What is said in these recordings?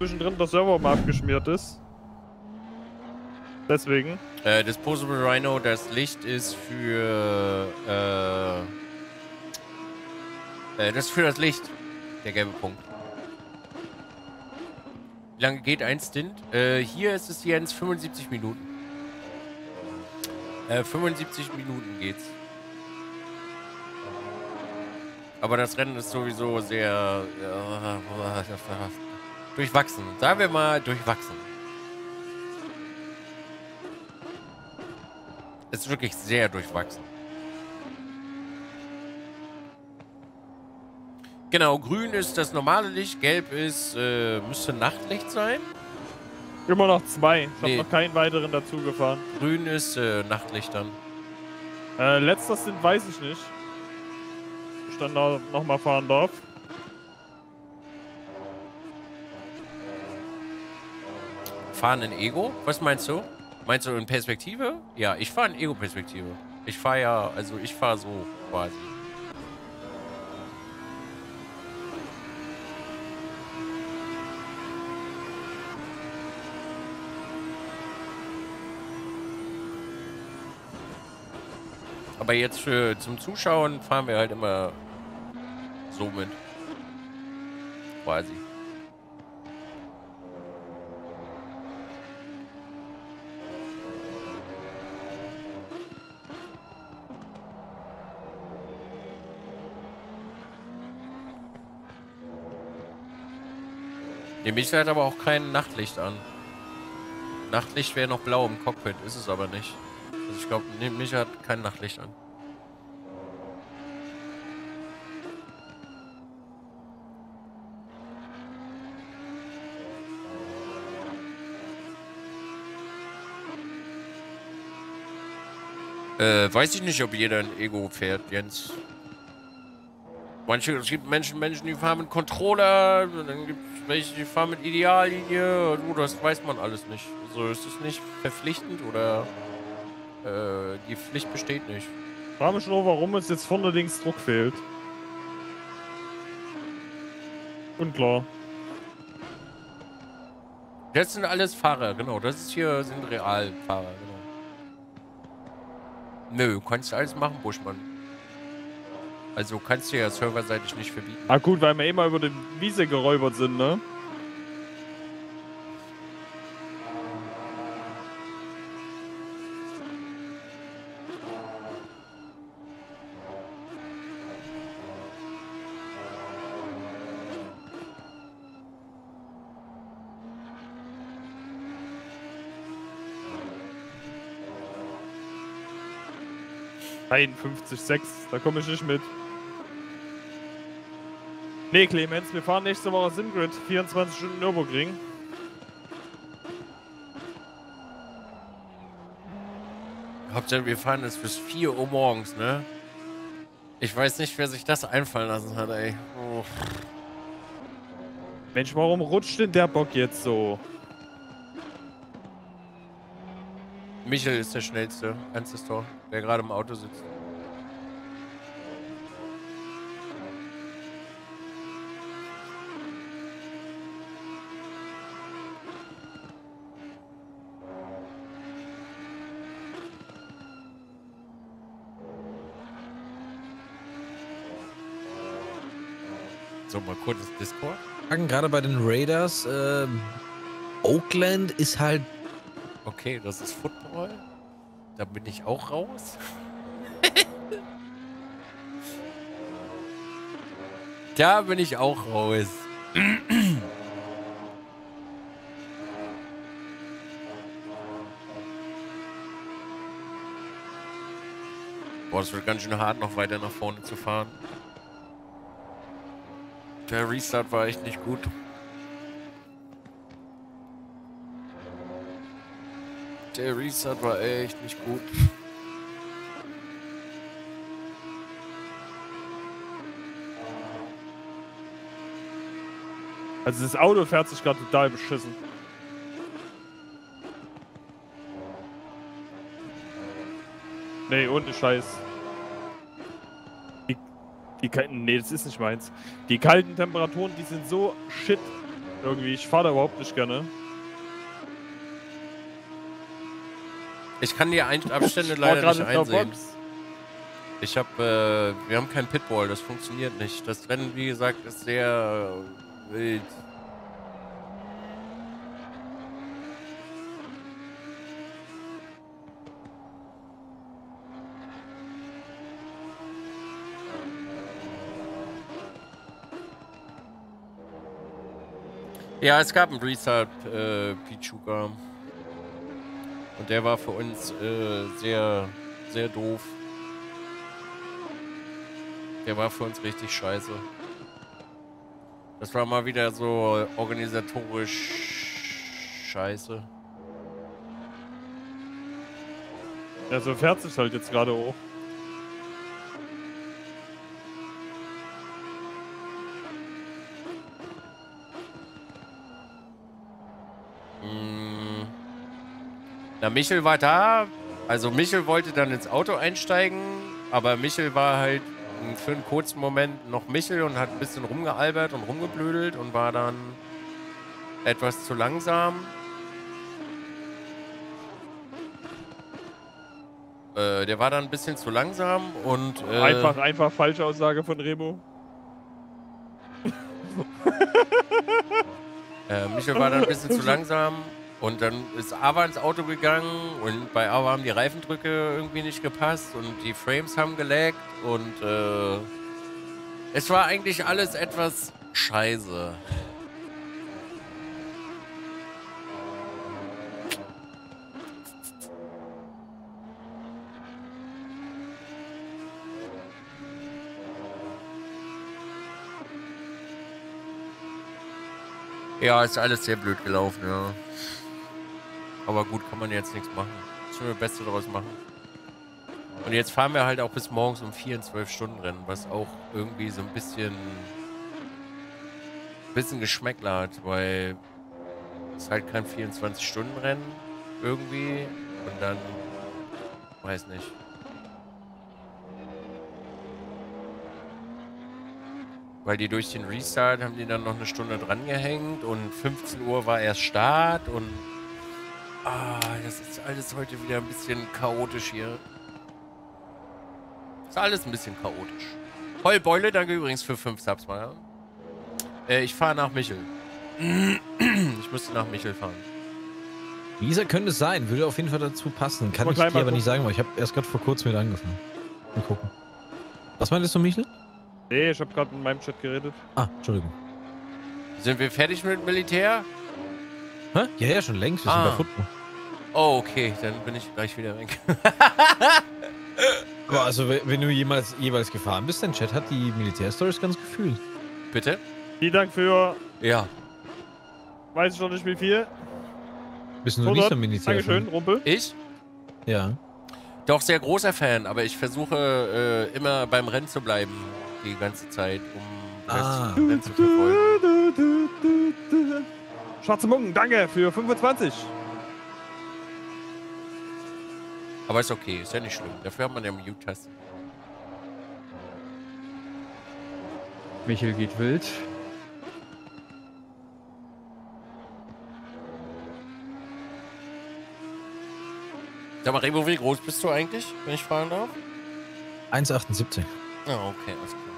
zwischendrin der Server mal abgeschmiert ist. Deswegen. Disposable Rhino, das Licht ist für das ist für das Licht. Der gelbe Punkt. Wie lange geht ein Stint? Hier ist es jetzt 75 Minuten. 75 Minuten geht's. Aber das Rennen ist sowieso sehr durchwachsen. Sagen wir mal durchwachsen. Es ist wirklich sehr durchwachsen. Genau, grün ist das normale Licht, gelb ist, müsste Nachtlicht sein. Immer noch 2. Ich habe noch keinen weiteren dazu gefahren. Grün ist Nachtlicht dann. Letzter sind weiß ich nicht. Ich dann da nochmal fahren darf. Fahren in Ego? Was meinst du? Meinst du in Perspektive? Ja, ich fahre in Ego-Perspektive. Ich fahre ja, also ich fahre so quasi. Aber jetzt zum Zuschauen fahren wir halt immer so mit. Quasi. Nee, mich hat aber auch kein Nachtlicht an. Nachtlicht wäre noch blau im Cockpit, ist es aber nicht. Also ich glaube, nee, mich hat kein Nachtlicht an. Weiß ich nicht, ob jeder ein Ego fährt, Jens. Es gibt Menschen, die fahren mit Controller, dann gibt es welche, die fahren mit Ideallinie. Das weiß man alles nicht. Also ist es nicht verpflichtend oder die Pflicht besteht nicht. Ich frage mich nur, warum es jetzt vorne links Druck fehlt. Unklar. Das sind alles Fahrer, genau. Das ist hier sind Realfahrer, genau. Nö, kannst du alles machen, Buschmann. Also kannst du ja serverseitig nicht verbieten. Ah gut, weil wir immer über die Wiese geräubert sind, ne? 51,6, da komme ich nicht mit. Nee, Clemens, wir fahren nächste Woche Simgrid, 24 Stunden Nürburgring. Hauptsache, wir fahren jetzt bis 4 Uhr morgens, ne? Ich weiß nicht, wer sich das einfallen lassen hat, ey. Oh. Mensch, warum rutscht denn der Bock jetzt so? Michel ist der schnellste Ancestor, der gerade im Auto sitzt. So, mal kurz das Discord. Gerade bei den Raiders, Oakland ist halt... Okay, das ist Football. Da bin ich auch raus. Da bin ich auch raus. Boah, es wird ganz schön hart, noch weiter nach vorne zu fahren. Der Restart war echt nicht gut. Der Restart war echt nicht gut. Also das Auto fährt sich gerade total beschissen. Nee, ohne Scheiß. Nee, das ist nicht meins. Die kalten Temperaturen, die sind so shit. Irgendwie, ich fahre da überhaupt nicht gerne. Ich kann die Abstände Ich war leider gerade nicht in der einsehen. Box. Wir haben kein Pitbull, das funktioniert nicht. Das Rennen, wie gesagt, ist sehr wild. Ja, es gab einen Restart, Pichuca. Und der war für uns sehr, sehr doof. Der war für uns richtig scheiße. Das war mal wieder so organisatorisch scheiße. Ja, so fährt sich halt jetzt gerade hoch. Na, Michel war da. Also Michel wollte dann ins Auto einsteigen, aber Michel war halt für einen kurzen Moment noch Michel und hat ein bisschen rumgealbert und rumgeblödelt und war dann etwas zu langsam. Der war dann ein bisschen zu langsam und... Einfach falsche Aussage von Remo. Michel war dann ein bisschen zu langsam und dann ist Ava ins Auto gegangen und bei Ava haben die Reifendrücke irgendwie nicht gepasst und die Frames haben gelaggt und es war eigentlich alles etwas scheiße. Ja, ist alles sehr blöd gelaufen, ja. Aber gut, kann man jetzt nichts machen. Müssen wir das Beste daraus machen. Und jetzt fahren wir halt auch bis morgens um 4 in 12-Stunden-Rennen, was auch irgendwie so ein bisschen Geschmäckler hat, weil es halt kein 24-Stunden-Rennen irgendwie und dann, weiß nicht. Weil die durch den Restart haben die dann noch eine Stunde dran gehängt und 15 Uhr war erst Start und das ist alles heute wieder ein bisschen chaotisch hier. Ist alles ein bisschen chaotisch. Heulbeule, danke übrigens für 5 Subs mal. Ja? Ich fahre nach Michel. Ich müsste nach Michel fahren. Lisa könnte es sein, würde auf jeden Fall dazu passen. Kann ich dir aber nicht sagen, weil ich habe erst gerade vor kurzem mit angefangen. Mal gucken. Was meintest du, Michel? Nee, ich habe gerade in meinem Chat geredet. Ah, Entschuldigung. Sind wir fertig mit Militär? Hä? Ja, ja, schon längst. Wir sind bei Football. Oh, okay, dann bin ich gleich wieder weg. Aber also, wenn du jeweils gefahren bist, dein Chat hat die Militärstories ganz gefühlt. Bitte? Vielen Dank für... Ja. Weiß ich noch nicht wie viel. Bist du nicht so Militär? Dankeschön, Rumpel. Ich? Ja. Doch, sehr großer Fan, aber ich versuche immer beim Rennen zu bleiben. Die ganze Zeit, um das Rennen zu verfolgen. Schwarze Mucken, danke für 25. Aber ist okay, ist ja nicht schlimm. Dafür hat man ja Mute-Taste. Michel geht wild. Sag mal, Remo, wie groß bist du eigentlich, wenn ich fragen darf? 1,78. Ah, okay, alles klar.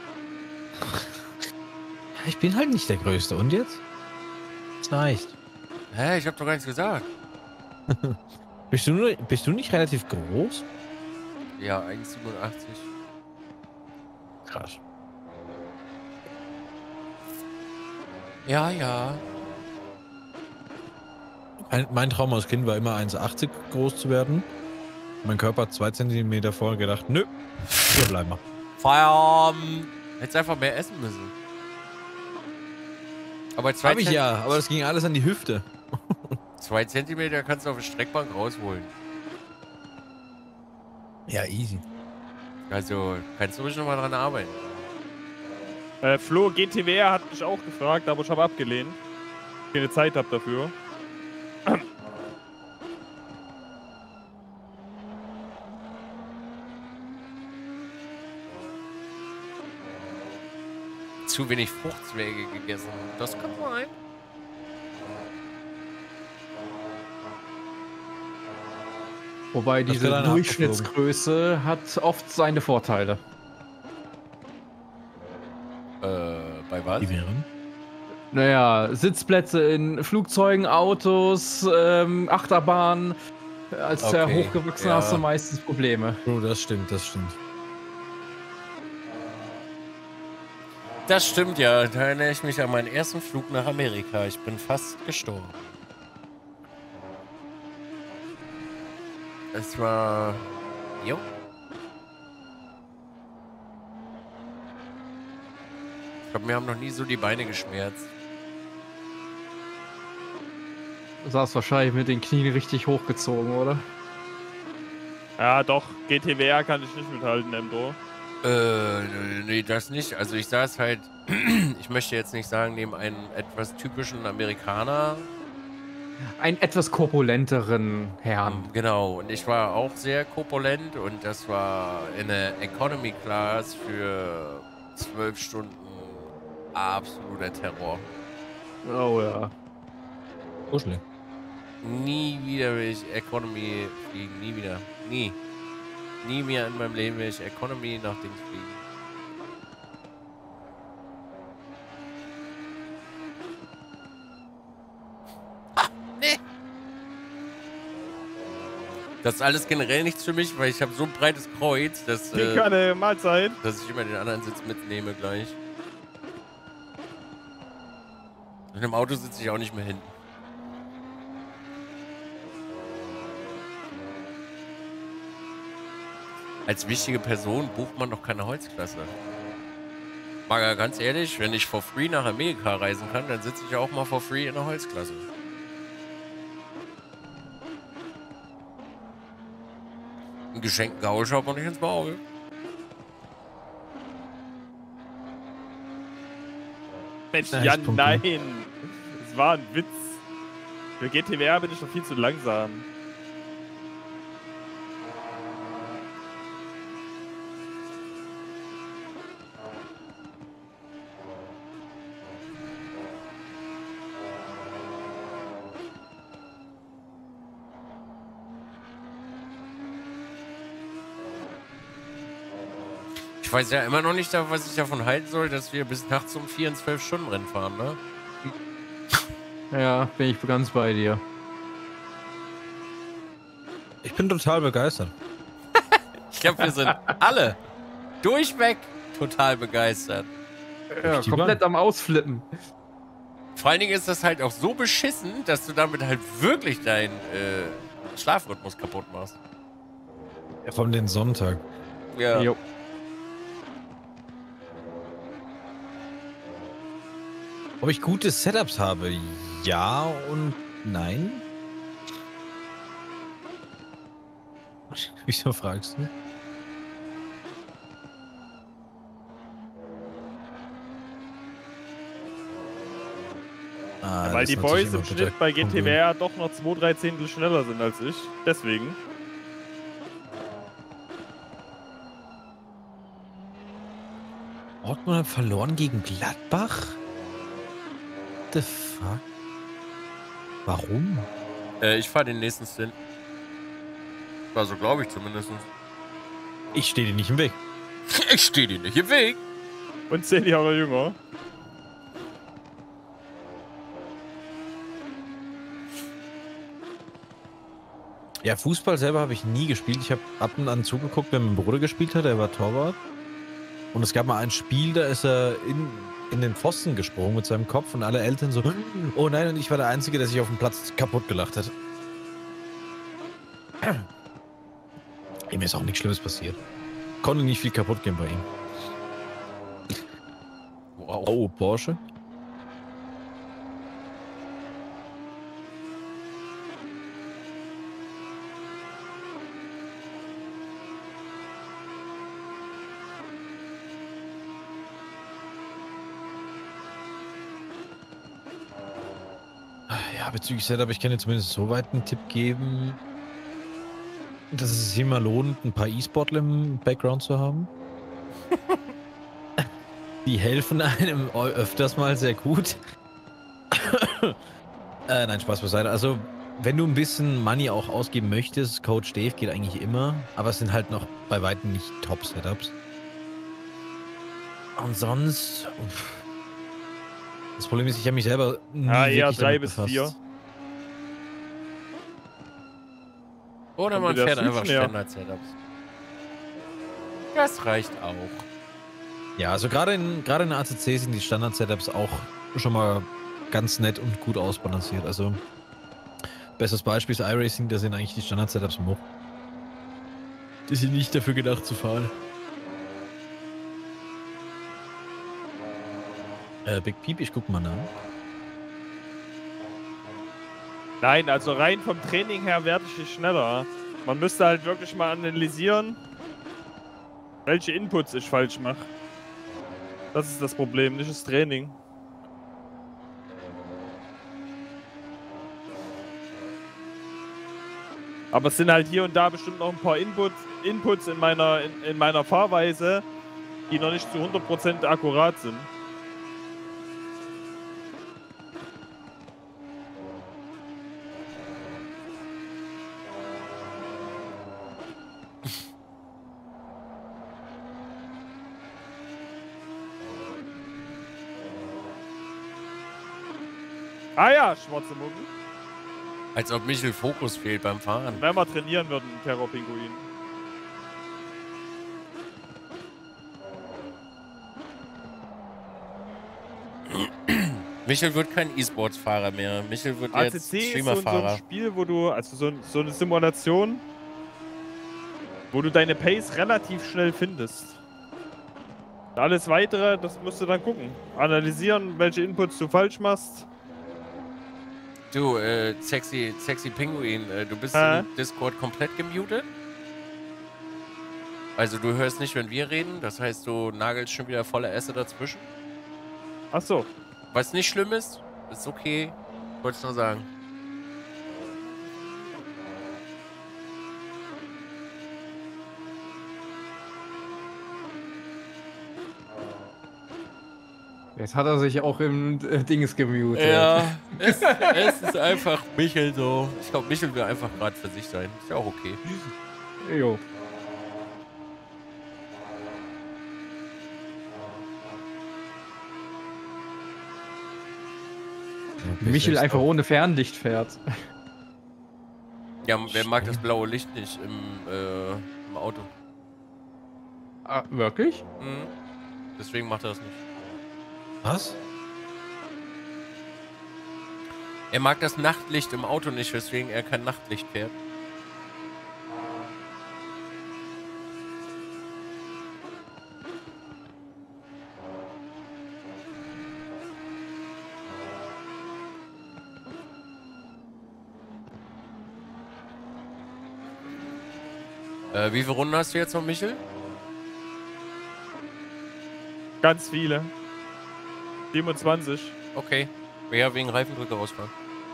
Ich bin halt nicht der Größte. Und jetzt? Das reicht. Hä, ich hab doch gar nichts gesagt. Bist du nicht relativ groß? Ja, 1,87. Krass. Ja, ja. Mein Traum als Kind war immer 1,80 groß zu werden. Mein Körper hat 2 Zentimeter vorher gedacht, nö, hier bleiben wir. Feierabend. Hättest einfach mehr essen müssen. Aber Hab ich ja, aber das ging alles an die Hüfte. 2 Zentimeter kannst du auf der Streckbank rausholen. Ja, easy. Also, kannst du ruhig nochmal dran arbeiten. Flo GTWR hat mich auch gefragt, aber ich habe abgelehnt. Keine Zeit habe dafür. Zu wenig Fruchtzweige gegessen. Das kann sein. Wobei diese einer Durchschnittsgröße hat oft seine Vorteile. Bei was? Die wären? Naja, Sitzplätze in Flugzeugen, Autos, Achterbahnen. Als der Okay, Hochgewachsene ja. hast du meistens Probleme. Oh, das stimmt, das stimmt. Das stimmt, ja. Da erinnere ich mich an meinen ersten Flug nach Amerika. Ich bin fast gestorben. Es war... Jo. Ich glaube, mir haben noch nie so die Beine geschmerzt. Du saßt wahrscheinlich mit den Knien richtig hochgezogen, oder? Ja, doch. GTWR kann ich nicht mithalten, Emdo. Nee, das nicht. Also ich saß halt, ich möchte jetzt nicht sagen, neben einem etwas typischen Amerikaner. Einen etwas korpulenteren Herrn. Genau, und ich war auch sehr korpulent und das war in der Economy Class für 12 Stunden absoluter Terror. Oh ja. Kuschelig. Nie wieder will ich Economy fliegen, nie wieder. Nie. Nie mehr in meinem Leben will ich Economy nach Dings fliegen. Nee. Das ist alles generell nichts für mich, weil ich habe so ein breites Kreuz, dass, Keine Mahlzeit. dass ich immer den anderen Sitz mitnehme gleich. Und im Auto sitze ich auch nicht mehr hinten. Als wichtige Person bucht man doch keine Holzklasse. Mal ganz ehrlich, wenn ich for free nach Amerika reisen kann, dann sitze ich auch mal for free in der Holzklasse. Ein geschenkten Gaul schaut man nicht ins Maul. Mensch, Ja, ja, ich pumpe. nein. Das war ein Witz. Für GTWR bin ich noch viel zu langsam. Ich weiß ja immer noch nicht, was ich davon halten soll, dass wir bis nachts um 4 ein 12-Stunden-Rennen fahren, ne? Ja, bin ich ganz bei dir. Ich bin total begeistert. Ich glaube, wir sind alle durchweg total begeistert. Ja, die komplett am Ausflippen. Vor allen Dingen ist das halt auch so beschissen, dass du damit halt wirklich deinen Schlafrhythmus kaputt machst. Ja, vor allem den Sonntag. Ja. Jo. Ob ich gute Setups habe? Ja und nein. Wieso fragst du? Weil das die ist Boys natürlich im immer Schnitt bei total GTWR doch noch 2/3 Zehntel schneller sind als ich. Deswegen. Dortmund hat verloren gegen Gladbach? What the fuck? Warum? Ich fahre den nächsten Stint. Also glaube ich zumindest. Ich stehe dir nicht im Weg. Ich stehe dir nicht im Weg. Und 10 Jahre jünger. Ja, Fußball selber habe ich nie gespielt. Ich habe ab und an zugeguckt, wenn mein Bruder gespielt hat. Er war Torwart. Und es gab mal ein Spiel, da ist er in den Pfosten gesprungen mit seinem Kopf und alle Eltern so, oh nein, und ich war der Einzige, der sich auf dem Platz kaputt gelacht hat. Ihm ist auch nichts Schlimmes passiert. Konnte nicht viel kaputt gehen bei ihm. Wow. Oh, Porsche. Ja, bezüglich Setup, ich kann jetzt zumindest so weit einen Tipp geben, dass es sich immer lohnt, ein paar E-Sportler im Background zu haben. Die helfen einem öfters mal sehr gut. Nein, Spaß beiseite. Also, wenn du ein bisschen Money auch ausgeben möchtest, Coach Dave geht eigentlich immer, aber es sind halt noch bei weitem nicht Top-Setups. Und sonst... Das Problem ist, ich habe mich selber nie eher wirklich 3 damit bis befasst. 4. Oder Und man mit der fährt einfach Switch, ja. Standard-Setups. Das reicht auch. Ja, also gerade in ACC sind die Standard-Setups auch schon mal ganz nett und gut ausbalanciert. Also bestes Beispiel ist iRacing, da sind eigentlich die Standard-Setups im Hoch. Die sind nicht dafür gedacht zu fahren. Big Peep, ich guck mal nach. Nein, also rein vom Training her werde ich nicht schneller. Man müsste halt wirklich mal analysieren, welche Inputs ich falsch mache. Das ist das Problem, nicht das Training. Aber es sind halt hier und da bestimmt noch ein paar Inputs in meiner Fahrweise, die noch nicht zu 100% akkurat sind. Ah ja, schwarze Mucken. Als ob Michel Fokus fehlt beim Fahren. Wenn wir trainieren würden, Terrorpinguin. Michel wird kein E-Sports-Fahrer mehr. Michel wird ACC jetzt ist so ein Streamer-Fahrer. Spiel, wo du, also so eine Simulation, wo du deine Pace relativ schnell findest. Alles Weitere, das musst du dann gucken. Analysieren, welche Inputs du falsch machst. Du, sexy Pinguin, du bist im Discord komplett gemutet? Also du hörst nicht, wenn wir reden, das heißt, du nagelst schon wieder volle Esse dazwischen? Ach so. Was nicht schlimm ist okay. Wollte ich nur sagen. Jetzt hat er sich auch im Dings gemutet. Ja, es ist einfach Michel so. Ich glaube, Michel will einfach gerade für sich sein. Ist ja auch okay. Jo. Michel einfach ohne Fernlicht fährt. Ja, wer mag das blaue Licht nicht im Auto? Ah, wirklich? Mhm. Deswegen macht er das nicht. Was? Er mag das Nachtlicht im Auto nicht, weswegen er kein Nachtlicht fährt. Wie viele Runden hast du jetzt noch, Michel? Ganz viele. 27. Okay. Ja, wegen Reifendrücke rausfahren.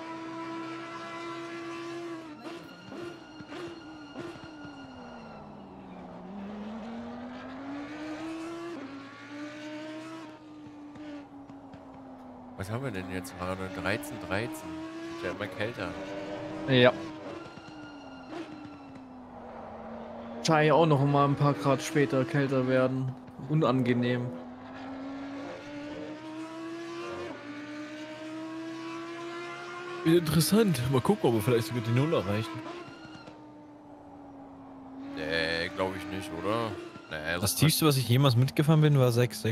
Was haben wir denn jetzt gerade? 13. Wird ja immer kälter. Ja. Wahrscheinlich auch noch mal ein paar Grad später kälter werden. Unangenehm. Interessant. Mal gucken, ob wir vielleicht sogar die Null erreichen. Nee, glaube ich nicht, oder? Nee, Das tiefste, was ich jemals mitgefahren bin, war 6,6.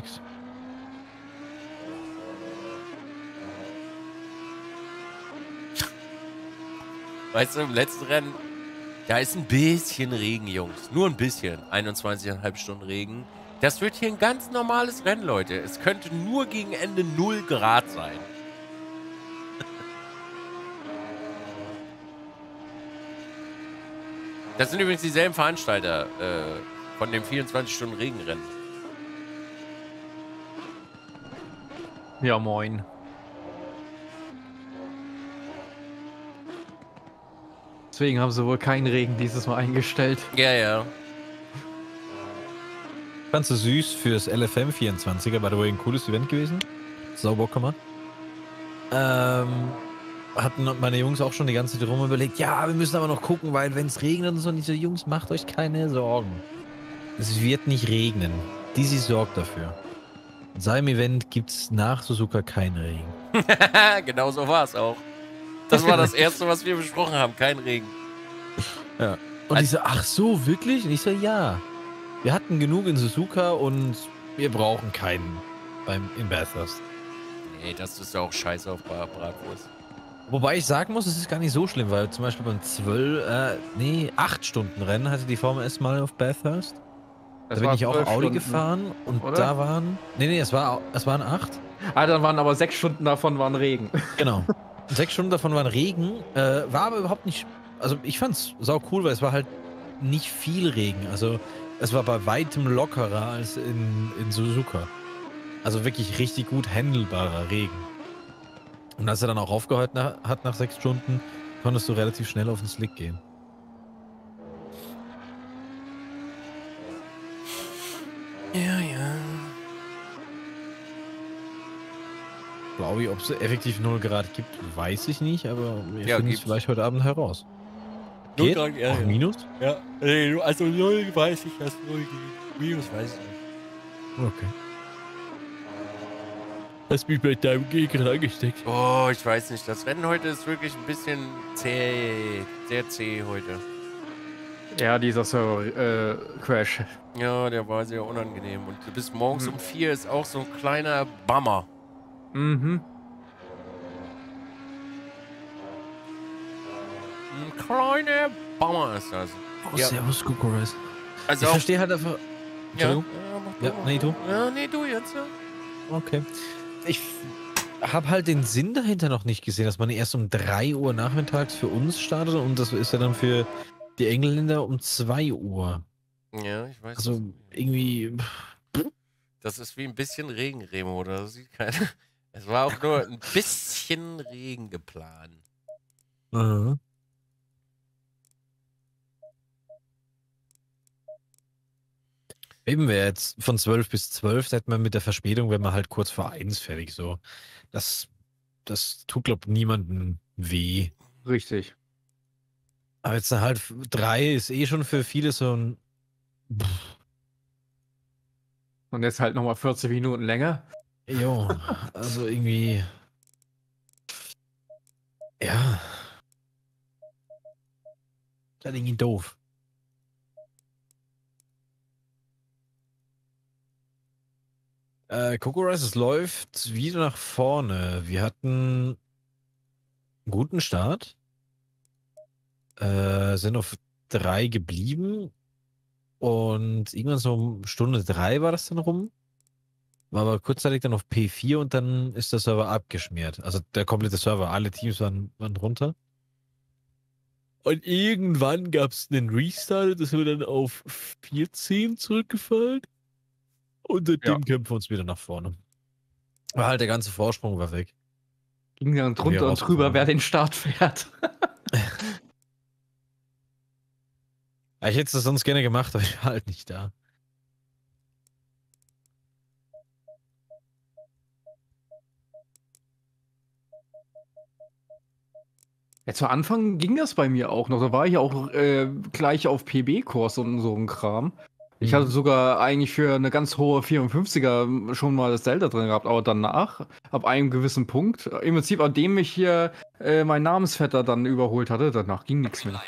Weißt du, im letzten Rennen, da ist ein bisschen Regen, Jungs. Nur ein bisschen. 21,5 Stunden Regen. Das wird hier ein ganz normales Rennen, Leute. Es könnte nur gegen Ende 0 Grad sein. Das sind übrigens dieselben Veranstalter von dem 24-Stunden-Regenrennen. Ja, moin. Deswegen haben sie wohl keinen Regen dieses Mal eingestellt. Ja, ja. Fandst du süß fürs LFM 24er, by the way, ein cooles Event gewesen. Sauber gemacht. hatten meine Jungs auch schon die ganze Zeit rum überlegt, ja, wir müssen aber noch gucken, weil wenn es regnet und so, und ich so, Jungs, macht euch keine Sorgen. Es wird nicht regnen. Dizzy sorgt dafür. In seinem Event gibt es nach Suzuka keinen Regen. Genau so war es auch. Das war das Erste, was wir besprochen haben. Kein Regen. Ja. Und ich so, ach so, wirklich? Und ich so, ja. Wir hatten genug in Suzuka und wir brauchen keinen in Bathurst. Nee, das ist ja auch scheiße auf Bratwurst. Wobei ich sagen muss, es ist gar nicht so schlimm, weil zum Beispiel beim 8 Stunden Rennen hatte die Formel S mal auf Bathurst. Da bin ich auch Audi gefahren und oder? da waren... Nee, es waren 8. Ah, dann waren aber 6 Stunden davon waren Regen. Genau. 6 Stunden davon waren Regen, war aber überhaupt nicht... Also ich fand's sau cool, weil es war halt nicht viel Regen. Also es war bei weitem lockerer als in Suzuka. Also wirklich richtig gut handelbarer Regen. Und als er dann auch aufgehört hat nach 6 Stunden, konntest du relativ schnell auf den Slick gehen. Ja, ja. Glaube ich, ob es effektiv 0 Grad gibt, weiß ich nicht, aber wir Ja, finden es gibt's. vielleicht heute Abend heraus. 0 Geht? Grad, ja, Auch ja. Minus? Ja, also 0 weiß ich, dass 0 geht. Minus weiß ich nicht. Okay. Hast mich bei deinem Gegner angesteckt. Oh, ich weiß nicht. Das Rennen heute ist wirklich ein bisschen zäh. Sehr zäh heute. Ja, dieser Server-Crash. Ja, der war sehr unangenehm. Und bis morgens um 4 ist auch so ein kleiner Bummer. Mhm. Ein kleiner Bummer ist das. Oh, Ja. servus, Kukuras. Also Ich auch, verstehe halt einfach... ja, Entschuldigung? mach Ja, mal. nee, du. Ja, nee, du jetzt. Ja. Okay. Ich habe halt den Sinn dahinter noch nicht gesehen, dass man erst um 3 Uhr nachmittags für uns startet und das ist ja dann für die Engländer um 2 Uhr. Ja, ich weiß. Also irgendwie... Das ist wie ein bisschen Regen, Remo. Da sieht keiner. Es war auch nur ein bisschen Regen geplant. Aha. Eben wäre jetzt von 12 bis 12, hätte man mit der Verspätung, wenn man halt kurz vor 1 fertig so. Das tut, glaub niemandem weh. Richtig. Aber jetzt halt 3 ist eh schon für viele so ein... Und jetzt halt nochmal 40 Minuten länger. Jo, also irgendwie... Ja. Das ist irgendwie doof. Kokoris, es läuft wieder nach vorne. Wir hatten einen guten Start. Sind auf 3 geblieben. Und irgendwann so um Stunde 3 war das dann rum. War aber kurzzeitig dann auf P4 und dann ist der Server abgeschmiert. Also der komplette Server, alle Teams waren runter. Und irgendwann gab es einen Restart, das wir dann auf 14 zurückgefallen. Und seitdem kämpfen wir uns wieder nach vorne. Aber halt der ganze Vorsprung war weg. Ging dann drunter und drüber, wer den Start fährt. Ich hätte es sonst gerne gemacht, aber ich war halt nicht da. Ja, zu Anfang ging das bei mir auch noch. Da war ich auch gleich auf PB-Kurs und so ein Kram. Ich hatte sogar eigentlich für eine ganz hohe 54er schon mal das Zelda drin gehabt, aber danach, ab einem gewissen Punkt, im Prinzip an dem mich hier mein Namensvetter dann überholt hatte, danach ging nichts mehr.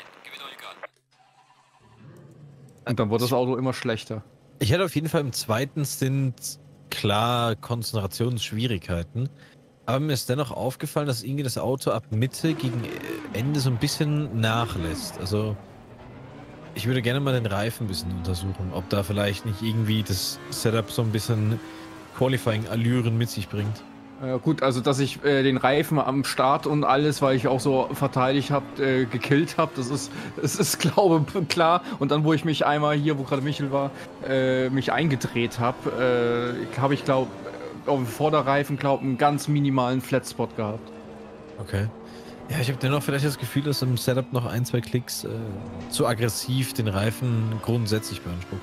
Und dann wurde das Auto immer schlechter. Ich hatte auf jeden Fall im zweiten Stint klar Konzentrationsschwierigkeiten. Aber mir ist dennoch aufgefallen, dass irgendwie das Auto ab Mitte gegen Ende so ein bisschen nachlässt. Also ich würde gerne mal den Reifen ein bisschen untersuchen, ob da vielleicht nicht irgendwie das Setup so ein bisschen Qualifying-Allüren mit sich bringt. Gut, also dass ich den Reifen am Start und alles, weil ich auch so verteidigt habe, gekillt habe, das ist glaube ich, klar. Und dann, wo ich mich einmal hier, wo gerade Michel war, mich eingedreht habe, habe ich glaube auf dem Vorderreifen, glaube einen ganz minimalen Flatspot gehabt. Okay. Ja, ich habe dennoch vielleicht das Gefühl, dass im Setup noch 1, 2 Klicks zu aggressiv den Reifen grundsätzlich beansprucht.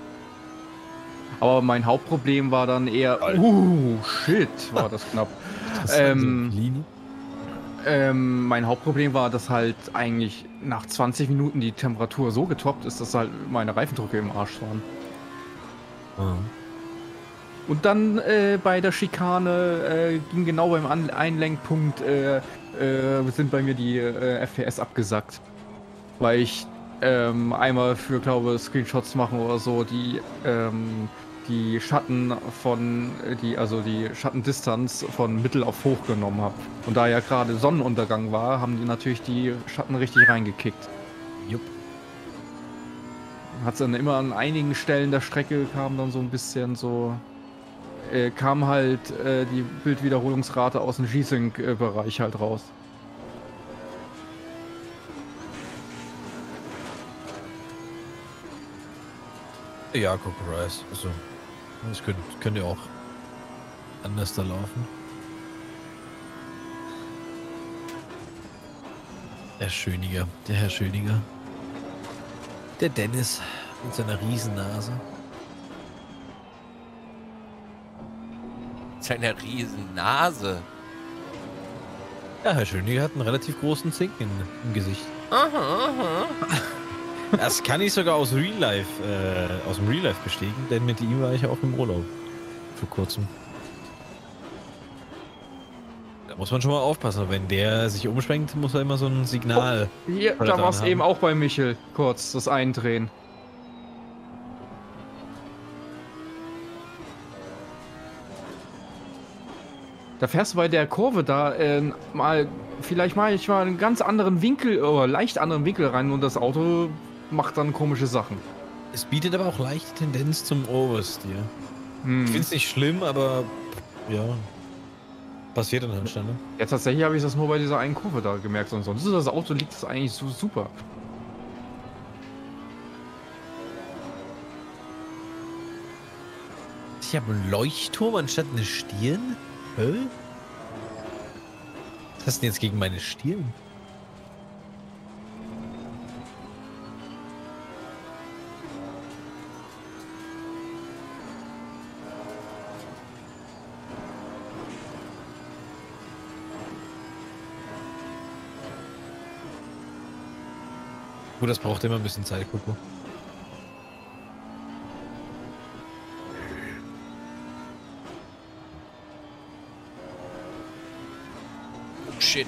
Aber mein Hauptproblem war dann eher, shit, war das knapp. Mein Hauptproblem war, dass halt eigentlich nach 20 Minuten die Temperatur so getoppt ist, dass halt meine Reifendrücke im Arsch waren. Mhm. Und dann bei der Schikane ging genau beim Einlenkpunkt sind bei mir die FPS abgesackt. Weil ich einmal für, glaube ich, Screenshots machen oder so, die Schatten also die Schattendistanz von mittel auf hoch genommen habe. Und da ja gerade Sonnenuntergang war, haben die natürlich die Schatten richtig reingekickt. Jupp. Hat's dann immer an einigen Stellen der Strecke kam dann so ein bisschen so, kam halt die Bildwiederholungsrate aus dem G-Sync-Bereich halt raus. Ja, guck, Rise. Also, das könnte auch anders da laufen. Der Schöniger, der Herr Schöniger. Der Dennis mit seiner Riesennase. Seine riesen Nase. Ja, Herr Schöniger hat einen relativ großen Zinken im Gesicht. Aha. Das kann ich sogar aus dem Real Life bestätigen, denn mit ihm war ich ja auch im Urlaub. Vor kurzem. Da muss man schon mal aufpassen. Wenn der sich umschwenkt, muss er immer so ein Signal. Hier, da war es eben auch bei Michel, kurz, das Eindrehen. Da fährst du bei der Kurve da vielleicht mache ich mal einen ganz anderen Winkel oder leicht anderen Winkel rein und das Auto macht dann komische Sachen. Es bietet aber auch leichte Tendenz zum Oversteer. Ich finde es nicht schlimm, aber ja, passiert dann halt schnell. Ne? Ja, tatsächlich habe ich das nur bei dieser einen Kurve da gemerkt. Und sonst ist das Auto liegt das eigentlich so super. Ich habe einen Leuchtturm anstatt eine Stirn? Hä? Was hast du denn jetzt gegen meine Stirn? Gut, das braucht immer ein bisschen Zeit, Coco. Shit.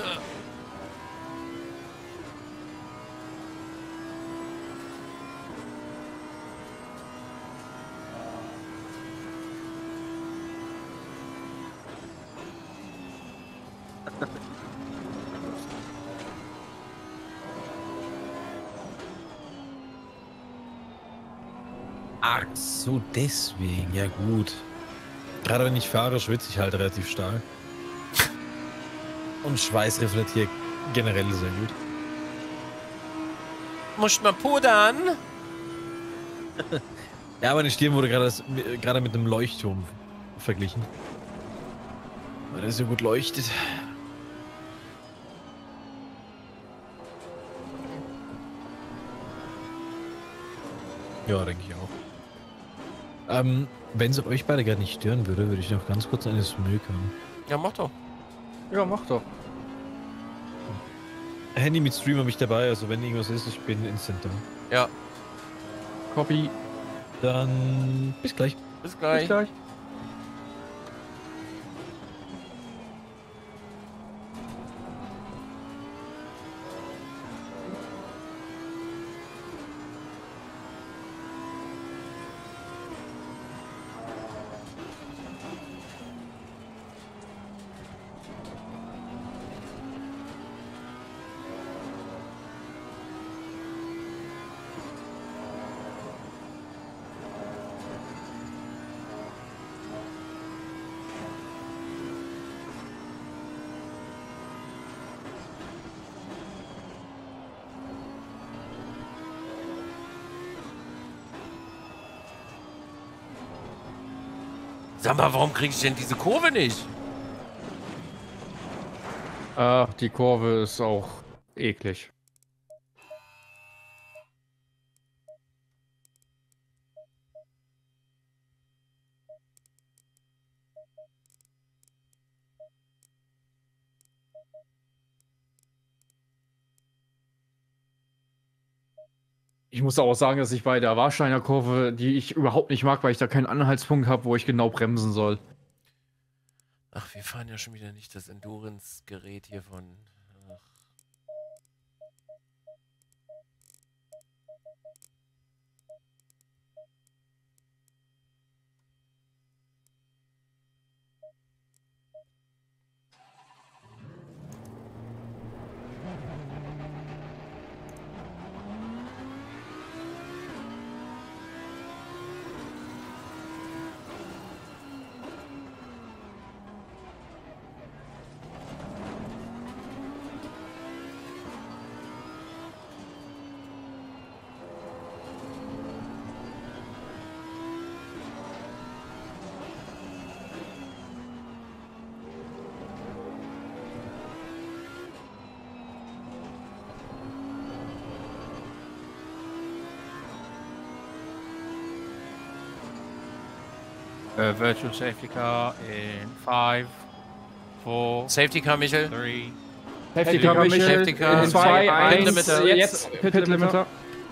Ach so, deswegen. Ja gut. Gerade wenn ich fahre, schwitze ich halt relativ stark. Und Schweiß reflektiert generell sehr gut. Musst mal pudern. Ja, aber die Stirn wurde gerade mit einem Leuchtturm verglichen. Weil der so gut leuchtet. Ja, denke ich auch. Wenn es euch beide gar nicht stören würde, würde ich noch ganz kurz eine Smilk haben. Ja, mach doch. Ja, mach doch. Handy mit Stream habe ich dabei, also wenn irgendwas ist, ich bin instant da. Ja, Copy. Dann bis gleich. bis gleich. Bis gleich. Sag mal, warum kriege ich denn diese Kurve nicht? Ach, die Kurve ist auch eklig. Ich muss auch sagen, dass ich bei der Warsteiner Kurve, die ich überhaupt nicht mag, weil ich da keinen Anhaltspunkt habe, wo ich genau bremsen soll. Ach, wir fahren ja schon wieder nicht das Endurance-Gerät hier von... Ach. Virtual safety car in 5, 4, Safety Car, Michel. 3. Safety Car, Michel, Safety Car. in 2, Pit 1, Limiter. jetzt Pit Limiter.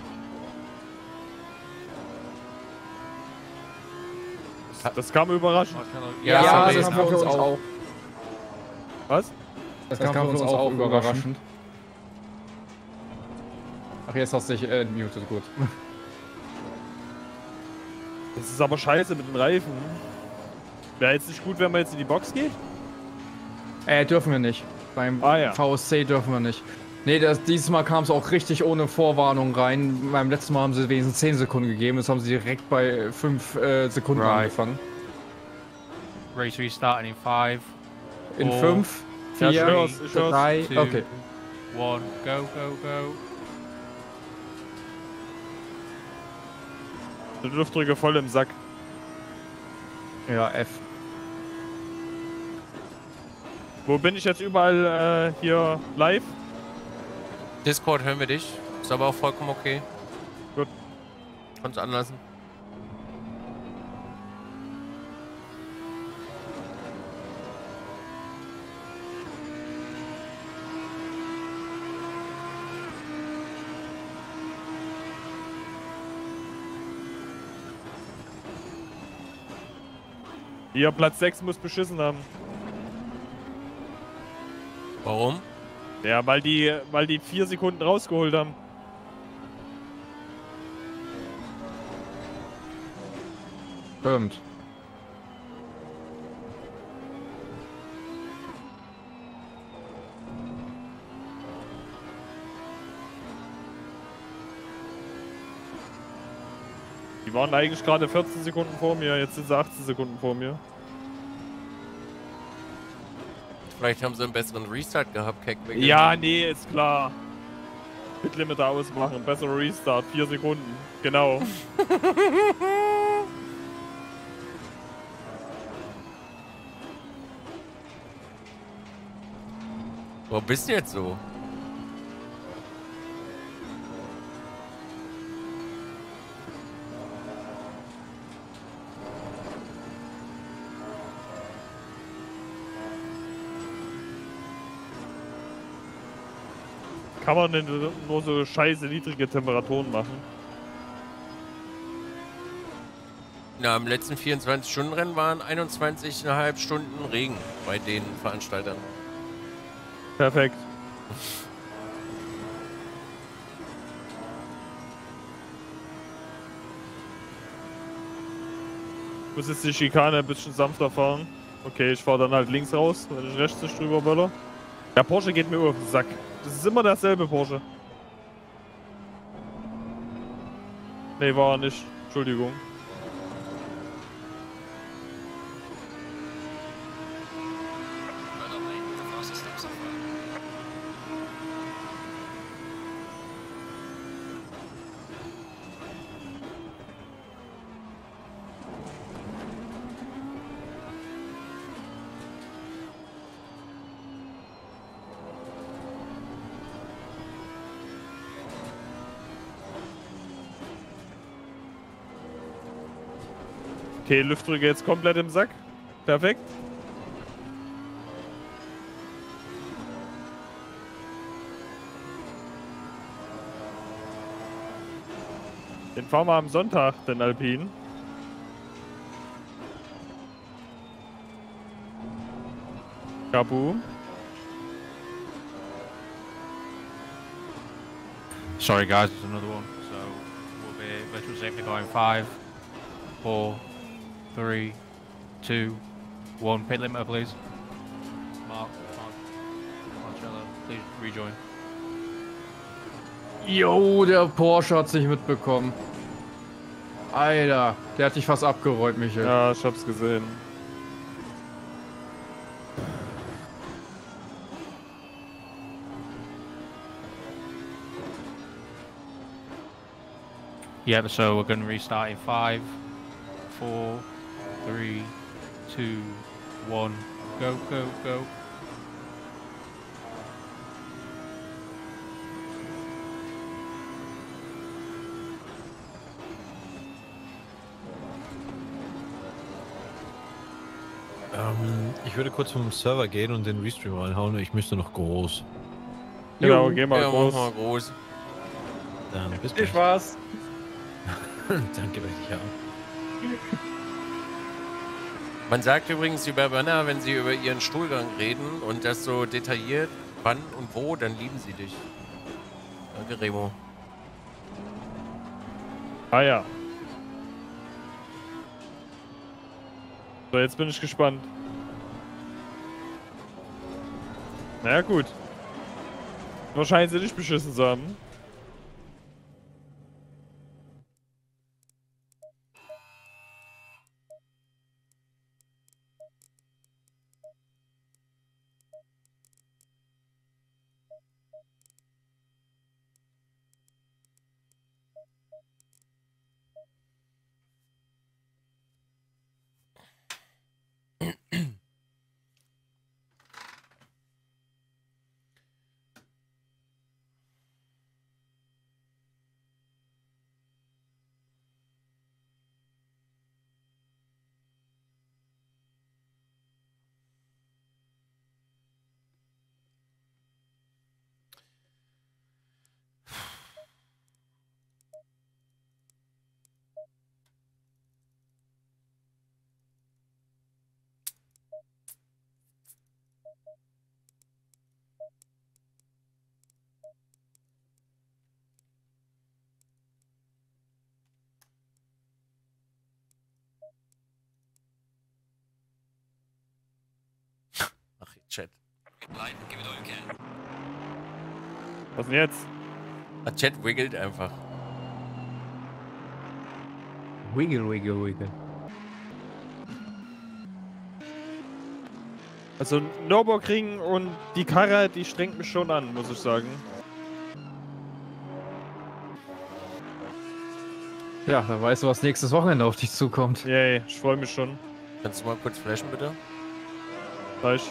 Das kam überraschend. Ja, Ja, sorry. das kam für uns auch. Was? Das kam für uns auch überraschend. Ach, jetzt hast du dich muted, gut. Das ist aber scheiße mit den Reifen. Wäre jetzt nicht gut, wenn man jetzt in die Box geht? Dürfen wir nicht. Beim Ja. VSC dürfen wir nicht. Nee, dieses Mal kam es auch richtig ohne Vorwarnung rein. Beim letzten Mal haben sie wenigstens 10 Sekunden gegeben. Jetzt haben sie direkt bei 5 Sekunden Right. angefangen. Race restarting in 5, In Oh. 5, Ja, 4, ich hör's, ich hör's. 3, 2, okay. 1, go, go, go. Der Luftdrücke voll im Sack. Ja, F. Wo bin ich jetzt überall hier live? Discord hören wir dich. Ist aber auch vollkommen okay. Gut. Kannst anlassen. Hier, Platz 6 muss beschissen haben. Warum? Ja, weil die 4 Sekunden rausgeholt haben. Stimmt. Die waren eigentlich gerade 14 Sekunden vor mir, jetzt sind sie 18 Sekunden vor mir. Vielleicht haben sie einen besseren Restart gehabt, Keckwick. Ja, nee, ist klar. Pitlimiter ausmachen, besserer Restart, 4 Sekunden. Genau. Wo bist du jetzt so? Kann man denn nur so scheiße niedrige Temperaturen machen? Na, im letzten 24-Stunden-Rennen waren 21,5 Stunden Regen bei den Veranstaltern. Perfekt. Ich muss jetzt die Schikane ein bisschen sanfter fahren. Okay, ich fahre dann halt links raus, wenn ich rechts nicht drüber böller. Der Porsche geht mir auf den Sack. Das ist immer derselbe Porsche. Nee, war er nicht. Entschuldigung. Okay, Luftdrücke jetzt komplett im Sack. Perfekt. Den fahren wir am Sonntag, den Alpin. Kabu. Sorry, guys, there's another one. So we'll be virtual safety car in 5, 4, 3, 2, 1. Pit limiter, please. Marcello, please rejoin. Jo, der Porsche hat's nicht mitbekommen. Alter, der hat dich fast abgeräumt, Michael. Ja, ich hab's gesehen. Yep, so we're going to restart in 5, 4, 3, 2, 1. Go, go, go. Ich würde kurz vom Server gehen und den Restream reinhauen. Ich müsste noch groß. Genau, geh mal Ja, groß. mach mal groß. Dann bis Viel gleich. Spaß. Danke, werde ich haben. Man sagt übrigens über Männer, wenn sie über ihren Stuhlgang reden und das so detailliert, wann und wo, dann lieben sie dich. Danke, Remo. Ah ja. So, jetzt bin ich gespannt. Na ja, gut. Nur scheinen sie nicht beschissen zu haben. Ach, Chat. Was denn jetzt? Der Chat wiggelt einfach. Wiggle, wiggle, wiggle. Also Nürburgring und die Karre, die strengt mich schon an, muss ich sagen. Ja, da weißt du, was nächstes Wochenende auf dich zukommt. Yay, ich freue mich schon. Kannst du mal kurz flashen, bitte? Gleich.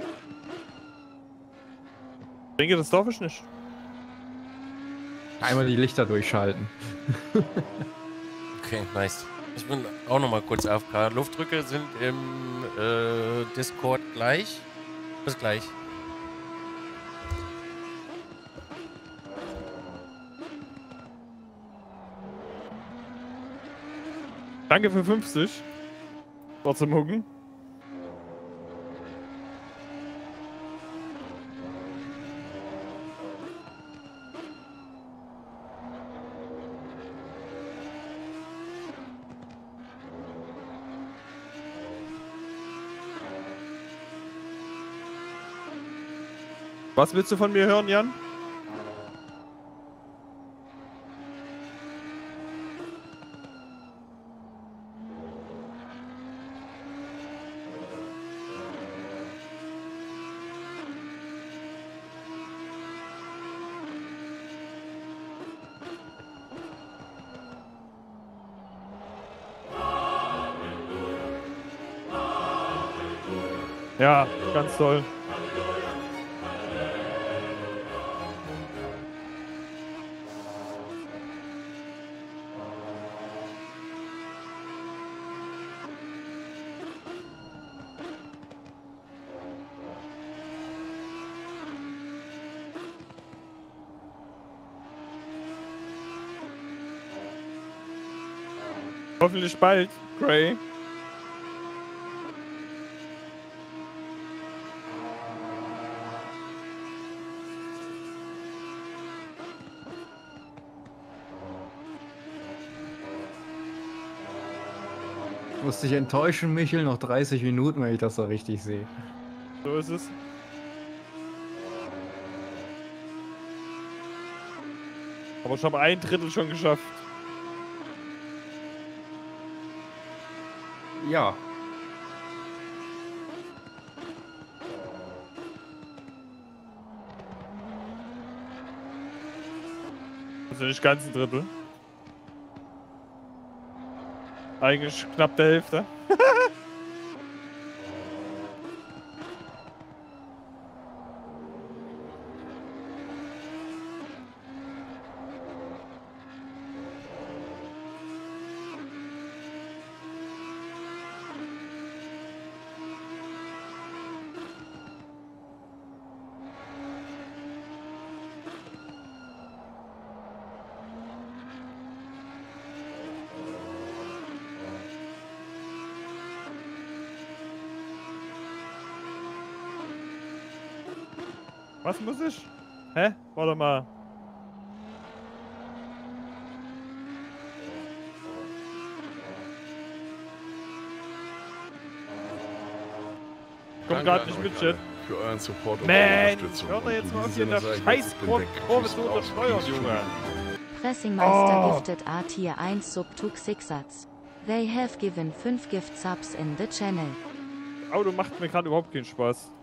Ich denke, das darf ich nicht. Einmal die Lichter durchschalten. Okay, nice. Ich bin auch noch mal kurz AFK. Luftdrücke sind im Discord gleich. Bis gleich. Danke für 50. Trotzdem Hucken. Was willst du von mir hören, Jan? Ja, ganz toll. Hoffentlich bald, Gray. Ich muss dich enttäuschen, Michel, noch 30 Minuten, wenn ich das so richtig sehe. So ist es. Aber ich habe 1/3 schon geschafft. Ja. Also nicht ganz 1/3. Eigentlich knapp der Hälfte. Was muss ich? Hä? Warte mal. Komm gerade nicht mit, Chat. Für euren Support und Man, eure Unterstützung. hört er jetzt Und mal in auf, hier in der diesem Sinne sage ich jetzt, ich bin weg. Scheiß-Kurve Tschüss, zu raus, untersteuern, peace, Junge. Pressingmeister Oh. gifted A Tier 1 Sub to Xixats. They have given 5 gift subs in the channel. Auto macht mir gerade überhaupt keinen Spaß.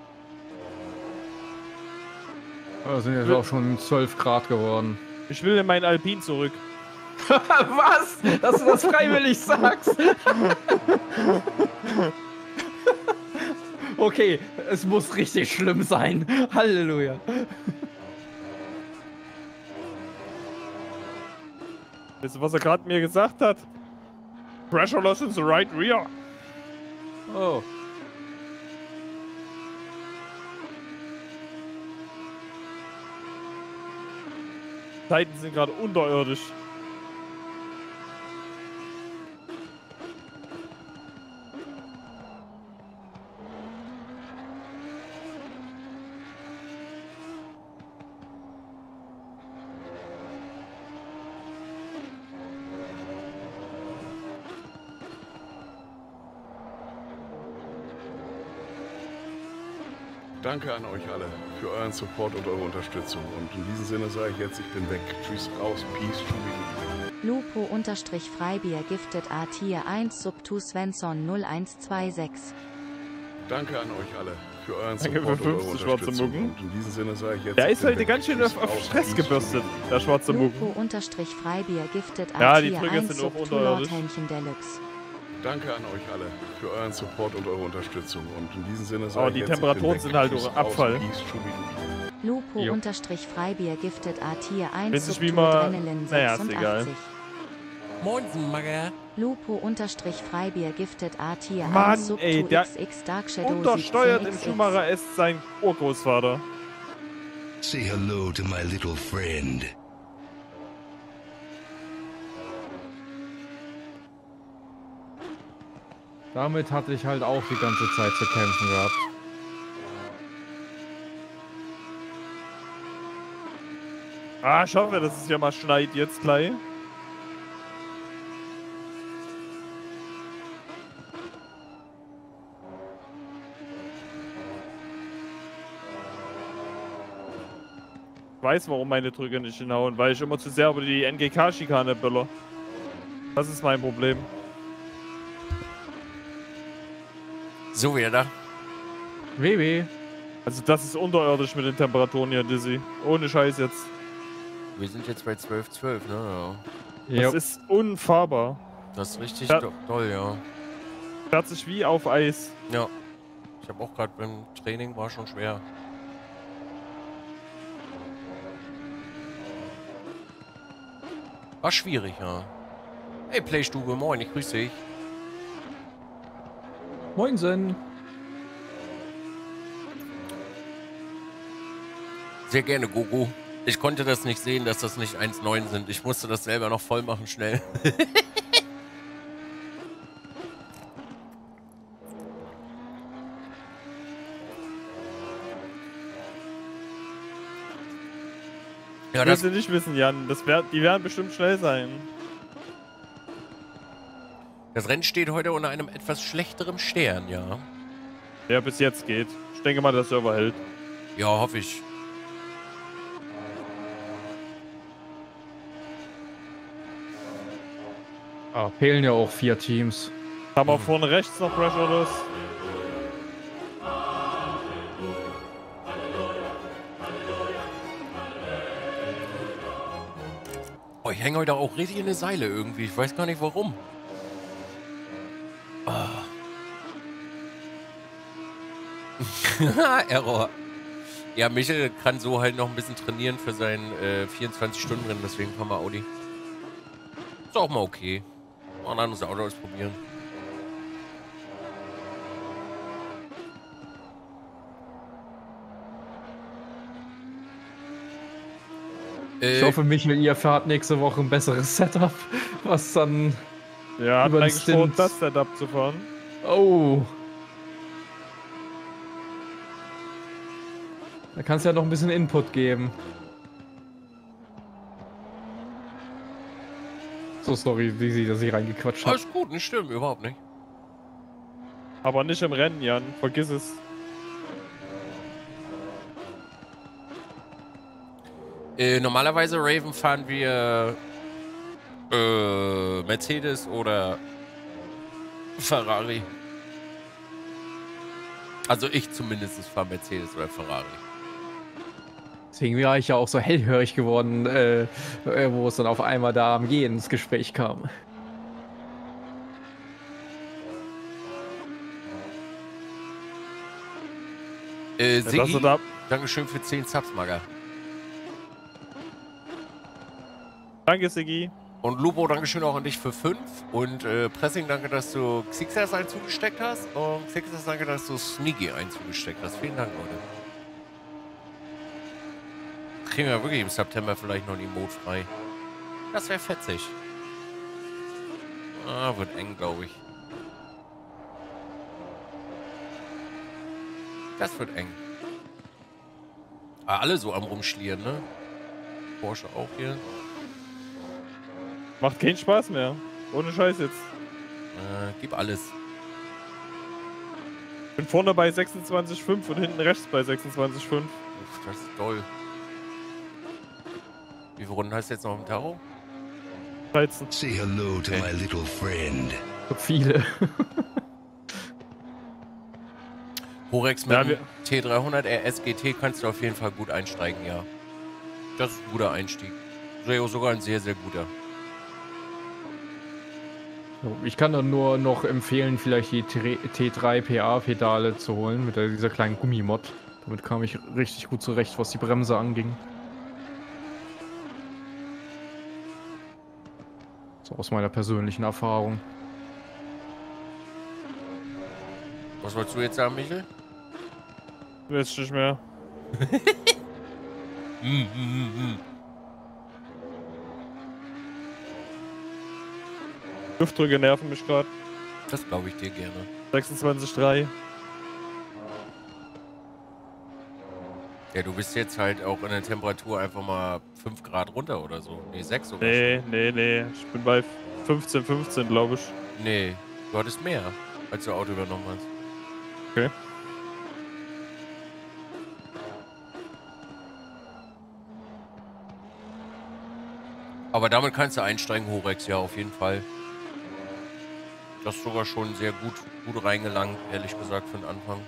Da sind jetzt auch schon 12 Grad geworden. Ich will in meinen Alpin zurück. Was? Dass du das freiwillig sagst? Okay, es muss richtig schlimm sein. Halleluja. Wisst ihr, was er gerade mir gesagt hat? Pressure loss in the right rear. Oh. Zeiten sind gerade unterirdisch. Danke an euch alle für euren Support und eure Unterstützung. Und in diesem Sinne sage ich jetzt, ich bin weg. Tschüss, raus, peace, Schubi. Lupo-Freibier gifted A Tier 1 Sub to Svensson 0126. Danke an euch alle für euren Danke Support für und eure 50 schwarze Unterstützung. Mucken. Und in diesem Sinne sage ich jetzt, Der ich ist bin heute weg. ganz schön Tschüss, auf raus, Stress peace, gebürstet, der schwarze Mucken. Lupo-Freibier gifted Ja, A die Tier Trigger 1 sind Sub auch to unterirdisch. Lordhähnchen Deluxe. Danke an euch alle für euren Support und eure Unterstützung. Und in diesem Sinne sage Aber ich die jetzt, ich bin Temperaturen weg. sind halt Tschüss, auch raus, Abfall. peace, Schubi. Lupo-Freibier gifted A Tier 1 Weiß nicht, Sub wie to man- Adrenalin naja, ist egal. 86. Moinsen, Magger. Lupo-Freibier gifted A Tier 1 Mann, Sub ey, to der XX Dark Shadow Untersteuert im 17XX. Schumacher S sein Urgroßvater. Say hello to my little friend. Damit hatte ich halt auch die ganze Zeit zu kämpfen gehabt. Ah, ich hoffe, dass es ja mal schneit jetzt gleich. Ich weiß, warum meine Drücke nicht hinhauen, weil ich immer zu sehr über die NGK-Schikane böller. Das ist mein Problem. So wieder da. WW. Also das ist unterirdisch mit den Temperaturen hier, Dizzy. Ohne Scheiß jetzt. Wir sind jetzt bei 12,12, ne? Das ist unfahrbar. Das ist richtig Ja. toll, ja. Fährt sich wie auf Eis. Ja. Ich habe auch gerade beim Training war schon schwer. War schwierig, ja. Hey Playstube, moin, ich grüße dich. Moinsen. Sehr gerne, Gogo. Ich konnte das nicht sehen, dass das nicht 1,9 sind. Ich musste das selber noch voll machen, schnell. Ja, Das willst du nicht wissen, Jan. Die werden bestimmt schnell sein. das Rennen steht heute unter einem etwas schlechteren Stern, ja. Ja, bis jetzt geht. Ich denke mal, der Server hält. Ja, hoffe ich. Fehlen ja auch 4 Teams. Haben wir vorne rechts noch Pressureless? Oh, ich hänge heute auch richtig in eine Seile irgendwie. Ich weiß gar nicht warum. Error. Ja, Michel kann so halt noch ein bisschen trainieren für sein 24-Stunden-Rennen, deswegen fahren wir Audi. Ist auch mal okay. Mal ein anderes Auto ausprobieren. Ich hoffe, Michael, ihr fahrt nächste Woche ein besseres Setup, was dann Ja, hat über den eigentlich vor, Stint- das Setup zu fahren. Oh. Da kannst du ja noch ein bisschen Input geben. So, sorry, Lisi, dass ich reingequatscht habe. Alles gut, nicht stimmt, überhaupt nicht. Aber nicht im Rennen, Jan. Vergiss es. Normalerweise, Raven, fahren wir Mercedes oder Ferrari. Also ich zumindest fahre Mercedes oder Ferrari. Deswegen war ich ja auch so hellhörig geworden, wo es dann auf einmal da AMG ins Gespräch kam. Siggi, Dankeschön für 10 Subs, Maga. Danke, Siggi. Und Lubo, Dankeschön auch an dich für 5. Und Pressing, danke, dass du Xixers ein zugesteckt hast. Und Xixers, danke, dass du Sneaky ein zugesteckt hast. Vielen Dank, Leute. Kriegen wir wirklich im September vielleicht noch ein Emote frei. Das wäre fetzig. Ah, wird eng, glaube ich. Das wird eng. Ah, alle so am Rumschlieren, ne? Porsche auch hier. Macht keinen Spaß mehr. Ohne Scheiß jetzt. Gib alles. Bin vorne bei 26,5 und hinten rechts bei 26,5. Uff, das ist toll. Wie viele Runden hast du jetzt noch im Taro? 13. Say hello to my little friend. So viele. Horex mit Ja, dem T300 RS GT kannst du auf jeden Fall gut einsteigen, ja. Das ist ein guter Einstieg. Sogar ein sehr, sehr guter. Ich kann dann nur noch empfehlen, vielleicht die T3 PA-Pedale zu holen, mit dieser kleinen Gummimod. Damit kam ich richtig gut zurecht, was die Bremse anging. So aus meiner persönlichen Erfahrung. Was wolltest du jetzt sagen, Michel? Weiß nicht mehr. Luftdrücke nerven mich gerade. Das glaube ich dir gerne. 26,3. Ja, du bist jetzt halt auch in der Temperatur einfach mal 5 Grad runter oder so. Nee, 6 sogar. Nee. Ich bin bei 15, glaube ich. Nee, du hattest mehr, als du Auto übernommen hast. Okay. Aber damit kannst du einsteigen, Horex, ja, auf jeden Fall. Das ist sogar schon sehr gut reingelangt, ehrlich gesagt, für den Anfang.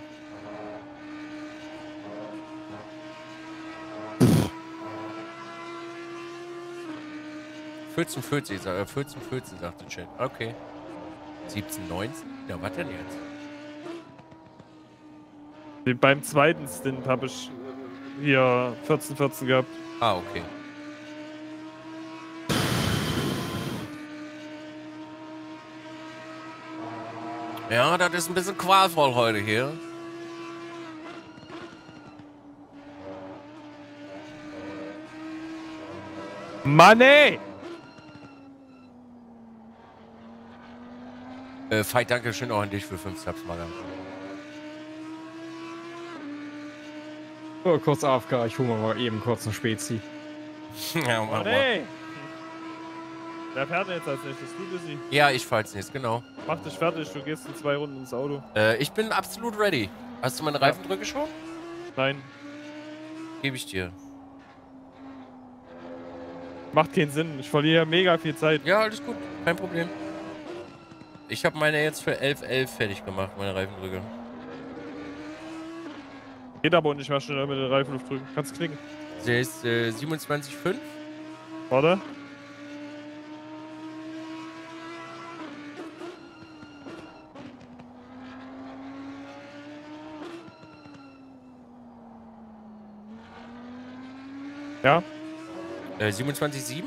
Pff. 14, sagte Chat. Okay. 17, 19? Ja, was denn jetzt? Beim zweiten Stint habe ich hier 14 gehabt. Ah, okay. Ja, das ist ein bisschen qualvoll heute hier. Mann, ey! Fight, danke schön auch an dich für 5 Subs, Maga. Oh, kurz AFK, ich hole mir mal eben kurz eine Spezi. Ja, Oh, mach mal. nee! Wer fährt denn jetzt als nächstes? Du, Dizzy. Ja, ich fahr als nächstes, genau. Mach dich fertig, du gehst in 2 Runden ins Auto. Ich bin absolut ready. Hast du meine Reifendrücke schon? Nein, Gebe ich dir. macht keinen Sinn. Ich verliere mega viel Zeit. Ja, alles gut. Kein Problem. Ich habe meine jetzt für 11.11 fertig gemacht, meine Reifendrücke. Geht aber nicht mehr schneller mit den Reifen drücken. Kannst knicken. Der ist 27,5. Warte. Ja, 27,7.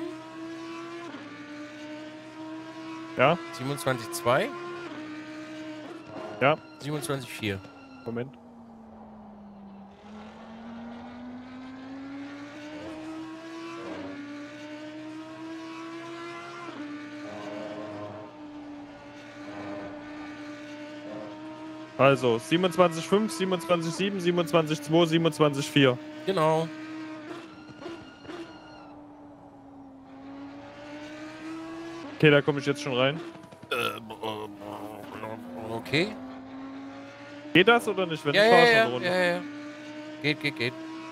ja, 27,2. ja. 27,4. Moment. Also 27,5, 27,7, 27,2, 27,4. Genau. Okay, da komme ich jetzt schon rein. Okay. Geht das oder nicht, wenn Ja, ich ja, fahre schon ja, eine Runde? ja. Geht.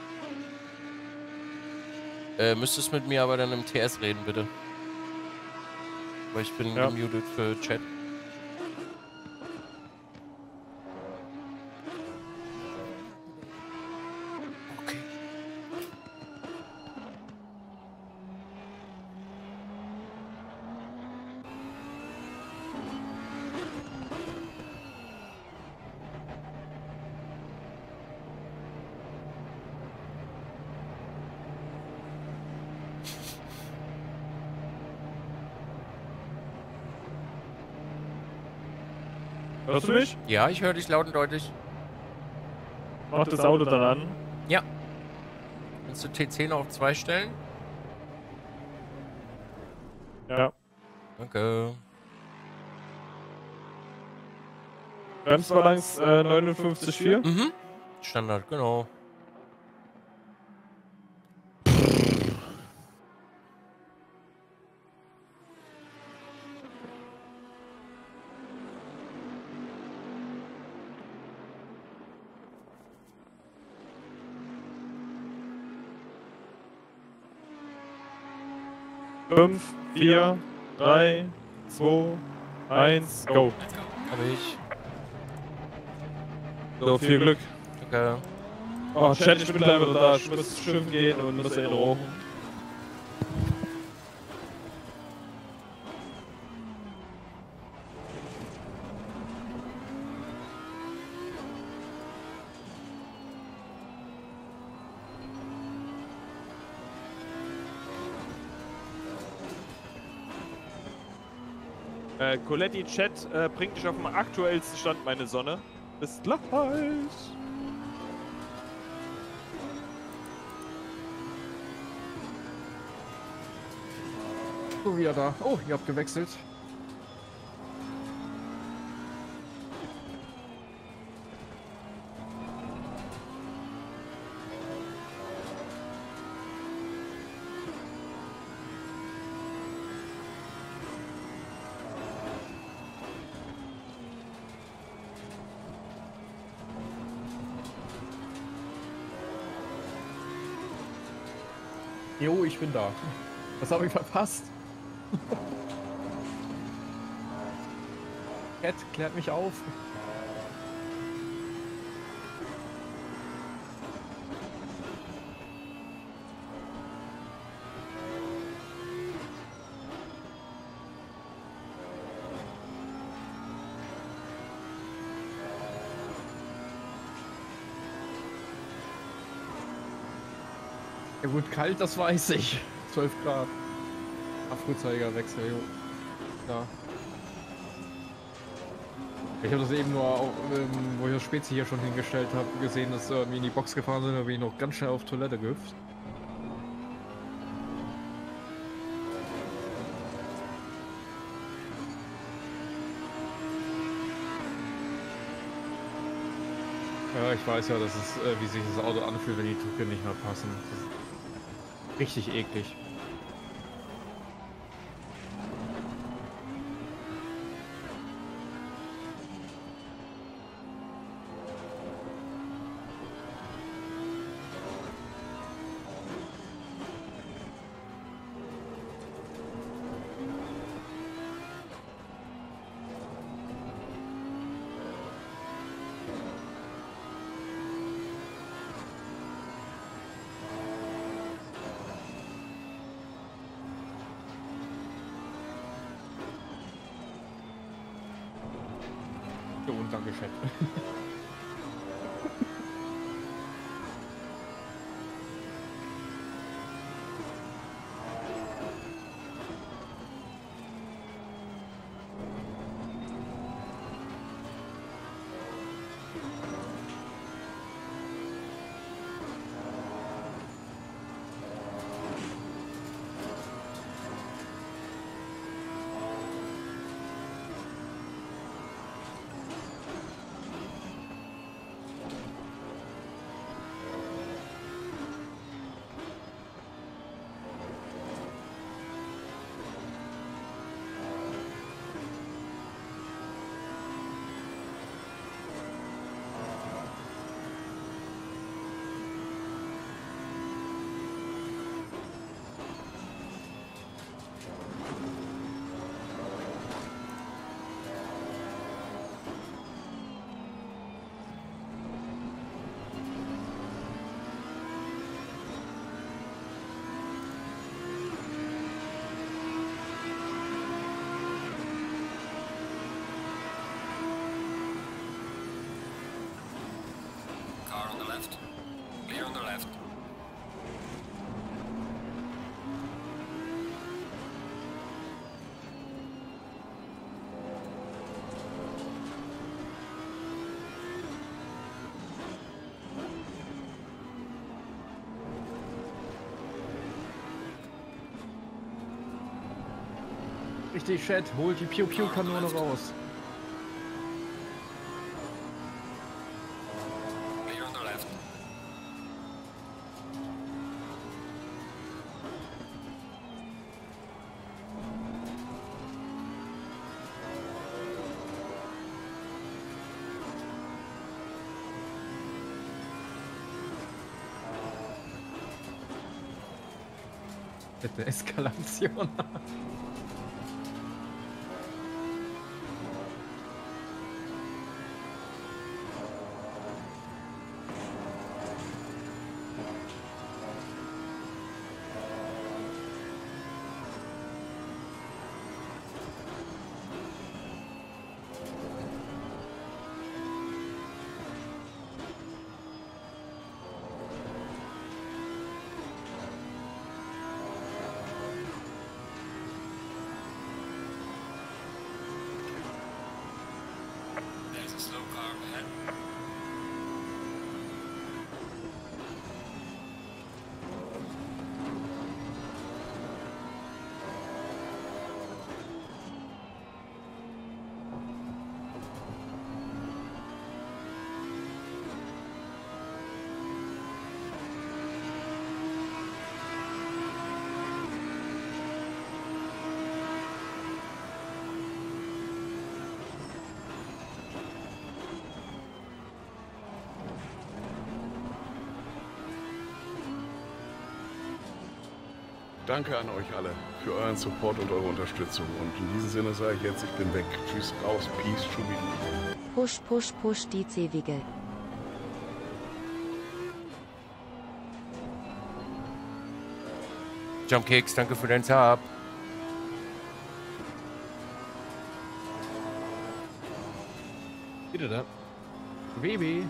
Müsstest mit mir aber dann im TS reden, bitte. Weil ich bin Ja. gemutet für Chat. Okay. Hörst du mich? Ja, ich höre dich laut und deutlich. Mach das Auto dann an. Ja. Kannst du T10 auf 2 stellen? Ja. Danke. Bremsbalance 59,4. Mhm. Standard, genau. Fünf, 4, 3, 2, 1, go. Hab ich. So, viel Glück. Danke. Oh, Chat, ich bin gleich wieder da. Ich muss schwimmen gehen und muss in Ruhe. Coletti Chat bringt dich auf den aktuellsten Stand, meine Sonne. Bis gleich. So, wieder da. Oh, ihr habt gewechselt. Jo, ich bin da. Das habe ich verpasst. Cat, klärt mich auf. Ja, wird kalt, das weiß ich. 12 Grad. Afrozeigerwechsel, jo. Ja. Ich habe das eben nur, auch, wo ich das Spezi hier schon hingestellt habe, gesehen, dass wir in die Box gefahren sind, da bin ich noch ganz schnell auf Toilette gehüpft. Ja, ich weiß ja, dass es, wie sich das Auto anfühlt, wenn die Drücke nicht mehr passen. Richtig eklig. Und danke, Chat. Richtig, Chat, holt die Piu-Piu-Kanone raus. Bitte Eskalation. Danke an euch alle für euren Support und eure Unterstützung. Und in diesem Sinne sage ich jetzt, ich bin weg. Tschüss, raus, peace, Schubi. Push, push, push die Zewige. Jumpkeks, danke für deinen Sub. Wieder da. Baby.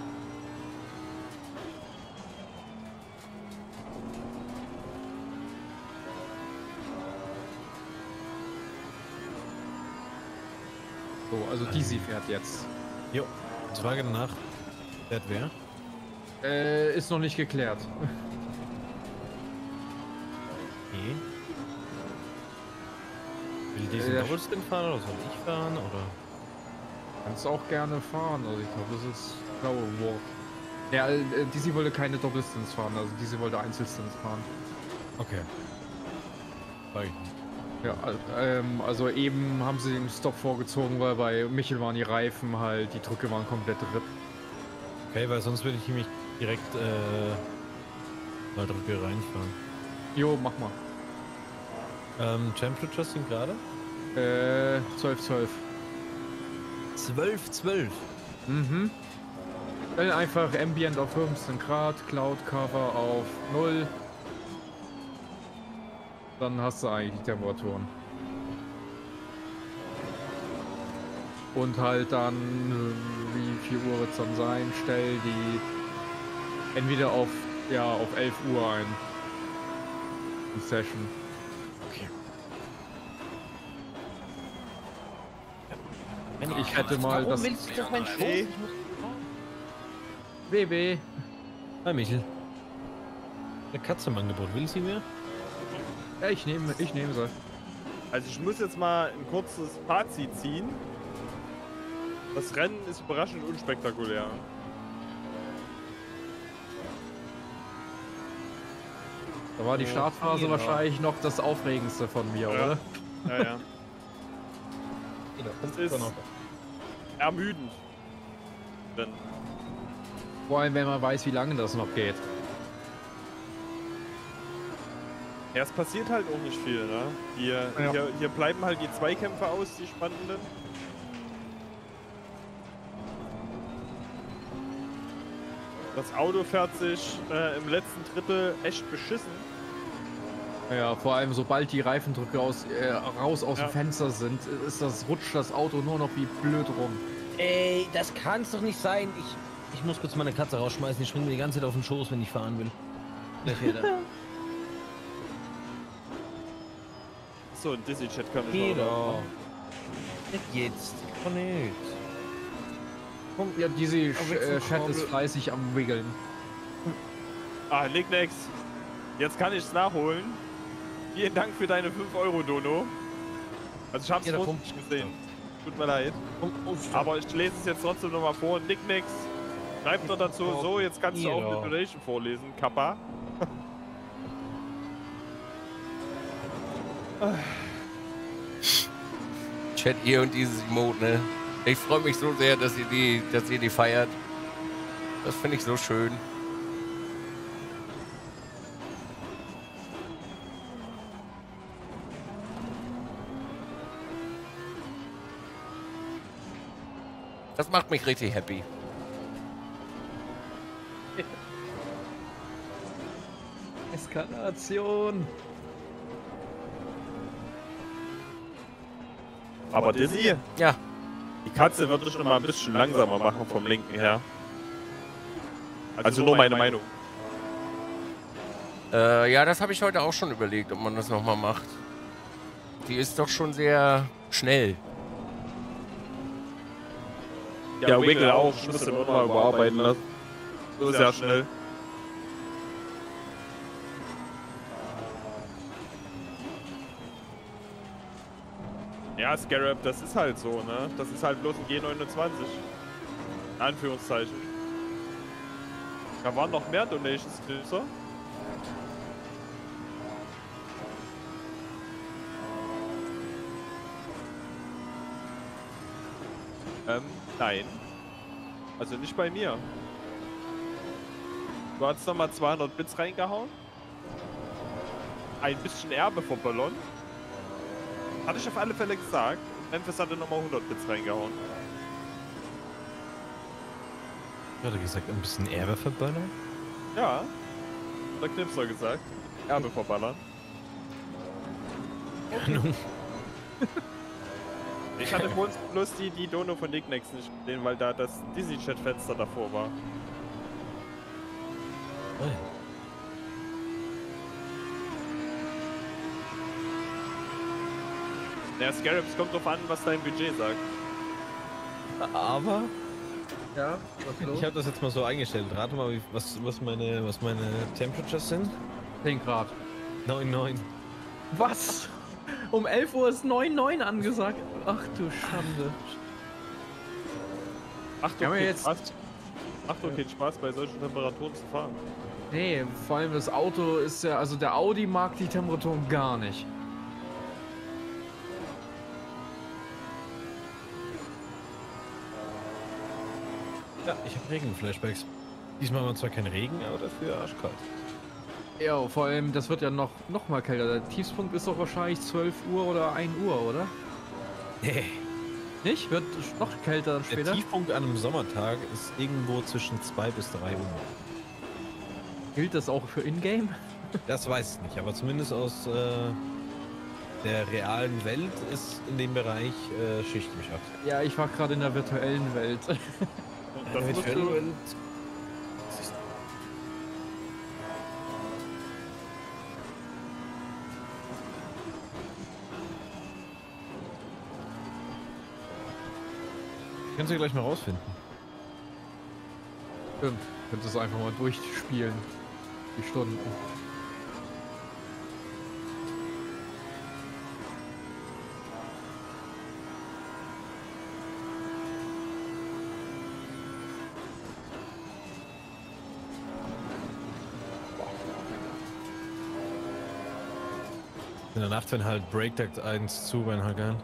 So, also Dizzy fährt jetzt. Jo, Frage danach. Fährt wer? Ist noch nicht geklärt. Okay. Will diesen Doppelspin fahren oder soll ich fahren oder? Kannst auch gerne fahren, also ich glaube, das ist blaue Wort. Ja, Dizzy wollte keine Doppelstins fahren, also Dizzy wollte Einzelstins fahren. Okay. Weiß ich nicht. Ja, also eben haben sie den Stop vorgezogen, weil bei Michel waren die Reifen halt, die Drücke waren komplett RIP. Okay, weil sonst würde ich nämlich direkt mal Drücke reinfahren. Jo, mach mal. Temperature sind gerade? 12. 12. Mhm. Dann einfach Ambient auf 15 Grad, Cloud Cover auf 0. Dann hast du eigentlich die Temperaturen. Und halt dann, wie viel Uhr wird es dann sein? Stell die entweder auf 11 Uhr ein. Die Session. Okay. Ich hätte mal das. willst du auf meinen Schoß? Hey. BB. Hi Michel. Eine Katze im Angebot, will sie mir? Ja, ich nehme sie. Also ich muss jetzt mal ein kurzes Fazit ziehen. Das Rennen ist überraschend unspektakulär. Da war die Startphase wahrscheinlich noch das Aufregendste von mir, oder? Ja. Das ist ermüdend. Denn Vor allem, wenn man weiß, wie lange das noch geht. ja, es passiert halt auch nicht viel, ne? Hier bleiben halt die Zweikämpfe aus, die spannenden. Das Auto fährt sich im letzten Drittel echt beschissen. Ja, vor allem sobald die Reifendrücke raus aus dem Fenster sind, rutscht das Auto nur noch wie blöd rum. Ey, das kann's doch nicht sein. Ich muss kurz meine Katze rausschmeißen, die springt mir die ganze Zeit auf den Schoß, wenn ich fahren will. So, ein Dizzy-Chat kann ich Geh auch doch. Nicht jetzt. Komm nicht. Ja, diese Chat ist fleißig am Wiggeln. Ah, Nicknex. Jetzt kann ich's nachholen. Vielen Dank für deine 5 Euro, Dono. Also ich hab's Ja, vorhin nicht gesehen. Tut mir leid. Aber ich lese es jetzt trotzdem nochmal vor. Nicknex, schreibt doch dazu. So, jetzt kannst du auch eine Donation vorlesen. Kappa. Chat, ihr und dieses Emote, ne? Ich freue mich so sehr, dass ihr die feiert. Das finde ich so schön. Das macht mich richtig happy. Eskalation. Aber Dizzy, Ja. die Katze wird dich noch mal ein bisschen langsamer machen vom Linken her. Also nur meine Meinung. Ja, das habe ich heute auch schon überlegt, ob man das nochmal macht. Die ist doch schon sehr schnell. Ja, Wiggle auch. Ich müsste nur noch mal überarbeiten lassen. So ist ja schnell. Ja, Scarab, das ist halt so, ne? Das ist halt bloß ein G29. In Anführungszeichen. Da waren noch mehr Donations größer. Nein. Also nicht bei mir. Du hast nochmal 200 Bits reingehauen. Ein bisschen Erbe vom Ballon. Hatte ich auf alle Fälle gesagt. Memphis hatte nochmal 100 Bits reingehauen. Hat er gesagt, ein bisschen Erbe verballern? Ja. Hat der Knipser gesagt. Erbe verballern. Ahnung. Ich hatte vorhin bloß die Dono von Nicknex nicht gesehen, weil da das Dizzy-Chat-Fenster davor war. Oh ja. Der Scarab, es kommt drauf an, was dein Budget sagt. Aber Ja, was los? ich habe das jetzt mal so eingestellt. Rate mal, was meine Temperatures sind. 10 Grad. 9,9. Was? Um 11 Uhr ist 9,9 angesagt. Ach du Schande. Achtung, Ja, aber kein jetzt- Spaß. Achtung, kein Spaß bei solchen Temperaturen zu fahren. Nee, vor allem das Auto ist ja, also der Audi mag die Temperaturen gar nicht. Ja, ich habe Regen-Flashbacks. Diesmal war zwar kein Regen, aber dafür arschkalt. Ja, vor allem, das wird ja noch mal kälter. Der Tiefspunkt ist doch wahrscheinlich 12 Uhr oder 1 Uhr, oder? Nee. Nicht? Wird noch kälter dann Der später? Tiefpunkt an einem Sommertag ist irgendwo zwischen 2 bis 3 Uhr. Gilt das auch für Ingame? Das weiß ich nicht, aber zumindest aus der realen Welt ist in dem Bereich Schicht im Schacht. Ja, ich war gerade in der virtuellen Welt. Das musst du, Kannst du gleich mal rausfinden. Stimmt. Könntest du einfach mal durchspielen. Die Stunden. In der Nacht, wenn halt Breakduct 1 zu bei Hagan.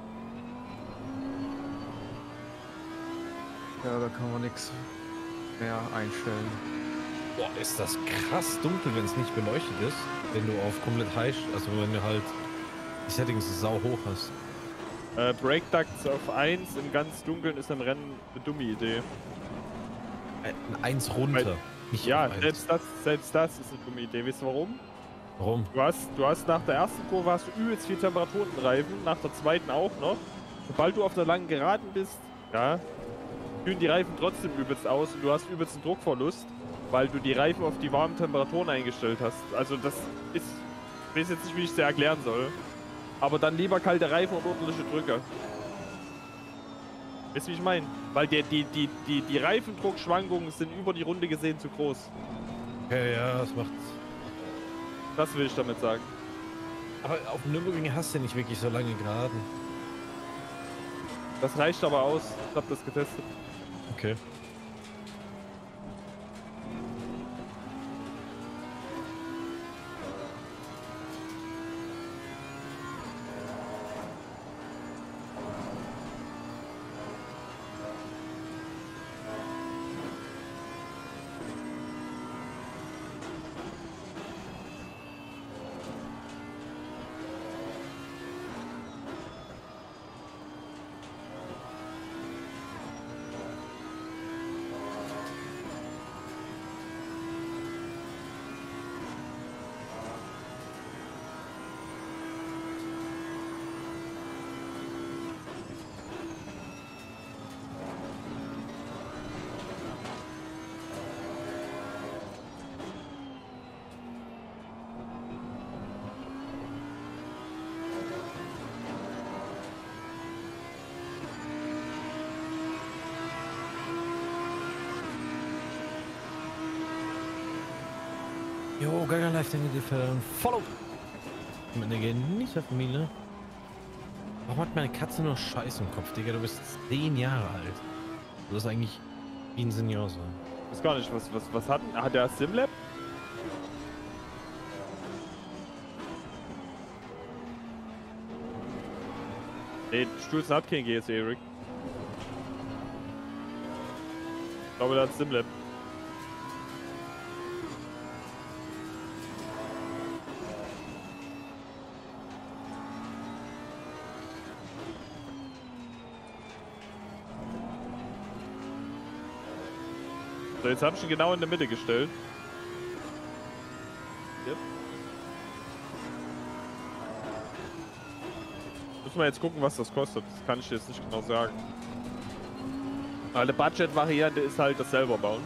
Ja, da kann man nichts mehr einstellen. Boah, ist das krass dunkel, wenn es nicht beleuchtet ist. Wenn du auf komplett high, also wenn du halt die Settings sau hoch hast. Breakducts auf 1 im ganz Dunkeln ist im Rennen eine dumme Idee. Ein 1 runter. Nicht Ja, auf 1. selbst das ist eine dumme Idee. Weißt du warum? Warum? Du hast nach der ersten Kurve hast du übelst viel Temperaturenreifen, nach der zweiten auch noch. Sobald du auf der langen Geraden bist, ja, kühlen die Reifen trotzdem übelst aus und du hast übelst einen Druckverlust, weil du die Reifen auf die warmen Temperaturen eingestellt hast. Also das ist, ich weiß jetzt nicht, wie ich es dir erklären soll, aber dann lieber kalte Reifen und ordentliche Drücke. Weißt du, wie ich meine? Weil die Reifendruckschwankungen sind über die Runde gesehen zu groß. Okay, ja, das macht. Das will ich damit sagen. Aber auf dem Nürburgring hast du ja nicht wirklich so lange Geraden. Das reicht aber aus. Ich hab das getestet. Okay. Jo, geiler Live-Dinge, die Follow! Meine Genießerfamilie. Warum hat meine Katze nur Scheiß im Kopf, Digga? Du bist 10 Jahre alt. Du wirst eigentlich wie ein Senior sein. Ich weiß gar nicht, was hat der Simlab? Nee, Stulzen hat kein GSE, Eric. Ich glaube, der hat Simlab. So, jetzt habe ich ihn genau in der Mitte gestellt. Yep. Müssen wir jetzt gucken, was das kostet. Das kann ich jetzt nicht genau sagen. Aber eine Budget-Variante ist halt das selber bauen.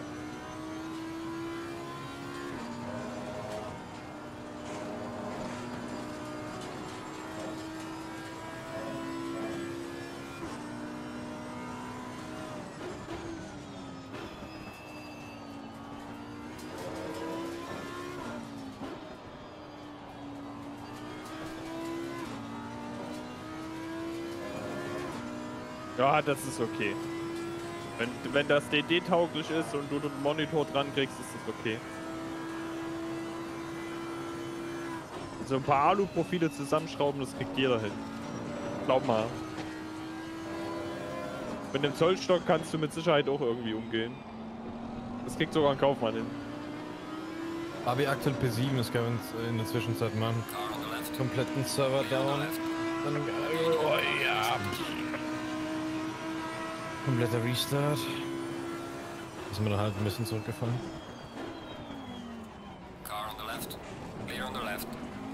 Ja, das ist okay. Wenn das DD-tauglich ist und du den Monitor dran kriegst, ist das okay. So ein paar Aluprofile zusammenschrauben, das kriegt jeder hin. Glaub mal. Mit dem Zollstock kannst du mit Sicherheit auch irgendwie umgehen. Das kriegt sogar ein Kaufmann hin. Aber aktuell P7, das können wir uns in der Zwischenzeit machen. Kompletten Server down. Dann, oh ja. Kompletter Restart. Ist mir dann halt ein bisschen zurückgefallen. Car on the left. Clear on the left.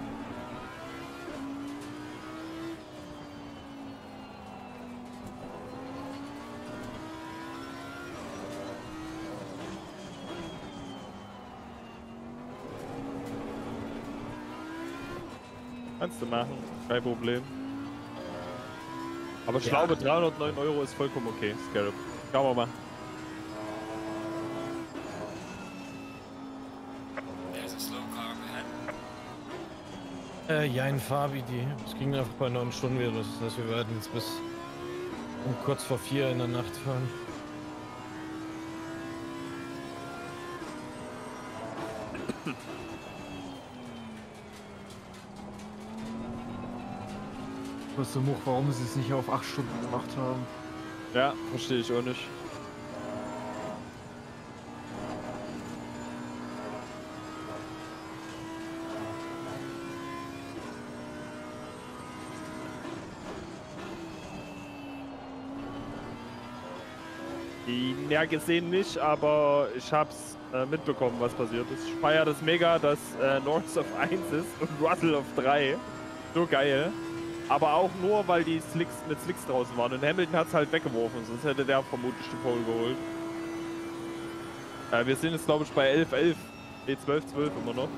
Kannst du machen, kein Problem. Aber ich glaube 309 € ist vollkommen okay, Scarab. Schauen wir mal. Ja, in Fabi, es ging einfach bei 9 Stunden wieder. Das heißt, wir werden jetzt bis um kurz vor 4 in der Nacht fahren. Was so Much, warum sie es nicht auf 8 Stunden gemacht haben. Ja, verstehe ich auch nicht. Ja, gesehen nicht, aber ich hab's mitbekommen, was passiert ist. Ich feiere das mega, dass Norris auf 1 ist und Russell auf 3. So geil. Aber auch nur, weil die Slicks mit Slicks draußen waren. Und Hamilton hat's halt weggeworfen, sonst hätte der vermutlich die Pole geholt. Wir sind jetzt, glaube ich, bei 11-11. Nee, 12-12 immer noch.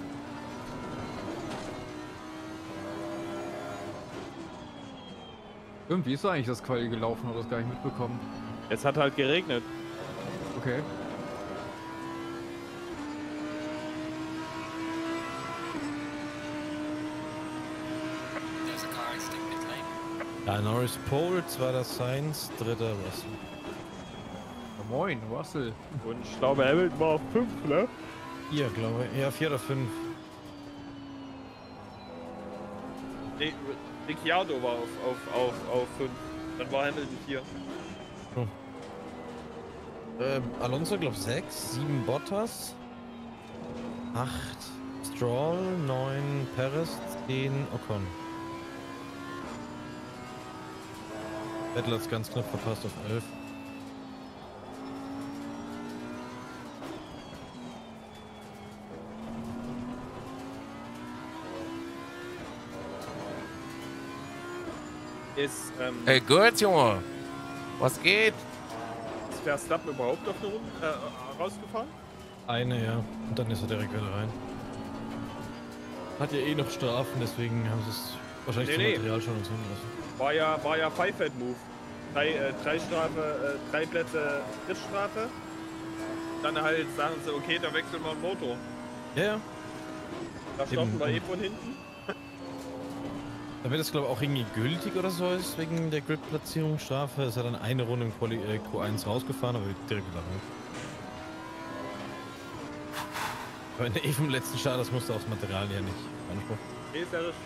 Irgendwie ist eigentlich das Quali gelaufen, oder das gar nicht mitbekommen. Es hat halt geregnet. Okay. Ja, Norris Pole, zweiter Sainz, dritter Russell. Ja, moin, Russell. Und ich glaube, Hamilton war auf 5, ne? 4, glaube ich. Ja, 4 oder 5. Nee, Ricciardo war auf 5. Dann war Hamilton 4. Oh. Alonso, glaube ich, 6, 7 Bottas, 8 Stroll, 9 Perez, 10 Ocon. Vettel hat's ganz knapp verpasst auf 11. Ist, Hey, gut, Junge. Was geht? ist Verstappen überhaupt auf eine Runde rausgefahren? Eine, ja. Und dann ist er direkt wieder rein. Hat ja eh noch Strafen, deswegen haben sie es wahrscheinlich zum Material schon uns hinlassen. War ja Five-Head-Move. 3 Plätze Drittstrafe. Dann halt sagen sie, okay, da wechseln wir den Motor. Ja, ja. Da stoppen wir eh von hinten. Da wird es, glaube ich, auch irgendwie gültig oder so ist, wegen der Grid-Platzierungsstrafe. Ist er dann eine Runde im Q1 rausgefahren, aber wird direkt wieder rein. Aber in der vom letzten Start, das musste aufs Material ja nicht beanspruchen. Nee, ist ja richtig.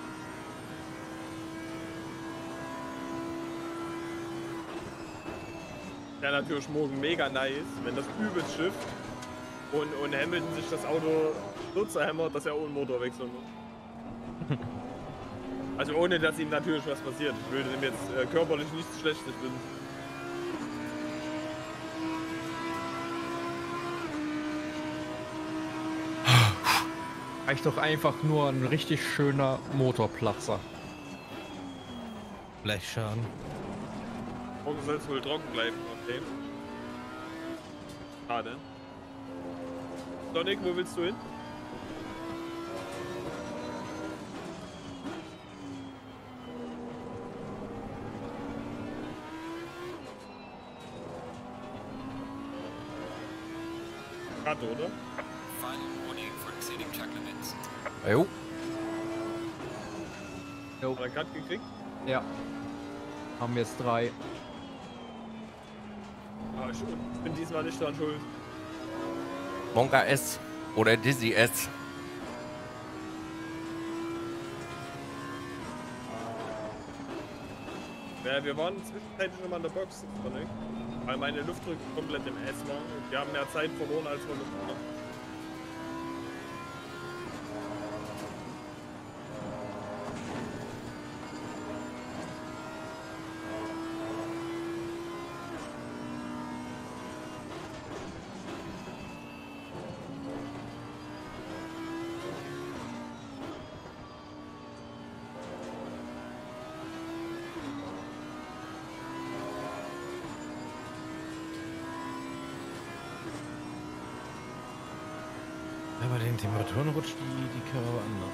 Ja, natürlich morgen mega nice, wenn das übelst schifft und Hamilton sich das Auto so zerhämmert, dass er ohne Motor wechseln muss. Also ohne, dass ihm natürlich was passiert. Ich würde ihm jetzt körperlich nichts Schlechtes wünschen. Reicht doch einfach nur ein richtig schöner Motorplatzer. Blechschaden. Morgen soll es wohl trocken bleiben, okay. Schade. Sonic, wo willst du hin? Gerade, oder? Jo. Hat er Cut gekriegt? Ja. Haben jetzt 3. Ah, ich bin diesmal nicht dran schuld. Monka S oder Dizzy S. Ja, wir waren zwischenzeitlich schon mal in der Box, oder nicht? Weil meine Luftdruck komplett im S war. Wir haben mehr Zeit verloren, als wir Luft hatten. Ja, bei den Temperaturen rutscht die Karre an. Ne?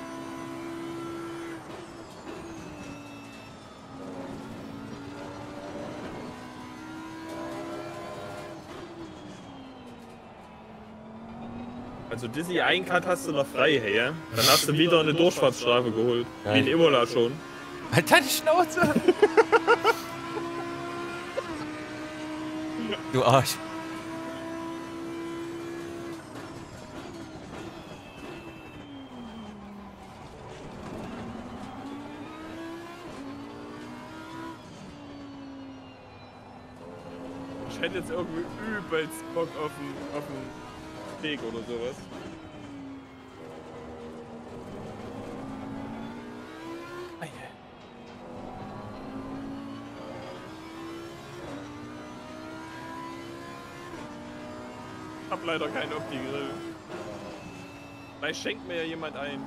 Also Dizzy, einen Cut hast du noch frei, hey, ja? Dann hast du wieder eine Durchfahrtsstrafe geholt. Wie in Imola schon. Alter, die Schnauze! Du Arsch. Ich hätte jetzt irgendwie übelst Bock auf einen Weg oder sowas. Ich hab leider keinen Opti-Grill. Vielleicht schenkt mir ja jemand ein.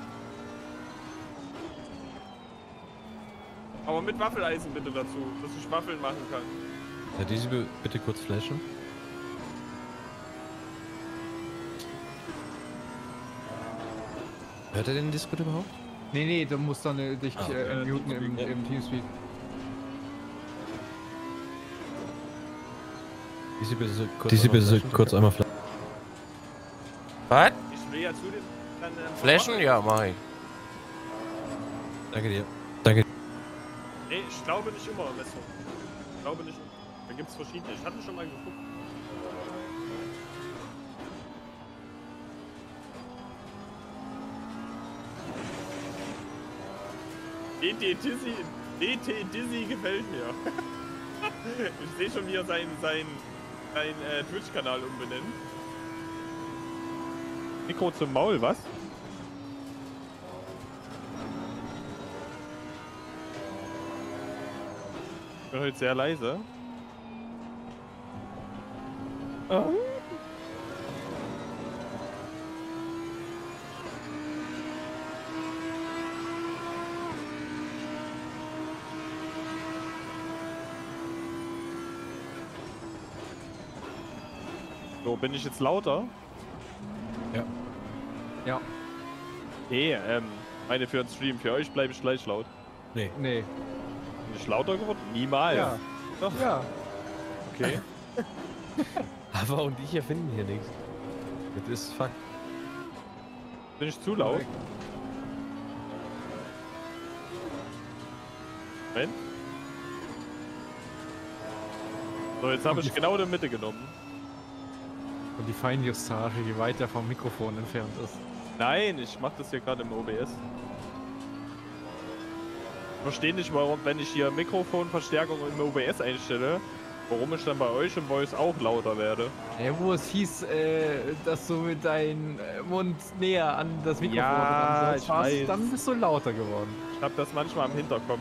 Aber mit Waffeleisen bitte dazu, dass ich Waffeln machen kann. Ja, diese bitte kurz flashen. Hört er den Discord überhaupt? Nee, du musst dann dich muten im Teamspeak. Diese bitte kurz einmal flashen. Was? Ich will ja zu den... Flashen? Ja, mach ich. Danke dir. Danke. Nee, ich glaube nicht immer, Messung. Ich glaube nicht immer. Da gibt's verschiedene. Ich hatte schon mal geguckt. DT Dizzy gefällt mir. Ich sehe schon, wie er seinen Twitch-Kanal umbenennt. Mikro zum Maul, was? Ich bin heute sehr leise. Oh. So, bin ich jetzt lauter? Ja. Ja. Nee, meine für den Stream. Für euch bleibe ich gleich laut. Nee. Nee. Bin ich lauter geworden? Niemals. Ja. Doch. Ja. Okay. Aber und ich erfinden hier nichts. Das ist Fakt. Bin ich zu laut? Moment. So, jetzt habe ich genau die Mitte genommen. Und die Feinjustage, die weiter vom Mikrofon entfernt ist. Nein, ich mache das hier gerade im OBS. Ich verstehe nicht, warum, wenn ich hier Mikrofonverstärkung im OBS einstelle, warum ich dann bei euch im Voice auch lauter werde. Ja, wo es hieß, dass du mit deinem Mund näher an das Mikrofon Ja, dran ich warst, weiß. dann bist du lauter geworden. Ich habe das manchmal im Hinterkopf.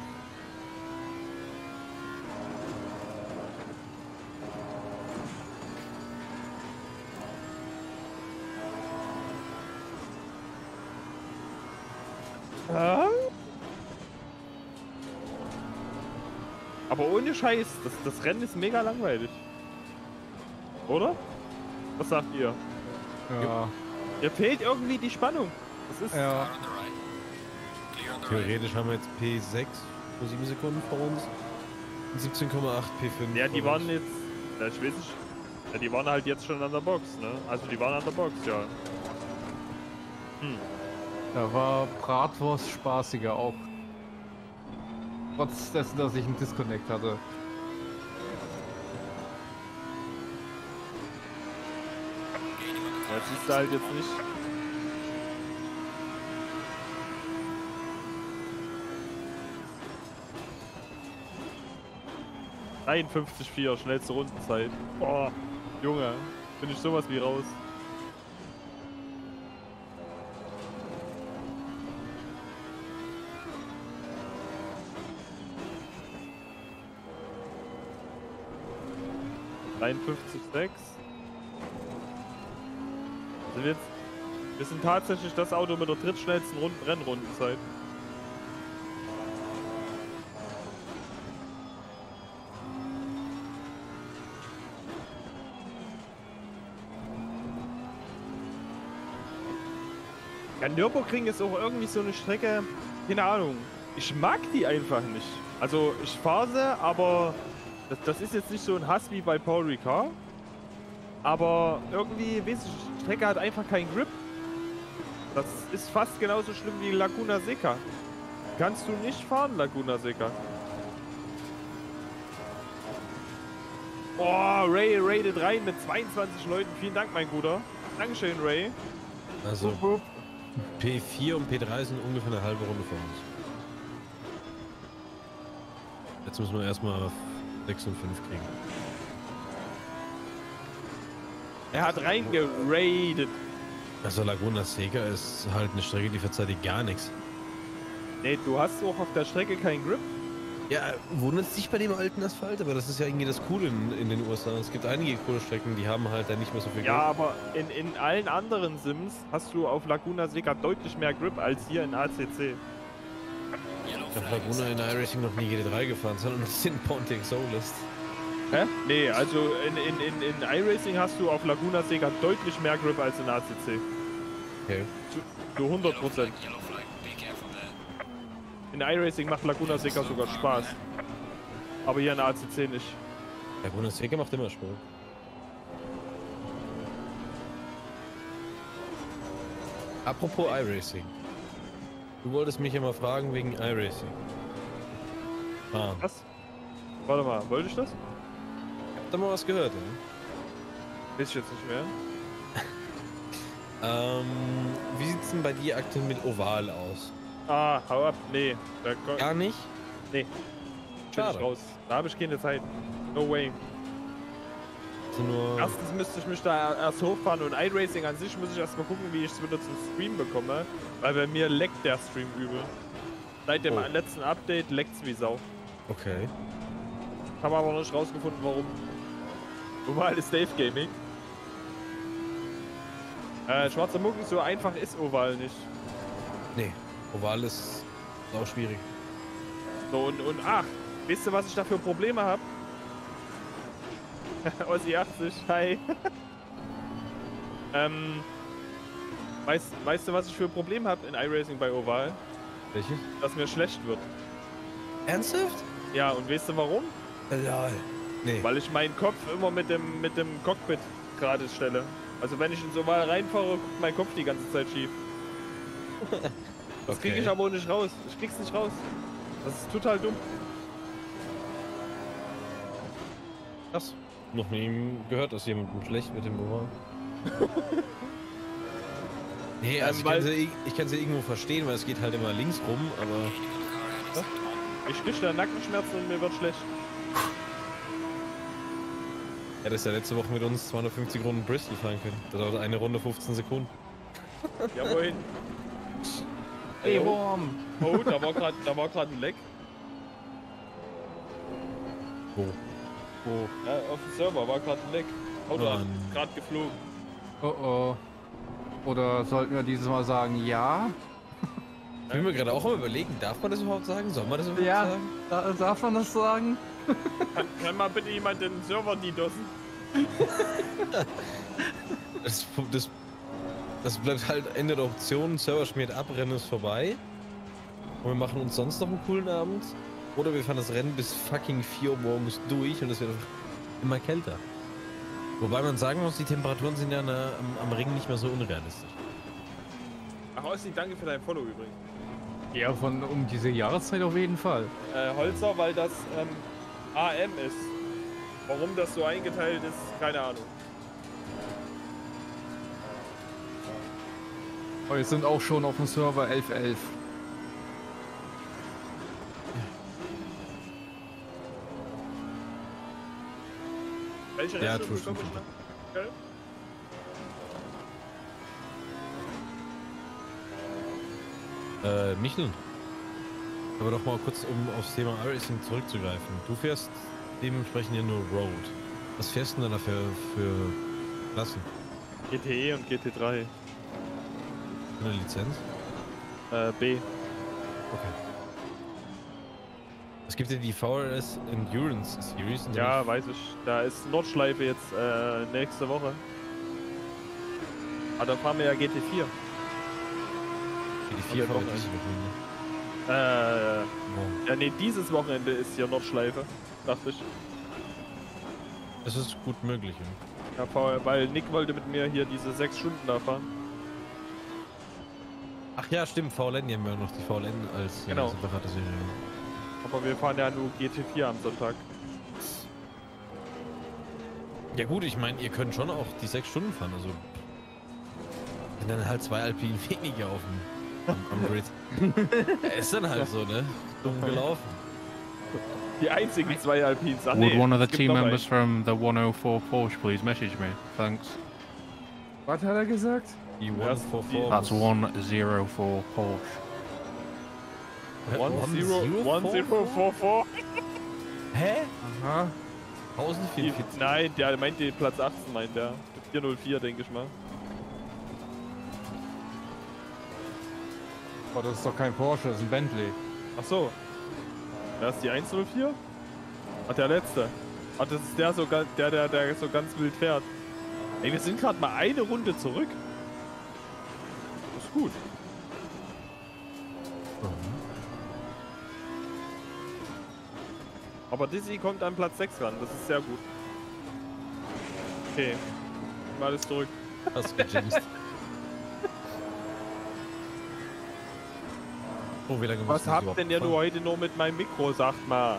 Aber ohne Scheiß, das Rennen ist mega langweilig. Oder? Was sagt ihr? Ja. Mir fehlt irgendwie die Spannung. Das ist... Ja. Theoretisch haben wir jetzt P6 vor 7 Sekunden vor uns. Und 17,8 P5. Ja, die vor waren uns. jetzt... Ja, ich weiß nicht. Ja, die waren halt jetzt schon an der Box, ne? Also die waren an der Box, ja. Da war Bratwurst spaßiger auch. Trotz dessen, dass ich einen Disconnect hatte. Das siehst du halt jetzt nicht. 53,4, schnellste Rundenzeit. Boah, Junge, bin ich sowas wie raus. Wir sind tatsächlich das Auto mit der drittschnellsten Rennrundenzeit. Ja, Nürburgring ist auch irgendwie so eine Strecke, keine Ahnung. Ich mag die einfach nicht. Also ich fahre sie, aber das ist jetzt nicht so ein Hass wie bei Paul Ricard. Aber irgendwie, weiß ich, die Strecke hat einfach keinen Grip. Das ist fast genauso schlimm wie Laguna Seca. Kannst du nicht fahren, Laguna Seca. Oh, Ray raidet rein mit 22 Leuten. Vielen Dank, mein Guter. Dankeschön, Ray. Also P4 und P3 sind ungefähr eine halbe Runde vor uns. Jetzt müssen wir erstmal 6 und 5 kriegen. Er hat reingeraidet. Also Laguna Seca ist halt eine Strecke, die verzeiht dir gar nichts. Nee, du hast auch auf der Strecke keinen Grip. Ja, wundert sich bei dem alten Asphalt, aber das ist ja irgendwie das Coole in den USA. Es gibt einige coole Strecken, die haben halt dann nicht mehr so viel Grip. Ja, aber in allen anderen Sims hast du auf Laguna Seca deutlich mehr Grip als hier in ACC. Ich habe Laguna in iRacing noch nie GT3 gefahren, sondern das in Pontiac Soulist. Hä? Nee, also in iRacing hast du auf Laguna Seca deutlich mehr Grip als in ACC. Okay. Zu 100%. In iRacing macht Laguna Seca sogar Spaß. Aber hier in ACC nicht. Laguna Seca macht immer Spaß. Apropos iRacing. Du wolltest mich ja mal fragen wegen iRacing. Ah. Was? Warte mal, wollte ich das? Habt ihr mal was gehört, ja? Weiß ich jetzt nicht mehr. Wie sieht's denn bei dir aktuell mit Oval aus? Ah, hau ab. Nee. Gar nicht? Nee. Bin ich raus. Da habe ich keine Zeit. No way. Also nur Erstens müsste ich mich da erst hochfahren und iRacing an sich muss ich erstmal gucken, wie ich es wieder zum Stream bekomme. Weil bei mir leckt der Stream übel. Seit dem letzten Update leckt's wie Sau. Okay. Haben aber noch nicht rausgefunden, warum. Oval ist Dave Gaming. Schwarzer Mucki, so einfach ist Oval nicht. Nee, Oval ist auch schwierig. So und ach, wisst ihr, was ich da für Probleme habe? Ossi 80, hi. Weißt du, was ich für Probleme habe in iRacing bei Oval? Welches? Dass mir schlecht wird. Ernsthaft? Ja, und weißt du warum? Lol. Nee. Weil ich meinen Kopf immer mit dem Cockpit gerade stelle. Also wenn ich ins Oval reinfahre, guckt mein Kopf die ganze Zeit schief. Das kriege ich aber auch nicht raus. Ich krieg's nicht raus. Das ist total dumm. Krass. Noch nie gehört, dass jemandem schlecht mit dem Oval. Nee, also ich kann sie irgendwo verstehen, weil es geht halt immer links rum, aber... Was? Ich krieg da Nackenschmerzen und mir wird schlecht. Ja, das ist ja letzte Woche mit uns 250 Runden Bristol fahren können. Da dauert eine Runde 15 Sekunden. Jawohl. Hey, Worm! Oh, da war gerade ein Leck. Wo? Ja, auf dem Server war gerade ein Leck. Auto gerade geflogen. Oh oh. Oder sollten wir dieses Mal sagen, ja? Ich bin mir gerade auch am Überlegen, darf man das überhaupt sagen? Soll man das überhaupt sagen? Ja, darf man das sagen? Kann mal bitte jemand den Server DDoSen? Das bleibt halt Ende der Option, Server schmiert ab, Rennen ist vorbei. Und wir machen uns sonst noch einen coolen Abend. Oder wir fahren das Rennen bis fucking 4 Uhr morgens durch und es wird immer kälter. Wobei man sagen muss, die Temperaturen sind ja am Ring nicht mehr so unrealistisch. Ach, Ossi, danke für dein Follow übrigens. Ja, um diese Jahreszeit auf jeden Fall. Holzer, weil das AM ist. Warum das so eingeteilt ist, keine Ahnung. Aber wir sind auch schon auf dem Server 1111. Welche Ja, Rechnung true, bekomme ich true. noch? Okay. Michel, aber doch mal kurz, um aufs Thema iRacing zurückzugreifen. Du fährst dementsprechend ja nur Road. Was fährst du denn da für Klassen? GTE und GT3. Für eine Lizenz? B. Okay. Es gibt ja die VRS Endurance Series. in der Ja, ich- weiß ich. Da ist Nordschleife jetzt nächste Woche. Aber da fahren wir ja GT4. Die Und 4 der fahre ich Woche. diese Wochenende. Äh, Morgen. ja, nee, dieses Wochenende ist hier Nordschleife. Dachte ich. Das ist gut möglich. Ja. Ja, weil Nick wollte mit mir hier diese 6 Stunden da fahren. Ach ja, stimmt, VLN, die haben ja noch die VLN als Genau. separate Serie. Aber wir fahren ja nur GT4 am Sonntag. Ja gut, ich meine, ihr könnt schon auch die 6 Stunden fahren, also sind dann halt 2 Alpinen weniger auf dem am Grid. Ist dann halt so, ne? Dumm gelaufen. Die einzigen 2 Alpins. Ach Would nee, one of the es gibt team noch einen. members from the 104 Porsche please message me? Thanks. Was hat er gesagt? Die Ja, 144. That's 104 Porsche. 1044. Hä? Aha. 1044. Nein, der meint den Platz 18, meint der. 404, denke ich mal. Oh, das ist doch kein Porsche, das ist ein Bentley. Ach so. Da ist die 104? Ach, der letzte. Ach, das ist der der so ganz wild fährt. Ey, wir sind gerade mal eine Runde zurück. Das ist gut. Aber Dizzy kommt an Platz 6 ran, das ist sehr gut. Okay. Mal alles zurück. Hast du gejinxt. Oh, wie lange musst Was du habt überhaupt denn ihr fahren? nur heute nur mit meinem Mikro, sagt mal?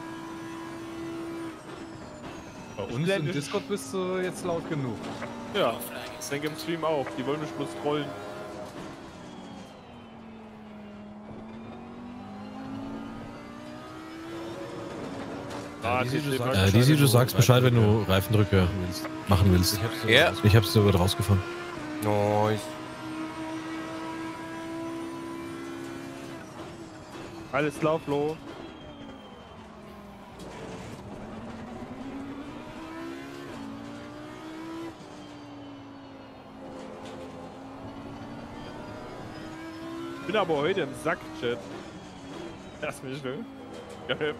Bei uns blende- im Discord bist du jetzt laut genug. Ja, ich denke im Stream auch. Die wollen mich bloß trollen. Dizzy, du sagst Bescheid, wenn du Reifendrücke machen willst. Ja. Ich hab's sogar rausgefunden. Nice. Alles klar, Flo. Ich bin aber heute im Sack-Chat. Lass mich schön. Geil.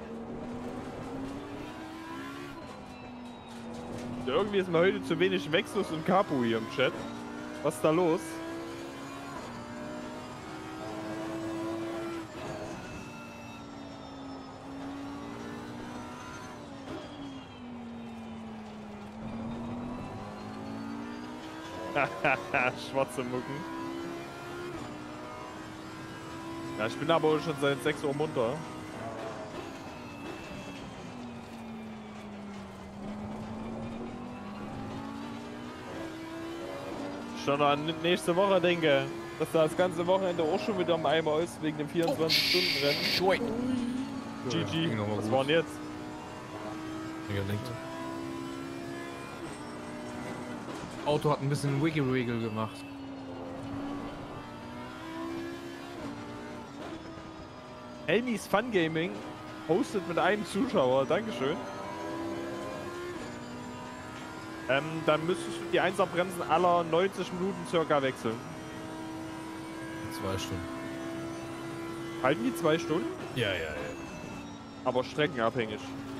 Irgendwie ist mir heute zu wenig Wexus und Capo hier im Chat. Was ist da los? Schwarze Mucken. Ja, ich bin aber schon seit 6 Uhr munter. Schon an nächste Woche denke, dass da das ganze Wochenende auch schon wieder am Eimer ist wegen dem 24-Stunden-Rennen. Schwein. GG, ging noch mal was gut. waren jetzt? Auto hat ein bisschen Wiggle gemacht. Elmis Fun Gaming hostet mit einem Zuschauer, Dankeschön. Dann müsstest du die Einserbremsen aller 90 Minuten circa wechseln. 2 Stunden. Halten die 2 Stunden? Ja. Aber streckenabhängig.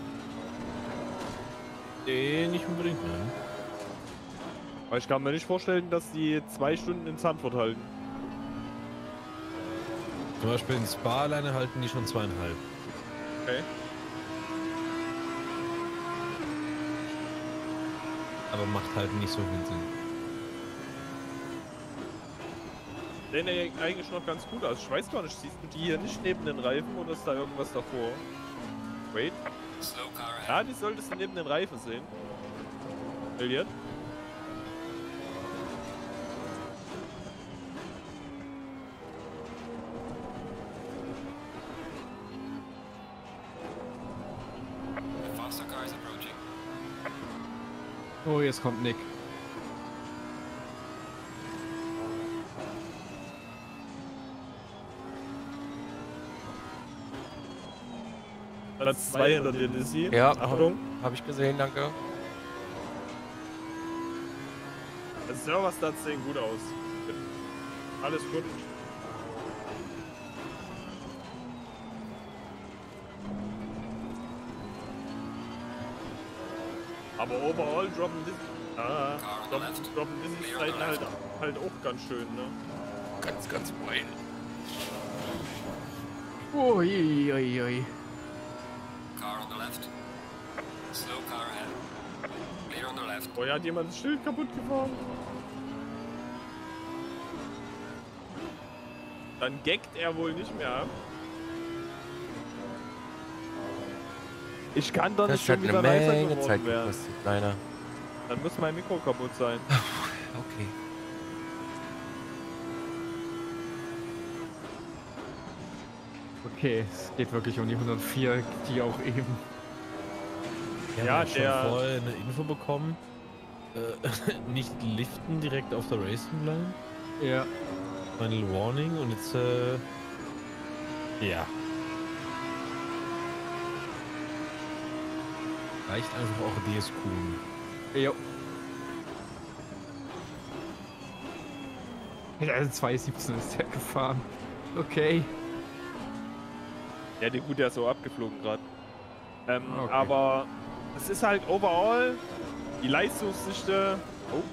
Nee, nicht unbedingt, ne? Weil ich kann mir nicht vorstellen, dass die 2 Stunden in Zandvoort halten. Zum Beispiel in Spa alleine halten die schon 2,5. Okay. Aber macht halt nicht so viel Sinn. Sehen ja eigentlich noch ganz gut aus. Ich weiß gar nicht, siehst du die hier nicht neben den Reifen oder ist da irgendwas davor? Wait. Ja, die solltest du neben den Reifen sehen. Elliot? Oh, jetzt kommt Nick. Platz 2 hinter dir, Lizzie. Ja, Achtung. habe ich gesehen, danke. Das Server-Stats sehen gut aus. Alles gut. Aber overall droppen diese Zeiten halt auch ganz schön, ne? Ganz, ganz wild. Uiuiui. Car on the left. Slow car ahead. Clear on the left. Oh ja, hat jemand das Schild kaputt gefahren? Dann gaggt er wohl nicht mehr. Ich kann doch nicht Das hat schon eine wieder leiser Menge geworden Zeit werden. gekostet, leider. Dann muss mein Mikro kaputt sein. Okay. Okay, es geht wirklich um die 104, die auch eben. Ja, hab schon vorher eine Info bekommen. Nicht liften direkt auf der Racing Line. Ja. Final Warning und jetzt ja. Reicht einfach auch DSQ. Jo. Ja, also 2,17 ist der gefahren. Okay. Ja, der gut, der ist so abgeflogen gerade. Okay. Aber es ist halt overall die Leistungsdichte. Oh.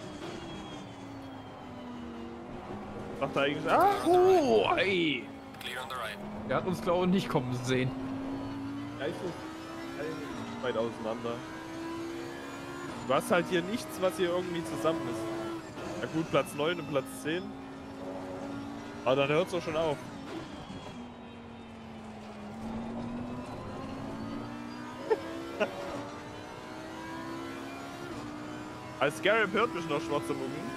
Sagt er eigentlich. Ah, oh, ey. Clear on the right. Der hat uns, glaube ich, nicht kommen sehen. Leistung weit auseinander. Du hast halt hier nichts, was hier irgendwie zusammen ist. Ja gut, Platz 9 und Platz 10. Aber dann hört es doch schon auf. Als Garrett hört mich noch schwarze Mucken.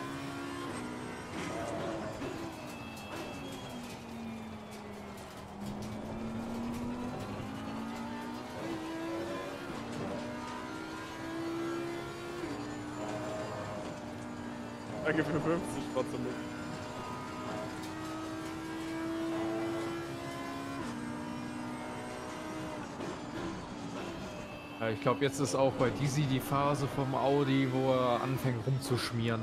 Danke für 50 schwarze Mucken. Ja, ich glaube, jetzt ist auch bei Dizzy die Phase vom Audi, wo er anfängt rumzuschmieren.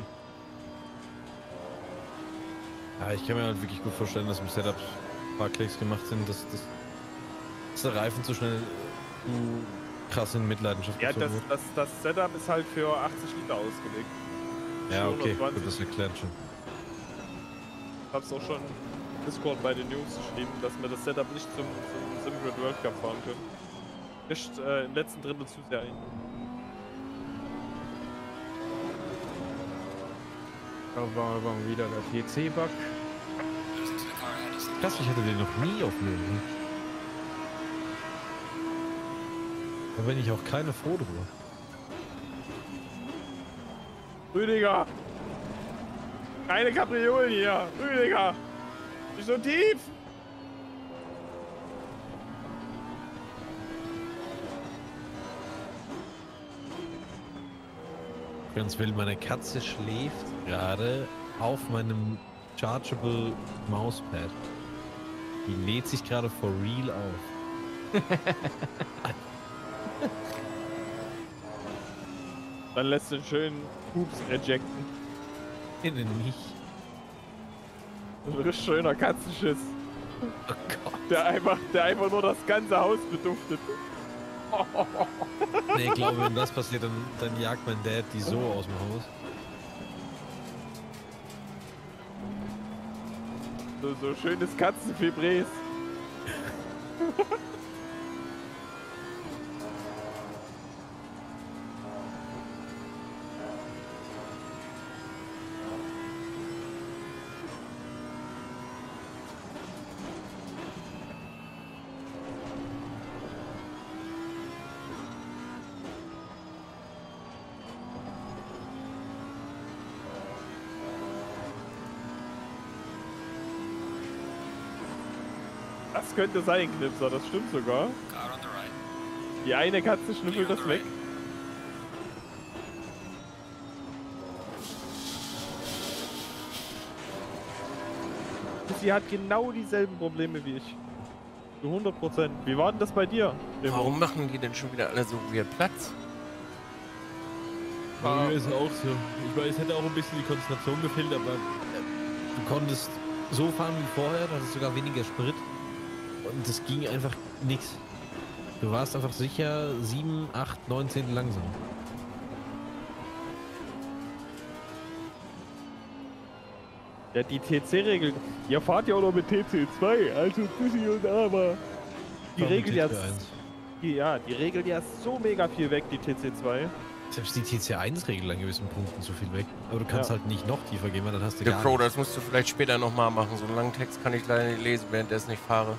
Ja, ich kann mir halt wirklich gut vorstellen, dass im Setup ein paar Klicks gemacht sind, dass der Reifen zu schnell zu krass in Mitleidenschaft Ja, gezogen wird. das Setup ist halt für 80 Liter ausgelegt. Ja, okay, 120. gut, das erklärt schon. Ich hab's auch schon im Discord bei den News geschrieben, dass wir das Setup nicht zum Simgrid World Cup fahren können. Nicht im letzten Drittel zu sehr ein. Da war wieder der PC-Bug. Listen to the car ahead. Is Krass, ich hatte den noch nie auf mir. Da bin ich auch keine froh drüber. Rüdiger! Keine Kapriolen hier! Rüdiger! Nicht so tief! Ganz wild, meine Katze schläft gerade auf meinem Chargeable Mauspad. Die lädt sich gerade for real auf. Dann lässt den schönen Pups ejecten. Innen nicht. Ein richtig schöner Katzenschiss. Oh Gott. Der einfach nur das ganze Haus beduftet. Nee, ich glaube, wenn das passiert, dann jagt mein Dad die so aus dem Haus. So schönes Katzenfibres. Das könnte sein, Knipser, das stimmt sogar. car on the right. Die eine Katze schnüffelt das weg. sie hat genau dieselben Probleme wie ich. Zu 100%. Wie war denn das bei dir? Warum machen die denn schon wieder alle so weird Platz? Bei mir ist auch so. Ich weiß, es hätte auch ein bisschen die Konzentration gefehlt, aber du konntest so fahren wie vorher, du hattest sogar weniger Sprit und es ging einfach nichts. Du warst einfach sicher 7, 8, 9 Zehntel langsam. Ja, die TC-Regeln. Ihr fahrt ja auch noch mit TC2, also Bussi und aber. Die regelt ja. Die regelt ja so mega viel weg, die TC2. Selbst die TC1 regelt an gewissen Punkten so viel weg. Aber du kannst halt nicht noch tiefer gehen, weil dann hast du Der gar Pro, nichts. das musst du vielleicht später nochmal machen. So einen langen Text kann ich leider nicht lesen, währenddessen ich fahre.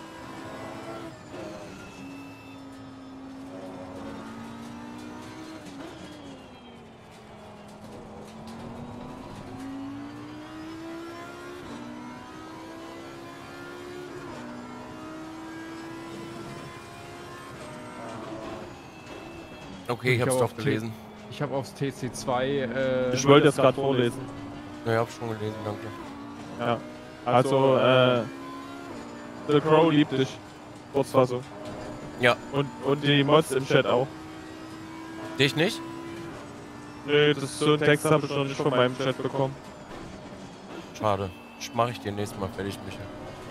Okay, ich hab's doch gelesen. Ich habe aufs TC2. Ich wollte das gerade vorlesen. Ja, ich hab's schon gelesen, danke. Ja. Also, The Crow liebt dich. Kurzfassung. Ja. Und die Mods im Chat auch. Dich nicht? Nö, so einen Text habe ich noch nicht von meinem Chat bekommen. Schade. Mach ich dir nächstes Mal fertig, Michael.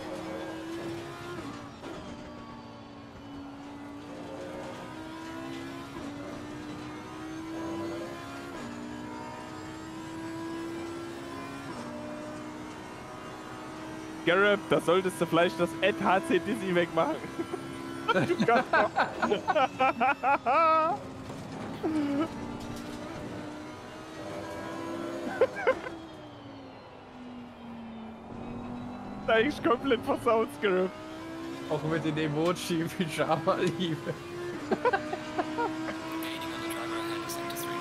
Garrett, da solltest du vielleicht das @HC Dizzy wegmachen. Du kannst doch. Das ist eigentlich komplett versaut, Garrett. Auch mit den Emoji Pyjama-Liebe. Gaining on the driver ahead, sector 3.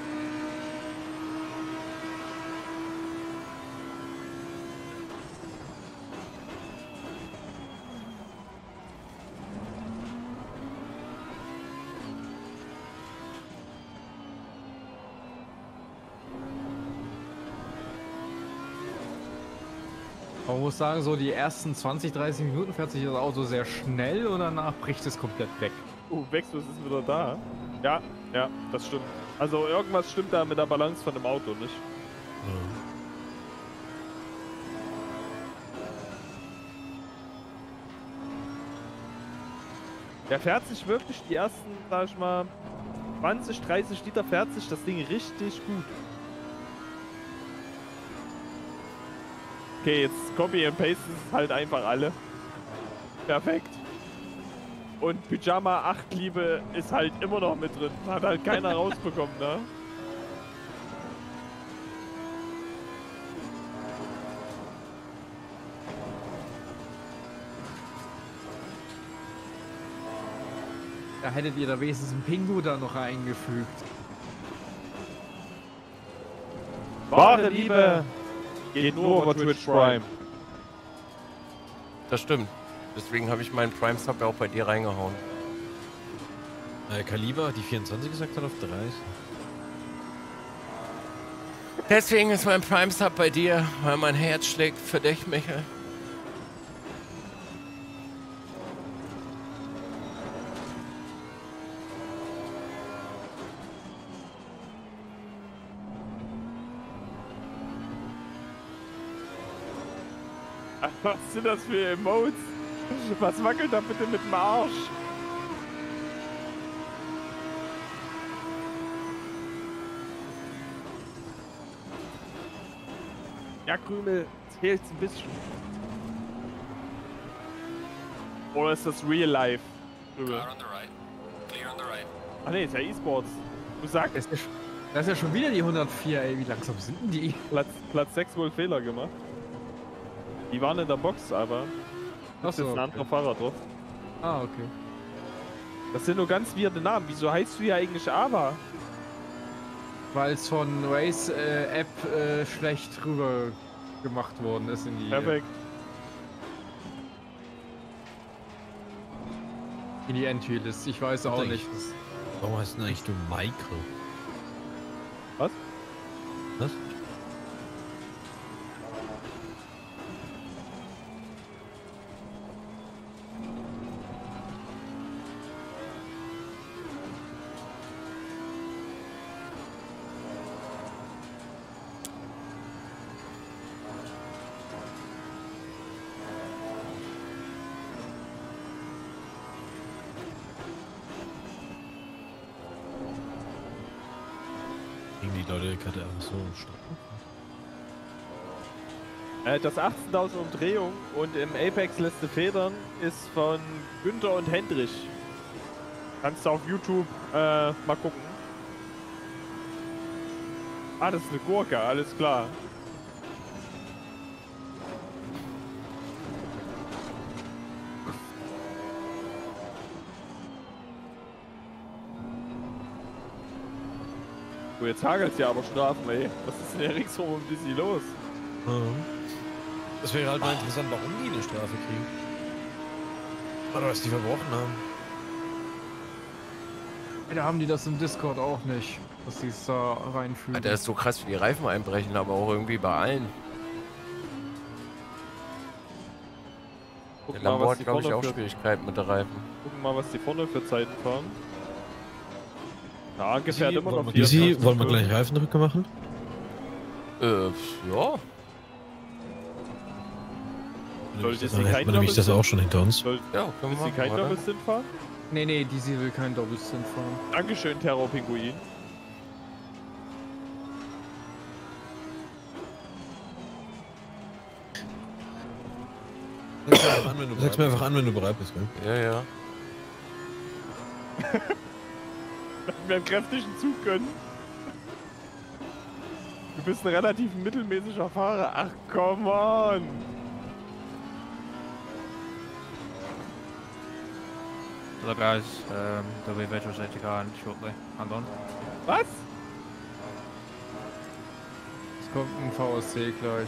Man muss sagen, so die ersten 20, 30 Minuten fährt sich das Auto sehr schnell und danach bricht es komplett weg. Wechsel ist wieder da. Ja, das stimmt. Also irgendwas stimmt da mit der Balance von dem Auto nicht. Der fährt sich wirklich die ersten, sag ich mal, 20, 30 Liter fährt sich das Ding richtig gut. Okay, jetzt Copy and Paste ist halt einfach alle. Perfekt. Und Pyjama 8 Liebe ist halt immer noch mit drin. Hat halt keiner rausbekommen, ne? Da hättet ihr da wenigstens einen Pingu da noch eingefügt. Wahre Liebe geht nur über Twitch Prime. Das stimmt. Deswegen habe ich meinen Prime Sub ja auch bei dir reingehauen. Kaliber, die 24 gesagt hat, auf 30. Deswegen ist mein Prime Sub bei dir, weil mein Herz schlägt für dich, Michael. Was sind das für Emotes? Was wackelt da bitte mit dem Arsch? Ja, Krümel, zählt's ein bisschen. Oder ist das Real Life? Krümel. Car on the right. Clear on the right. Ach ne, ist ja E-Sports. Du sagst, Das ist ja schon wieder die 104, ey. Wie langsam sind denn die? Platz 6 wohl Fehler gemacht. Die waren in der Box, aber das ist jetzt ein anderer Fahrer drauf. Ah, okay. Das sind nur ganz weirde Namen. Wieso heißt du ja eigentlich Ava? Weil es von Race App schlecht rüber gemacht worden ist in die Perfekt. Entry-List. Ich weiß auch nicht. Warum heißt denn eigentlich du Michael? Was? Was? die Leute gerade einfach so stoppen? Das 18.000 Umdrehungen und im Apex letzte Federn ist von Günther und Hendrich. Kannst du auf YouTube mal gucken. Ah, das ist eine Gurke, alles klar. So, jetzt hagelt's ja aber Strafen, ey. Was ist denn hier ringsrum um Dizzy los? Das wäre halt mal interessant, warum die eine Strafe kriegen. Oder was die verbrochen haben. Da haben die das im Discord auch nicht, dass die es da reinfügen. Alter, das ist so krass, wie die Reifen einbrechen, aber auch irgendwie bei allen. Der Lambo hat, glaube ich, auch Schwierigkeiten mit der Reifen. Gucken mal, was die vorne für Zeiten fahren. Ja, gefährt immer noch Easy, wollen wir gleich Reifendrücke machen? Ja. Dann hätten wir nämlich das auch schon hinter uns. Ja, können wir Sie kein machen, Doppelstint fahren? Nee, Dizzy will keinen Doppelstint fahren. Dankeschön, Terror-Pinguin. Sag's mir einfach an, wenn du bereit bist, gell? Ja, ja. Wir einen kräftigen Zug gönnen. Du bist ein relativ mittelmäßiger Fahrer. Ach, come on! Hello guys, there'll be a virtual safety car in shortly. Hang on. Was? Es kommt ein VSC gleich.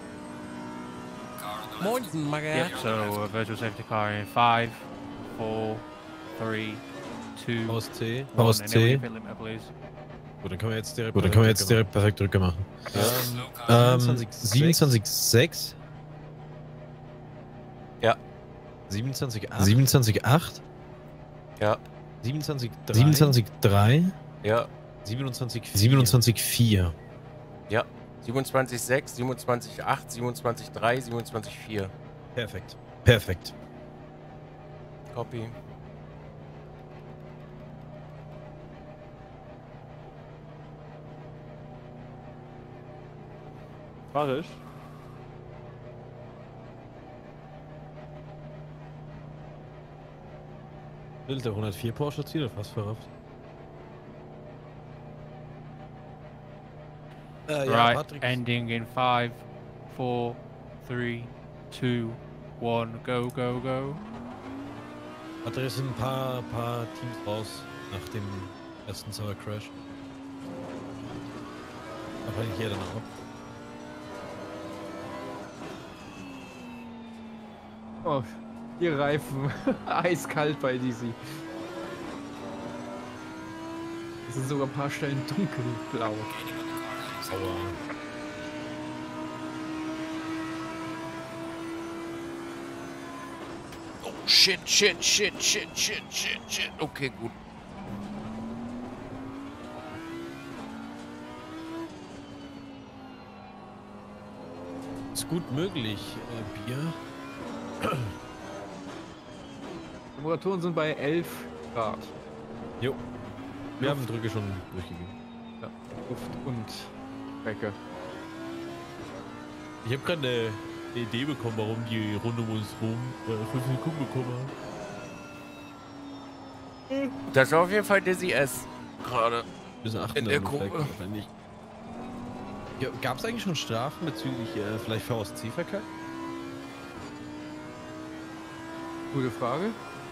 Moinsen, Magger. Yep, so a virtual safety car in 5, 4, 3, 2, VSC. 1. VSC. Pit limit, please. Gut, dann können wir jetzt direkt perfekt Drücke machen. 27,6. Ja. 27,8. Ja. 27,3. Ja. 27,4. Ja. 27,6, 27,8, 27,3, 27,4. Perfekt. Perfekt. Copy. Fahr ich? Will der 104 Porsche Ziel oder fast verrafft? Right, Patrick. ending in 5, 4, 3, 2, 1, go, go, go. Patrick, es sind ein paar Teams raus nach dem ersten Server Crash. Da fand ich hier dann ab. Oh, die Reifen. Eiskalt bei Dizzy. Es sind sogar ein paar Stellen dunkelblau. Sauer. Oh, shit. Okay, gut. Ist gut möglich, Bier. Temperaturen sind bei 11 Grad. Jo. Wir haben Drücke schon durchgegeben. Ja, Luft und Strecke. Ich habe gerade eine Idee bekommen, warum die Runde um uns rum 5 Sekunden bekommen haben. Das ist auf jeden Fall Dizzy S. Gerade. Bis 8 In der Gruppe. wahrscheinlich. Ja, gab es eigentlich schon Strafen bezüglich vielleicht VSC-Verkehr? Gute Frage.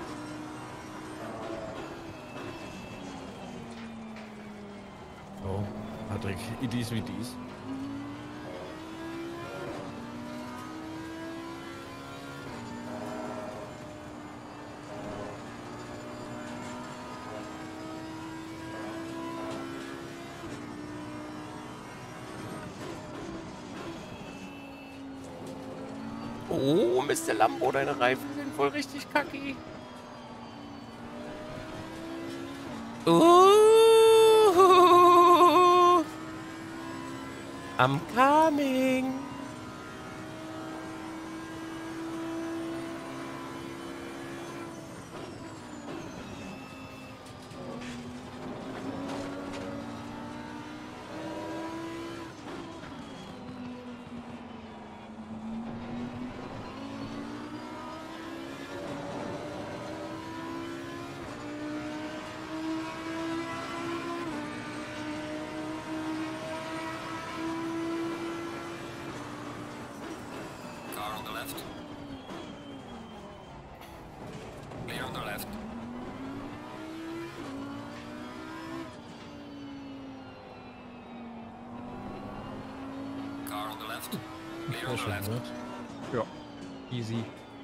Oh, Patrick, Idis wie dies. Oh, Mr. Lambo, deine Reifen sind wohl richtig kacki. I'm coming. left. Clear on the left. Car on the left. Clear on the left. Ja, easy.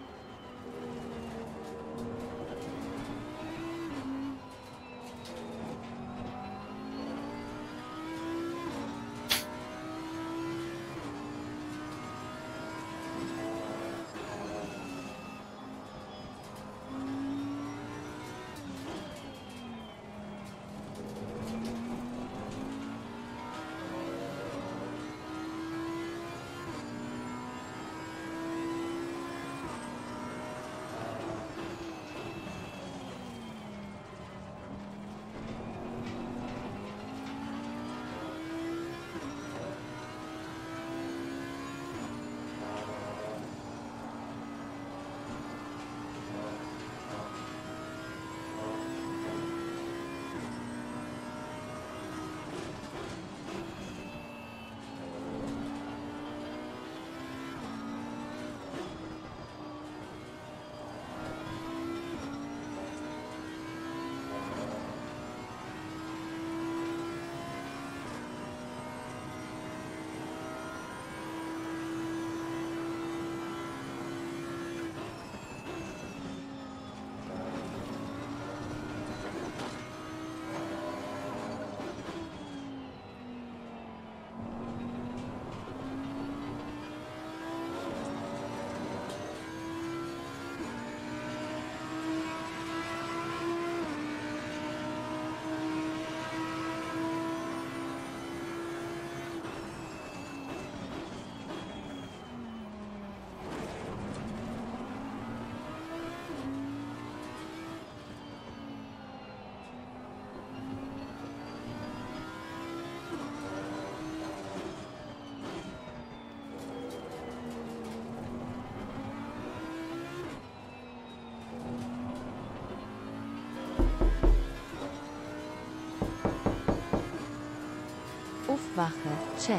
Aufwache, Chat.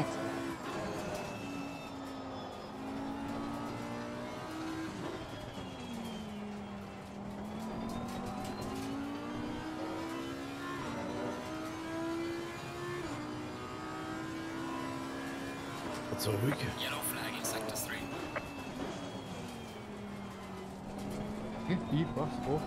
Zurück. Yellow flag in sector 3. Wie, was? Oh.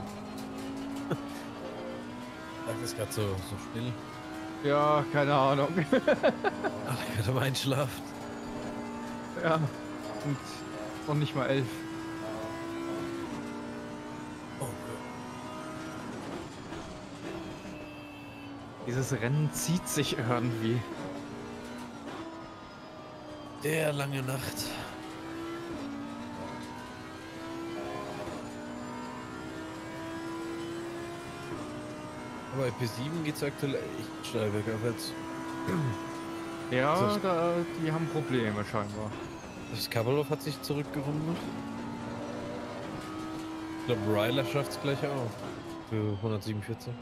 Das ist gerade so still. Ja, keine Ahnung. Ach, ich werde aber einschlafen. Ja, und noch nicht mal 11. Oh Gott. Dieses Rennen zieht sich irgendwie. Der lange Nacht. Aber bei P7 geht's aktuell echt steil bergabwärts. Ja, die haben Probleme scheinbar. Das Kabalov hat sich zurückgerungen. Ich glaube, Ryler schafft's gleich auch. Für 147.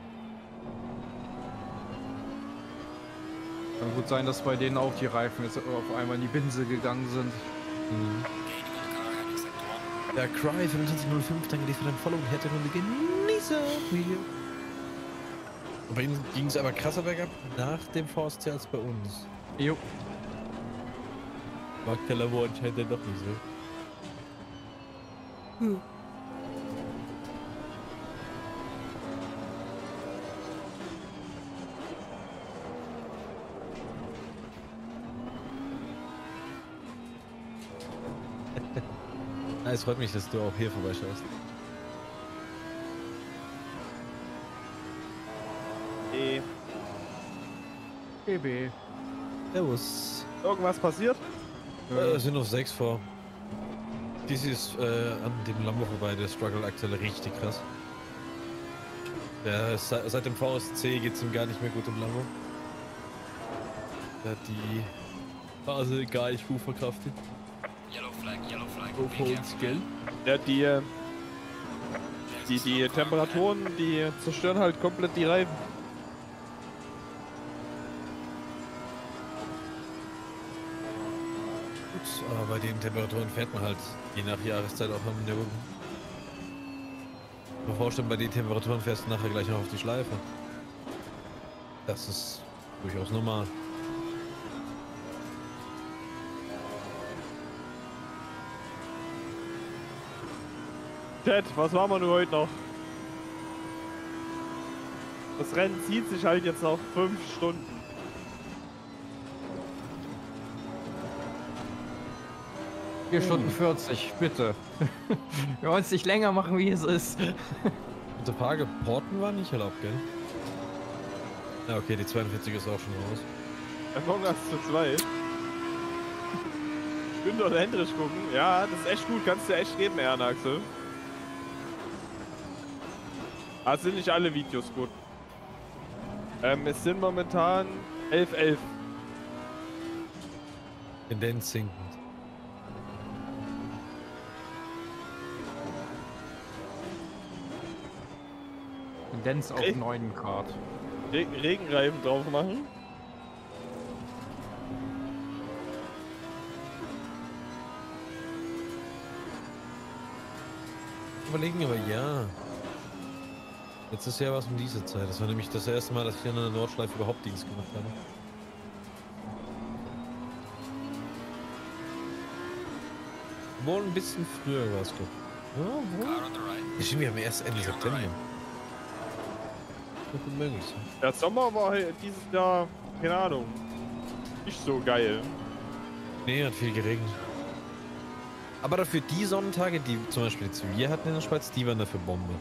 Kann gut sein, dass bei denen auch die Reifen jetzt auf einmal in die Binse gegangen sind. Mhm. Ja, Cry 2505, danke dir für dein Follow und Hintergründe Genießer Video. Und bei ihnen ging es aber krasser bergab nach dem VSC als bei uns. Jo. Mag der Labor anscheinend doch nicht so. Es freut mich, dass du auch hier vorbeischaust. BB. Servus. Irgendwas passiert? Sind noch 6 vor. Dies ist an dem Lambo vorbei, der Struggle aktuell richtig krass. Ja, seit dem VSC geht es ihm gar nicht mehr gut im Lambo. Er hat die Phase gar nicht gut verkraftet. Yellow flag, So vor uns, gell? Ja, die Temperaturen, die zerstören halt komplett die Reifen. Gut, aber bei den Temperaturen fährt man halt je nach Jahreszeit auch am Nürburgring. Ich kann mir vorstellen, bei den Temperaturen fährst du nachher gleich noch auf die Schleife. Das ist durchaus normal. Chat, was machen wir nur heute noch? Das Rennen zieht sich halt jetzt noch 5 Stunden. Stunden 40, bitte. Wir wollen es nicht länger machen, wie es ist. Unter Frage, Porten war nicht erlaubt, gell? Ja, okay, die 42 ist auch schon raus. Among Us zu 2. Günther und Hendrich gucken. Ja, das ist echt gut. Kannst du echt geben, Axel. Ah, sind nicht alle Videos gut. Es sind momentan 11. Tendenz sinkend. Tendenz auf 9 Grad. Regenreifen drauf machen. Überlegen aber ja. Letztes Jahr war es um diese Zeit. Das war nämlich das erste Mal, dass ich an der Nordschleife überhaupt Dienst gemacht habe. Wohl ein bisschen früher war es, glaube ich. Car on the right. Ja, stimmt, wir haben erst Ende September. Das wird möglich sein. Der Sommer war dieses Jahr, keine Ahnung, nicht so geil. Nee, hat viel geregnet. Aber dafür die Sonnentage, die zum Beispiel jetzt wir hatten in der Schweiz, die waren dafür Bombe.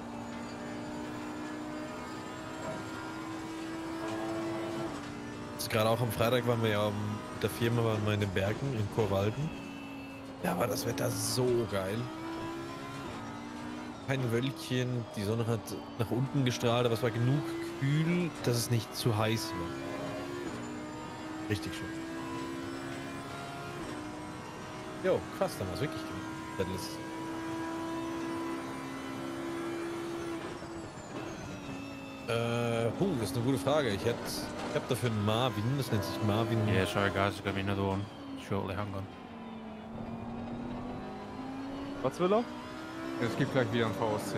Jetzt gerade auch am Freitag waren wir ja mit der Firma waren wir in den Bergen in Chorwalden. Da war das Wetter so geil. Kein Wölkchen, die Sonne hat nach unten gestrahlt, aber es war genug kühl, dass es nicht zu heiß war. Richtig schön. Jo, krass, dann war es wirklich gut. Das ist eine gute Frage. Ich hab dafür einen Marvin, das nennt sich Marvin. Yeah, sorry guys, there's gonna be another one shortly, hang on. Was will er? Es gibt gleich wieder ein VSC.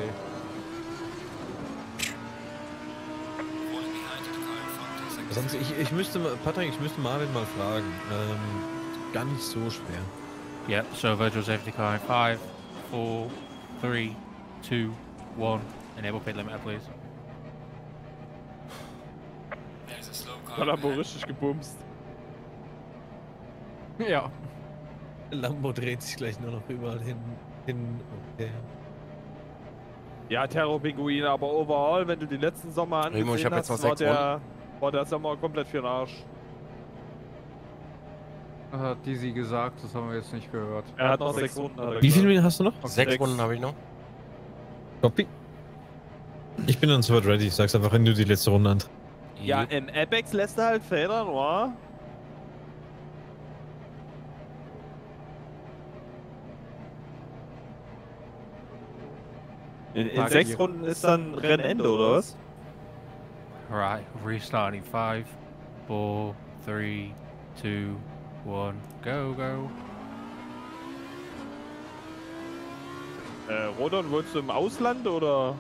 Falling behind in the car in front. Take Sonst, ich müsste, Patrick, ich müsste Marvin mal fragen. Gar nicht so schwer. Yeah, so virtual safety car in 5, 4, 3, 2, 1. Enable pit limiter, please. There's a slow car. Hat er wohl ahead. richtig gebumst. Ja. Lambo dreht sich gleich nur noch überall hin und her. Ja, Terror-Pinguine, aber overall, wenn du die letzten Sommer Remo, ich angesehen hab jetzt hast, noch 6 war der Sommer komplett für den Arsch. Das hat Dizzy gesagt, das haben wir jetzt nicht gehört. Er hat noch 6 Runden. hat er Wie gesagt. viele hast du noch? 6 Runden habe ich noch. Copy. Ich bin dann soweit ready. Ich sag's einfach, wenn du die letzte Runde antrittst. Ja, im Apex lässt er halt federn, wa? In 6 Runden ist dann Rennende, oder was? Alright, restarting in 5, 4, 3, 2, 1, go, go. Rodon, wolltest du im Ausland oder?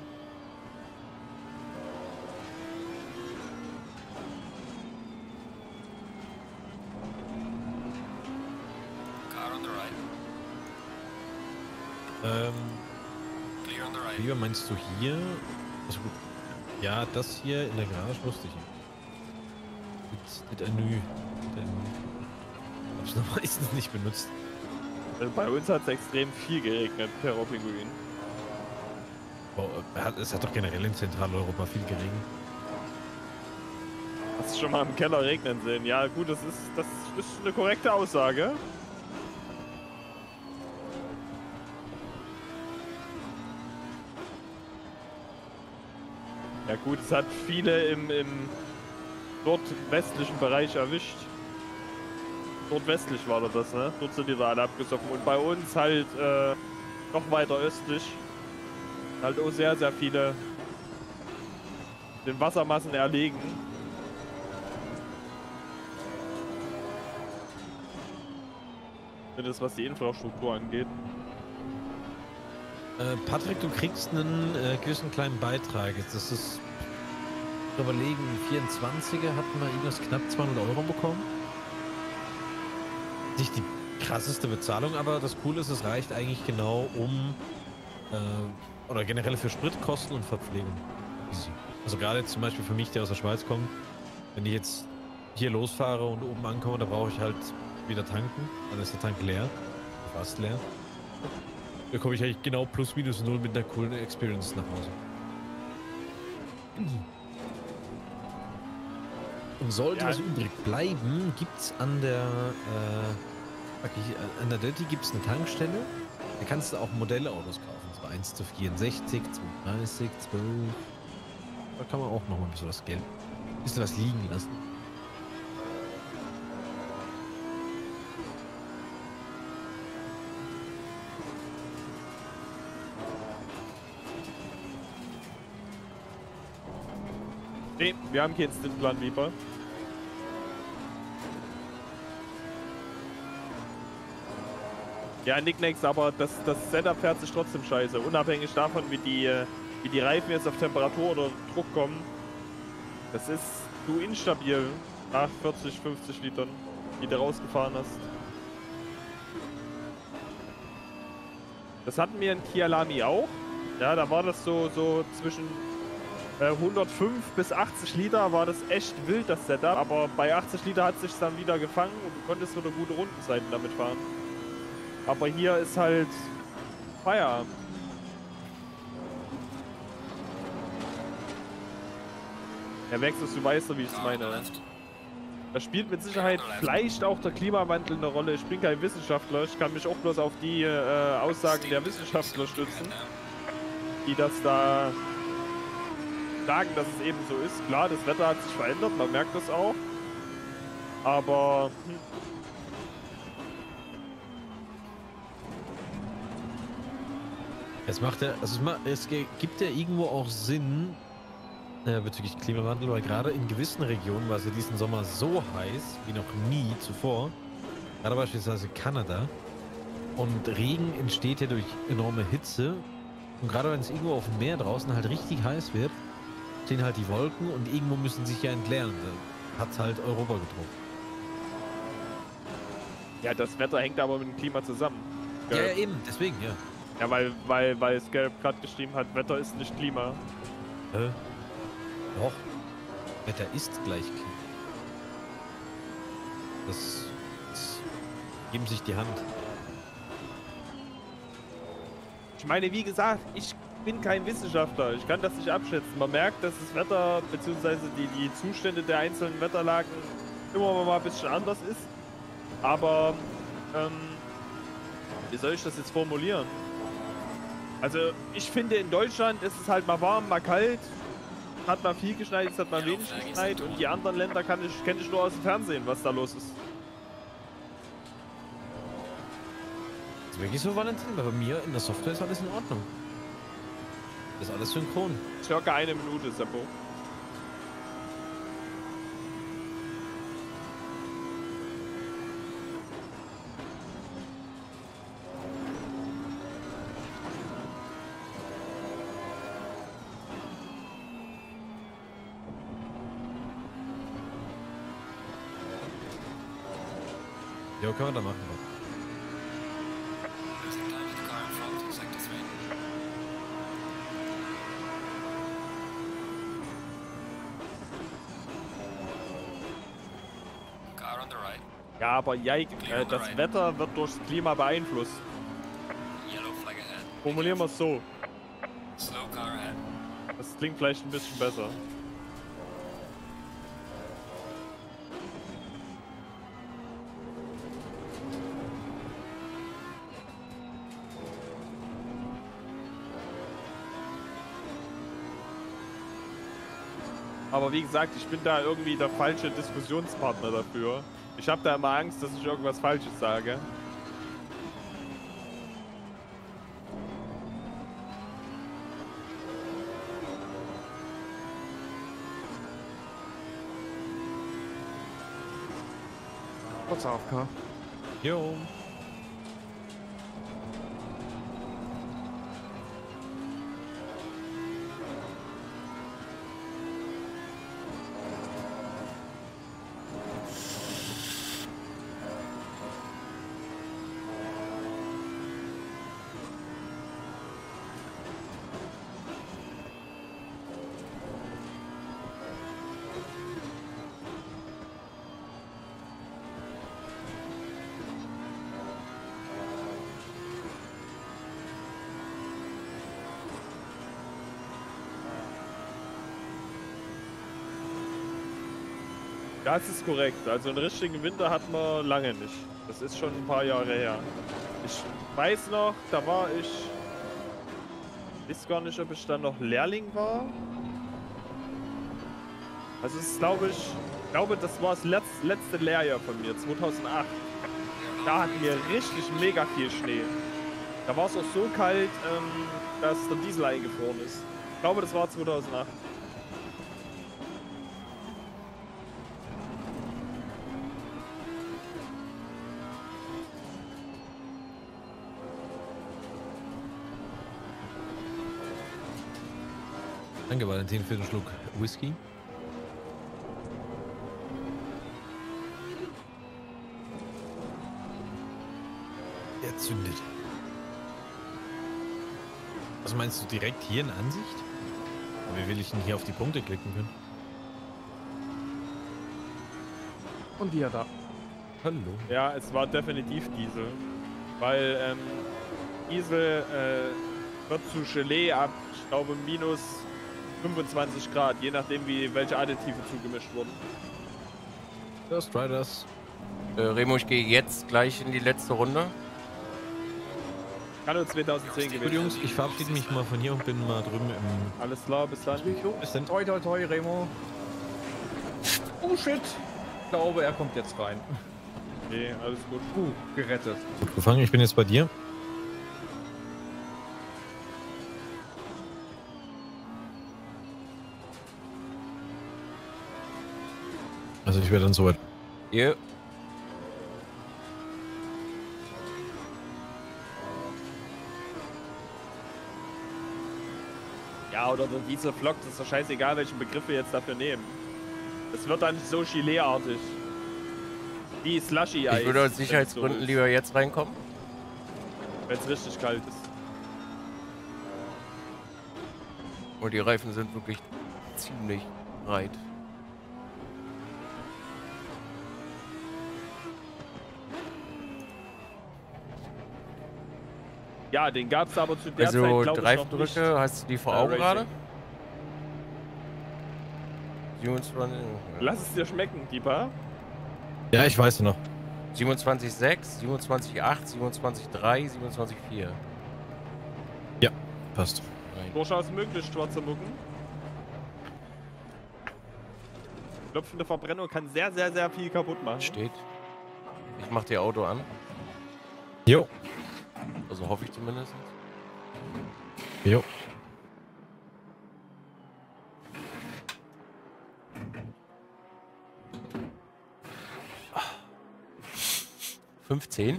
Car on the right. Clear on the right. Lieber meinst du hier? Also gut. Ja, das hier in der Garage wusste ich. Mit Anü. Hab's noch meistens nicht benutzt. Bei uns hat es extrem viel geregnet, Terror-Pinguin. Boah, es hat doch generell in Zentraleuropa viel geregnet. Hast du schon mal im Keller regnen sehen? Ja, gut, das ist eine korrekte Aussage. Ja gut, es hat viele im nordwestlichen Bereich erwischt. Nordwestlich war das, ne? Dort sind die da alle abgesoffen. Und bei uns halt noch weiter östlich. Halt auch sehr, sehr viele den Wassermassen erlegen. Zumindest was die Infrastruktur angeht. Patrick, du kriegst einen gewissen kleinen Beitrag. Das ist, überlegen, 24er hatten wir irgendwas knapp 200 € bekommen. Nicht die krasseste Bezahlung, aber das Coole ist, es reicht eigentlich genau oder generell für Spritkosten und Verpflegung. Easy. Also gerade jetzt zum Beispiel für mich, der aus der Schweiz kommt, wenn ich jetzt hier losfahre und oben ankomme, da brauche ich halt wieder tanken. Dann ist der Tank leer. Fast leer. Da komme ich eigentlich genau plus minus null mit einer coolen Experience nach Hause. Und sollte was übrig bleiben, gibt's an der Delty gibt's eine Tankstelle. Da kannst du auch Modellautos kaufen. So 1 zu 64, 230, 12. Da kann man auch noch mal ein bisschen was Geld, ein bisschen was liegen lassen. Nee, wir haben jetzt den Plan Viper. Ja, Nicknacks, aber das Setup fährt sich trotzdem scheiße. Unabhängig davon, wie die Reifen jetzt auf Temperatur oder Druck kommen. Das ist zu instabil nach 40, 50 Litern, die du rausgefahren hast. Das hatten wir in Kia Lami auch. Ja, da war das so zwischen 105 bis 80 Liter war das echt wild, das Setup. Aber bei 80 Liter hat es sich dann wieder gefangen und du konntest wieder gute Rundenzeiten damit fahren. Aber hier ist halt Feierabend. Ja, Wechselst, du weißt doch, wie ich es meine. Da spielt mit Sicherheit vielleicht auch der Klimawandel eine Rolle. Ich bin kein Wissenschaftler, ich kann mich auch bloß auf die Aussagen der Wissenschaftler stützen, die das da sagen, dass es eben so ist. Klar, das Wetter hat sich verändert, man merkt das auch. Aber Es macht ja, also es gibt ja irgendwo auch Sinn bezüglich Klimawandel, weil gerade in gewissen Regionen war es ja diesen Sommer so heiß wie noch nie zuvor. Gerade beispielsweise Kanada. Und Regen entsteht ja durch enorme Hitze. Und gerade wenn es irgendwo auf dem Meer draußen halt richtig heiß wird, stehen halt die Wolken und irgendwo müssen sich ja entleeren. Da hat halt Europa getroffen. ja, das Wetter hängt aber mit dem Klima zusammen. Ja, eben, deswegen, ja. Ja, weil Scarab gerade geschrieben hat, Wetter ist nicht Klima. Doch. Wetter ist gleich Klima. Das geben sich die Hand. Ich meine, wie gesagt, ich bin kein Wissenschaftler. Ich kann das nicht abschätzen. Man merkt, dass das Wetter bzw. die Zustände der einzelnen Wetterlagen immer mal ein bisschen anders ist. Aber, wie soll ich das jetzt formulieren? Also, ich finde, in Deutschland ist es halt mal warm, mal kalt. Hat mal viel geschneit, es hat mal wenig geschneit. Und die anderen Länder kenne ich nur aus dem Fernsehen, was da los ist. Ist wirklich so, Valentin? Weil bei mir in der Software ist alles in Ordnung. Ist alles synchron. Circa 1 Minute, Seppo. Ja, kann man da machen. Ja, aber das Wetter wird durchs Klima beeinflusst. Formulieren wir es so. Das klingt vielleicht ein bisschen besser. Aber wie gesagt, ich bin da irgendwie der falsche Diskussionspartner dafür. Ich habe da immer Angst, dass ich irgendwas Falsches sage. Kurz AFK. Jo. Das ist korrekt. Also einen richtigen Winter hatten wir lange nicht. Das ist schon ein paar Jahre her. Ich weiß noch, da war ich... weiß gar nicht, ob ich dann noch Lehrling war. Also es ist, glaube das war das letzte Lehrjahr von mir, 2008. Da hatten wir richtig mega viel Schnee. Da war es auch so kalt, dass der Diesel eingefroren ist. Ich glaube, das war 2008. Danke, Valentin, für den Schluck Whisky. Er zündet. Was meinst du, direkt hier in Ansicht? Wie will ich denn hier auf die Punkte klicken können? Und die ja da. Hallo. Ja, es war definitiv Diesel. Weil Diesel wird zu Gelee ab, ich glaube, minus 25 Grad, je nachdem welche Additive zugemischt wurden. Ghost Riders. Remo, ich gehe jetzt gleich in die letzte Runde. Kann nur 2010 gewesen. Gut, Jungs, ich verabschiede mich mal von hier und bin mal drüben im... Alles klar, bis dann. Bis dann. Toi, toi, toi, Remo. Oh shit. Ich glaube, er kommt jetzt rein. Okay, alles gut. Gerettet. Gut gefangen, ich bin jetzt bei dir. Also ich werde dann soweit. Hier. Ja, oder der Dieselflock, das ist doch scheißegal, welchen Begriff wir jetzt dafür nehmen. Es wird dann so Gelee-artig. Wie Slushy-Eis. Ich würde aus Sicherheitsgründen lieber jetzt reinkommen. Wenn es richtig kalt ist. Und die Reifen sind wirklich ziemlich breit. Ja, den gab es aber zu der Zeit, Also glaube ich, noch Reifendrücke, nicht. hast du die vor Augen Racing. gerade? 27, Lass es dir schmecken, Diepa. Ja, ich weiß noch. 27,6, 27,8, 27,3, 27,4. Ja, passt. Durchaus möglich, schwarze Mucken. Klopfende Verbrennung kann sehr, sehr, sehr viel kaputt machen. Steht. Ich mach dir Auto an. Jo. Also hoffe ich zumindest. Jo. Ah. 15.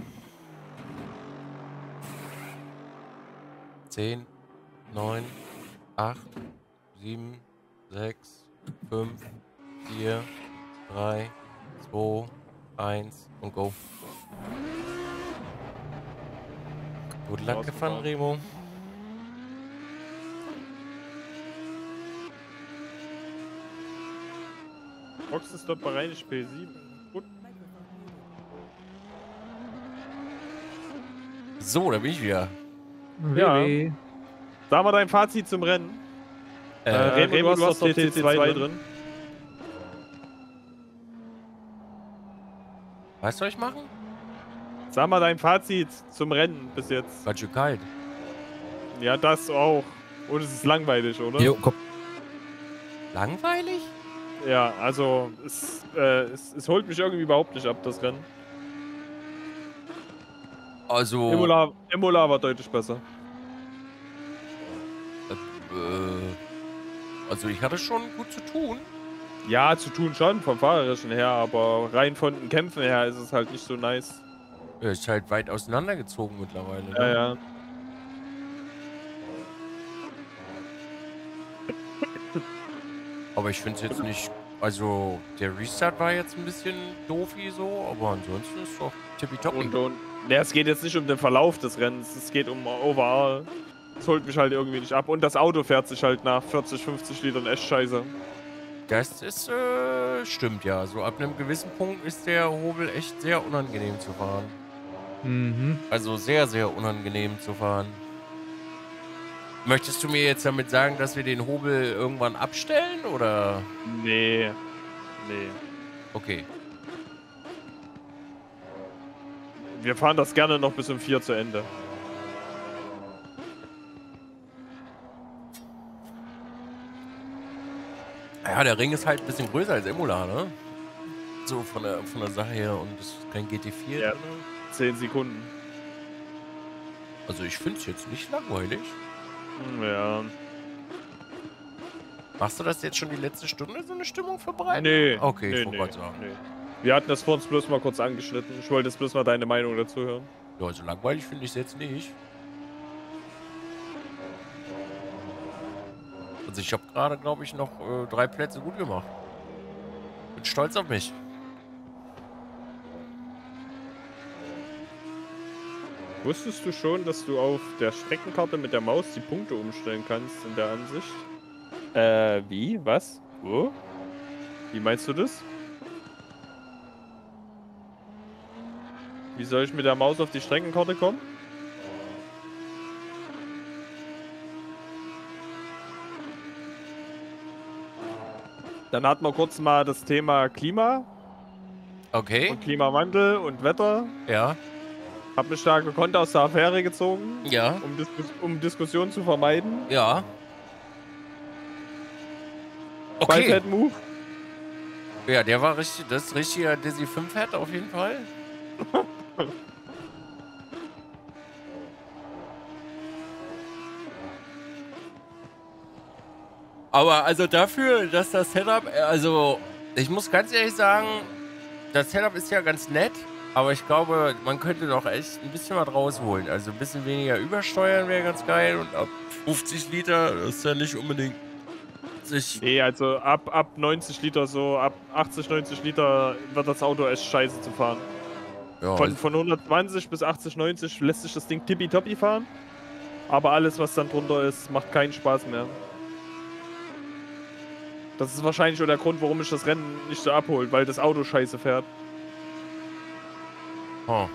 10, 9, 8, 7, 6, 5, 4, 3, 2, 1 und go. Gut lang gefahren, Remo. Boxenstopp bei Rheinisch P7. Gut. So, da bin ich wieder. Ja. Sag mal dein Fazit zum Rennen. Remo, du hast noch TC2 drin. Was soll ich machen? Sag mal dein Fazit zum Rennen bis jetzt. War schon kalt. Ja, das auch. Und es ist langweilig, oder? Jo, komm. Langweilig? Ja, also es holt mich irgendwie überhaupt nicht ab, das Rennen. Also. Imola war deutlich besser. Also ich hatte schon gut zu tun. Ja, zu tun schon, vom Fahrerischen her, aber rein von den Kämpfen her ist es halt nicht so nice. Er ist halt weit auseinandergezogen mittlerweile. Ne? Ja, ja. Aber ich finde es jetzt nicht. Also, der Restart war jetzt ein bisschen doofi so, aber ansonsten ist es doch tippitoppi. Und ja, es geht jetzt nicht um den Verlauf des Rennens, es geht um Overall. Das holt mich halt irgendwie nicht ab. Und das Auto fährt sich halt nach 40, 50 Litern echt scheiße. Das ist, stimmt ja. So ab einem gewissen Punkt ist der Hobel echt sehr unangenehm zu fahren. Mhm. Also sehr, sehr unangenehm zu fahren. Möchtest du mir jetzt damit sagen, dass wir den Hobel irgendwann abstellen, oder? Nee. Okay. Wir fahren das gerne noch bis um 4 zu Ende. Ja, der Ring ist halt ein bisschen größer als Imola, ne? So von der Sache her und es ist kein GT4 Ja. drin. 10 Sekunden. Also ich finde es jetzt nicht langweilig. Ja. Machst du das jetzt schon die letzte Stunde, so eine Stimmung verbreiten? Nee. Okay, nee, ich wollte gerade sagen. nee. Wir hatten das vor uns bloß mal kurz angeschnitten. Ich wollte jetzt bloß mal deine Meinung dazu hören. Ja, also langweilig finde ich es jetzt nicht. Also ich habe gerade, glaube ich, noch 3 Plätze gut gemacht. Bin stolz auf mich. Wusstest du schon, dass du auf der Streckenkarte mit der Maus die Punkte umstellen kannst in der Ansicht? Wie? Was? Wo? Wie meinst du das? Wie soll ich mit der Maus auf die Streckenkarte kommen? Dann hatten wir kurz mal das Thema Klima Okay. und Klimawandel und Wetter. Ja. Hab mich da gekonnt aus der Affäre gezogen, Ja. um Diskussionen zu vermeiden. Ja. Okay. Biped Move. Ja, der war richtig, das ist richtiger Dizzy 5 Head auf jeden Fall. Aber also dafür, dass das Setup, also ich muss ganz ehrlich sagen, das Setup ist ja ganz nett, aber ich glaube, man könnte doch echt ein bisschen was rausholen. Also ein bisschen weniger übersteuern wäre ganz geil und ab 50 Liter, das ist ja nicht unbedingt sich... Nee, also ab 90 Liter so, ab 80, 90 Liter wird das Auto echt scheiße zu fahren. Ja, Von 120 bis 80, 90 lässt sich das Ding tippitoppi fahren, aber alles, was dann drunter ist, macht keinen Spaß mehr. Das ist wahrscheinlich auch der Grund, warum ich das Rennen nicht so abhole, weil das Auto scheiße fährt. Oh.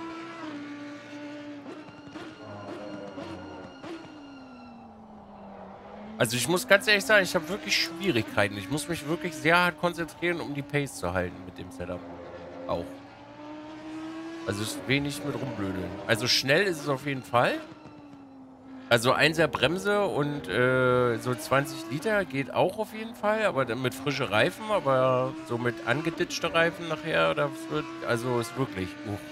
Also ich muss ganz ehrlich sagen, ich habe wirklich Schwierigkeiten. Ich muss mich wirklich sehr hart konzentrieren, um die Pace zu halten mit dem Setup. Auch. Also es ist wenig mit rumblödeln. Also schnell ist es auf jeden Fall. Also 1er Bremse und so 20 Liter geht auch auf jeden Fall, aber dann mit frischen Reifen, aber so mit angeditschte Reifen nachher, das wird, also ist wirklich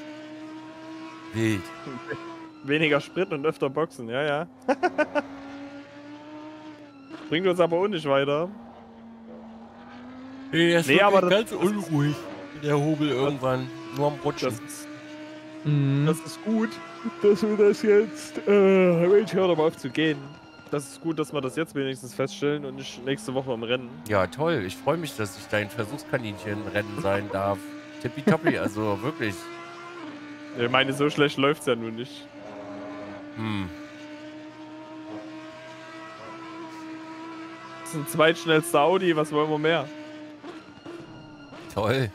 wild. Weniger Sprit und öfter Boxen, ja, ja. Bringt uns aber auch nicht weiter. Nee, das Nee, aber das ganz unruhig. Der Hobel irgendwann nur am Rutschen. Das ist gut, dass wir das jetzt. Mensch, hör doch mal auf zu gehen. Das ist gut, dass wir das jetzt wenigstens feststellen und nicht nächste Woche im Rennen. Ja, toll. Ich freue mich, dass ich dein Versuchskaninchen-Rennen sein darf. Tippitoppi, also wirklich. Ich meine, so schlecht läuft's ja nun nicht. Hm. Das ist ein zweitschnellster Audi, was wollen wir mehr? Toll.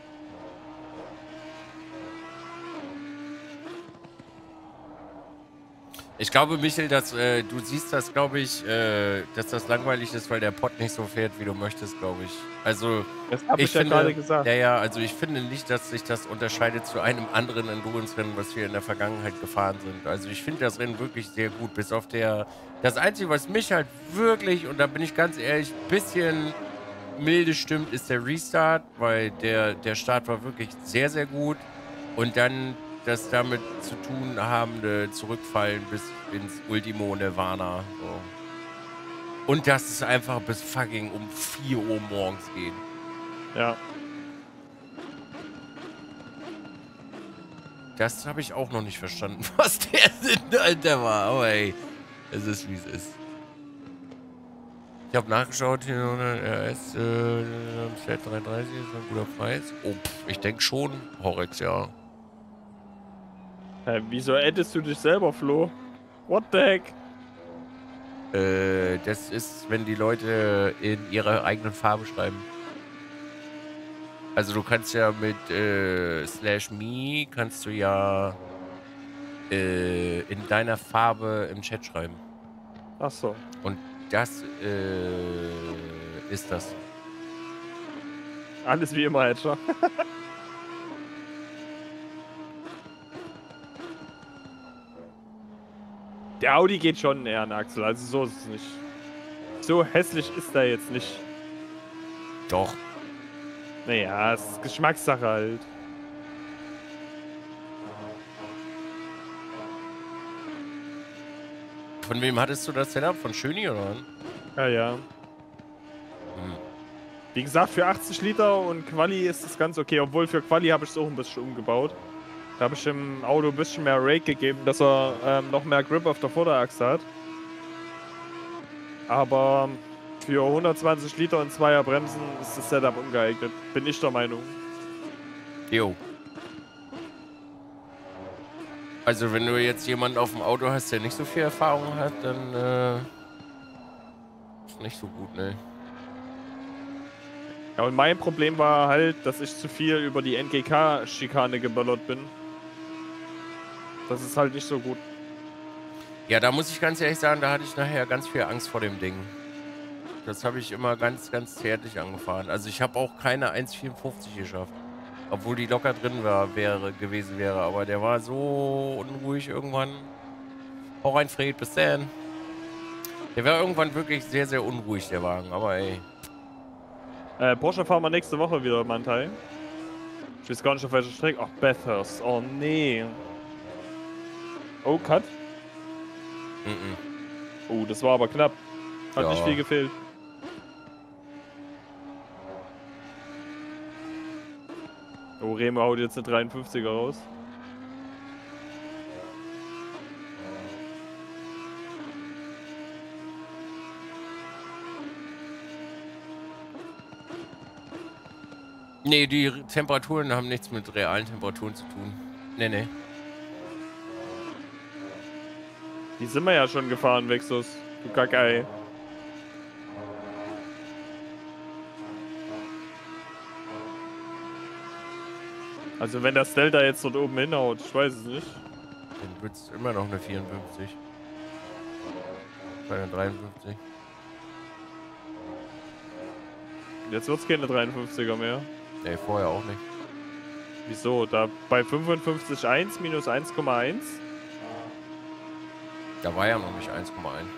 Ich glaube, Michael, dass du siehst das, glaube ich, dass das langweilig ist, weil der Pott nicht so fährt, wie du möchtest, glaube ich. Also, Das habe ich ja finde, gerade gesagt. ja, also ich finde nicht, dass sich das unterscheidet zu einem anderen Endurance-Rennen, was wir in der Vergangenheit gefahren sind. Also ich finde das Rennen wirklich sehr gut, bis auf das Einzige, was mich halt wirklich, und da bin ich ganz ehrlich, ein bisschen milde stimmt, ist der Restart, weil der Start war wirklich sehr, sehr gut. Und dann das damit zu tun habende Zurückfallen bis ins Ultimo Nirvana. So. Und dass es einfach bis fucking um 4 Uhr morgens geht. Ja. Das habe ich auch noch nicht verstanden, was der Sinn dahinter war. Aber ey, es ist wie es ist. Ich habe nachgeschaut, hier RS Flat 33 ist ein guter Preis. Oh, ich denke schon. Horex, ja. Wieso addest du dich selber, Flo? What the heck? Das ist, wenn die Leute in ihrer eigenen Farbe schreiben. Also du kannst ja mit /me kannst du ja in deiner Farbe im Chat schreiben. Ach so. Und das ist das. Alles wie immer, Hedger. Der Audi geht schon näher an Axel, also so ist es nicht. So hässlich ist er jetzt nicht. Doch. Naja, es ist Geschmackssache halt. Von wem hattest du das Setup? Von Schöni oder was? Ja, ja. Wie gesagt, für 80 Liter und Quali ist das ganz okay. Obwohl für Quali habe ich es auch ein bisschen umgebaut. Da habe ich dem Auto ein bisschen mehr Rake gegeben, dass er noch mehr Grip auf der Vorderachse hat. Aber für 120 Liter und 2er Bremsen ist das Setup ungeeignet. Bin ich der Meinung. Jo. Also wenn du jetzt jemanden auf dem Auto hast, der nicht so viel Erfahrung hat, dann ist nicht so gut, ne? Ja, und mein Problem war halt, dass ich zu viel über die NGK-Schikane geböllert bin. Das ist halt nicht so gut. Ja, da muss ich ganz ehrlich sagen, da hatte ich nachher ganz viel Angst vor dem Ding. Das habe ich immer ganz, ganz zärtlich angefahren. Also ich habe auch keine 1,54 geschafft. Obwohl die locker drin gewesen wäre. Aber der war so unruhig irgendwann. Auch ein Fred, bis dann. Der war irgendwann wirklich sehr, sehr unruhig, der Wagen. Aber ey. Porsche fahren wir nächste Woche wieder, Mantai. Ich weiß gar nicht, auf welcher Strecke. Ach, Bathurst. Oh, nee. Oh, Cut. Oh, das war aber knapp. Hat nicht viel gefehlt. Oh, Remo haut jetzt eine 53er raus. Nee, die Temperaturen haben nichts mit realen Temperaturen zu tun. Nee. Die sind wir ja schon gefahren, Vexus. Du Kackei. Also wenn das Delta jetzt dort oben hinhaut, ich weiß es nicht. Dann wird es immer noch eine 54. Bei einer 53. Jetzt wird es keine 53er mehr. Nee, vorher auch nicht. Wieso? Da bei 55,1 minus 1,1? Da war ja noch nicht 1,1.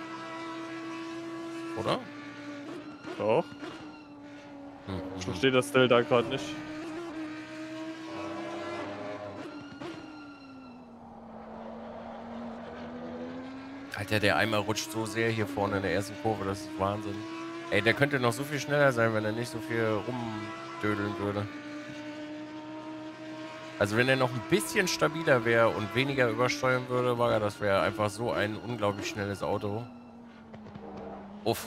Oder? Doch. Ich verstehe das Delta gerade nicht. Alter, der Eimer rutscht so sehr hier vorne in der ersten Kurve, das ist Wahnsinn. Ey, der könnte noch so viel schneller sein, wenn er nicht so viel rumdödeln würde. Also wenn er noch ein bisschen stabiler wäre und weniger übersteuern würde, das wäre einfach so ein unglaublich schnelles Auto. Uff.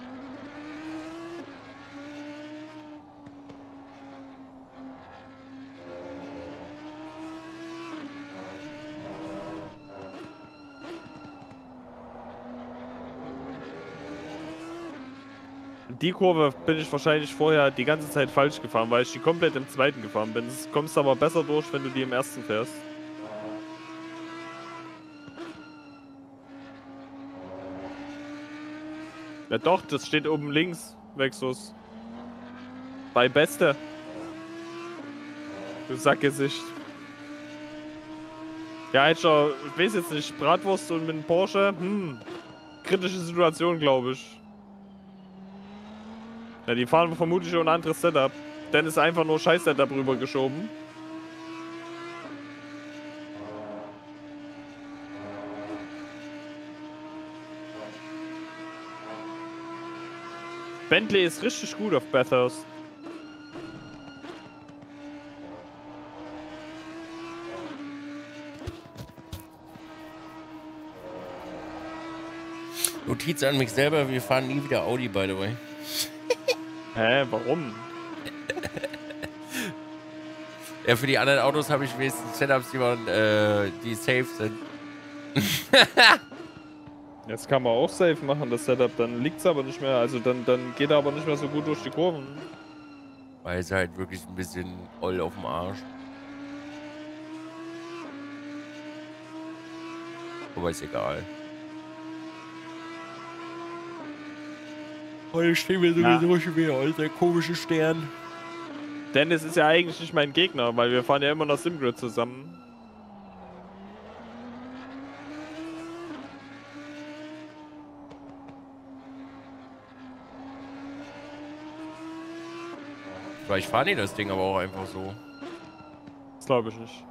Die Kurve bin ich wahrscheinlich vorher die ganze Zeit falsch gefahren, weil ich die komplett im zweiten gefahren bin. Du kommst aber besser durch, wenn du die im ersten fährst. Ja doch, das steht oben links, Vexus. Bei Beste. Du Sackgesicht. Ja, ich weiß jetzt nicht, Bratwurst und mit einem Porsche, kritische Situation, glaube ich. Ja, die fahren vermutlich schon ein anderes Setup. Dann ist einfach nur Scheiß-Setup rübergeschoben. Bentley ist richtig gut auf Bathurst. Notiz an mich selber, wir fahren nie wieder Audi, by the way. Hä, warum? Ja, für die anderen Autos habe ich wenigstens Setups, die safe sind. Jetzt kann man auch safe machen, das Setup, dann liegt es aber nicht mehr, also dann geht er aber nicht mehr so gut durch die Kurven. Weil es halt wirklich ein bisschen oll auf dem Arsch. Aber ist egal. Heute stehen wir sowieso schon wieder, der komische Stern. Dennis ist ja eigentlich nicht mein Gegner, weil wir fahren ja immer noch Simgrid zusammen. Vielleicht fahren die das Ding aber auch einfach so. Das glaube ich nicht.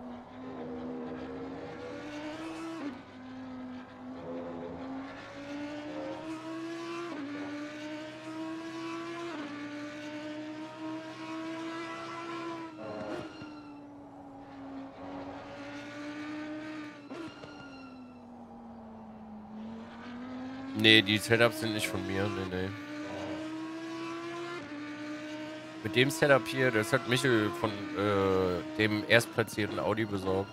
Nee, die Setups sind nicht von mir. Nee. Mit dem Setup hier, das hat Michel von dem erstplatzierten Audi besorgt.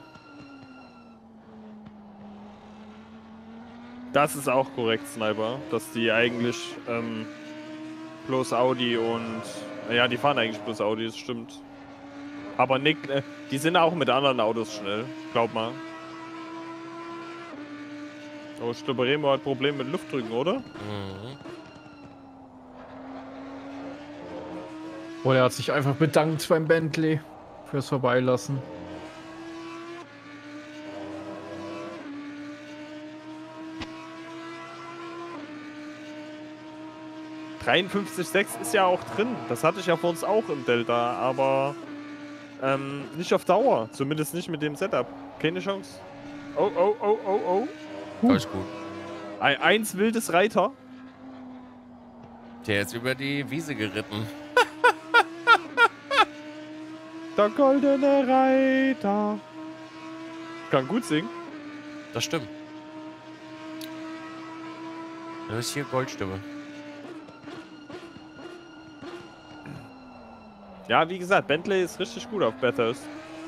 Das ist auch korrekt, Sniper. Dass die eigentlich bloß Audi und... Ja, die fahren eigentlich bloß Audi, das stimmt. Aber Nick, die sind auch mit anderen Autos schnell. Glaub mal. Aber ich glaube, Remo hat Probleme mit Luftdrücken, oder? Mhm. Oder er hat sich einfach bedankt beim Bentley fürs Vorbeilassen. .53,6 ist ja auch drin. Das hatte ich ja vor uns auch im Delta, aber nicht auf Dauer. Zumindest nicht mit dem Setup. Keine Chance. Oh, oh, oh, oh, oh. Alles gut. Eins wildes Reiter. Der ist über die Wiese geritten. Der goldene Reiter. Kann gut singen. Das stimmt. Das ist hier Goldstimme. Ja, wie gesagt, Bentley ist richtig gut auf Bathurst.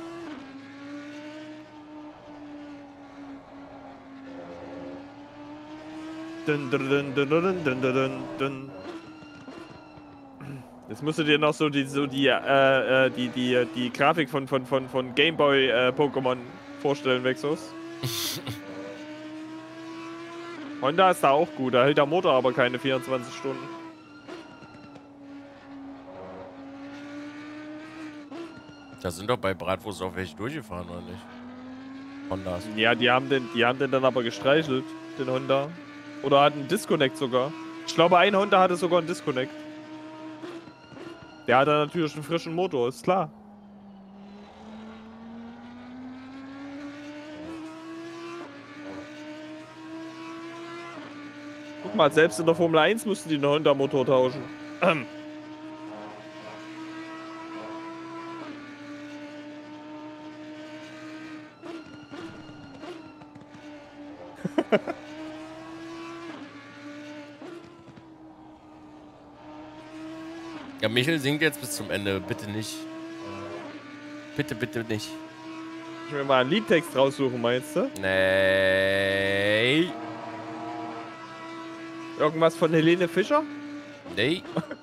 Dun, dun, dun, dun, dun, dun, dun, dun. Jetzt musst du dir noch so die Grafik von Gameboy Pokémon vorstellen, Vexus. Honda ist da auch gut, da hält der Motor aber keine 24 Stunden. Da sind doch bei Bratwurst auch welche durchgefahren, oder nicht? Hondas. Ja, die haben den dann aber gestreichelt, den Honda. Oder hat einen Disconnect sogar. Ich glaube, ein Honda hatte sogar einen Disconnect. Der hat dann natürlich einen frischen Motor, ist klar. Guck mal, selbst in der Formel 1 mussten die einen Honda-Motor tauschen. Ja, Michel singt jetzt bis zum Ende. Bitte nicht. Bitte, bitte nicht. Ich will mal einen Liedtext raussuchen, meinst du? Nee. Irgendwas von Helene Fischer? Nee.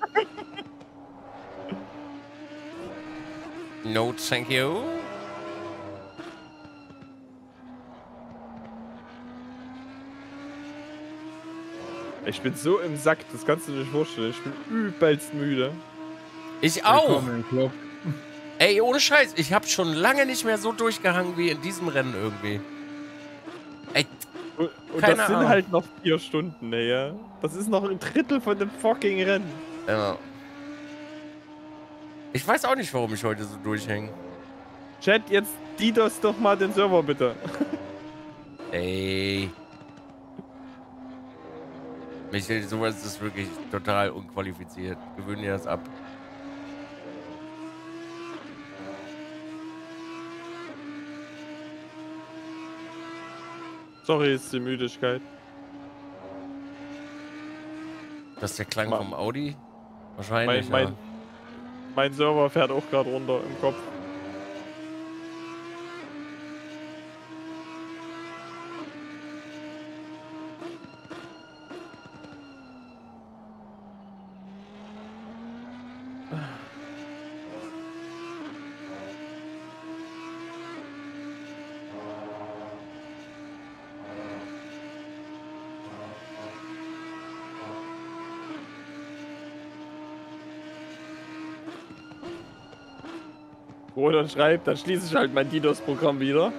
No, thank you. Ich bin so im Sack, das kannst du dir nicht vorstellen. Ich bin übelst müde. Ich auch. Willkommen im Club. Ey, ohne Scheiß. Ich habe schon lange nicht mehr so durchgehangen wie in diesem Rennen irgendwie. Ey, Und keine das sind Ahnung. halt noch 4 Stunden, ey, ja. Das ist noch ein Drittel von dem fucking Rennen. Ja. Ich weiß auch nicht, warum ich heute so durchhänge. Chat, jetzt DDoS doch mal den Server, bitte. Ey. Michael, sowas ist wirklich total unqualifiziert. Gewöhn dir das ab. Sorry, ist die Müdigkeit. Das ist der Klang Ma- vom Audi? Wahrscheinlich, Mein Server fährt auch gerade runter im Kopf. Rodon schreibt, dann schließe ich halt mein DDoS-Programm wieder.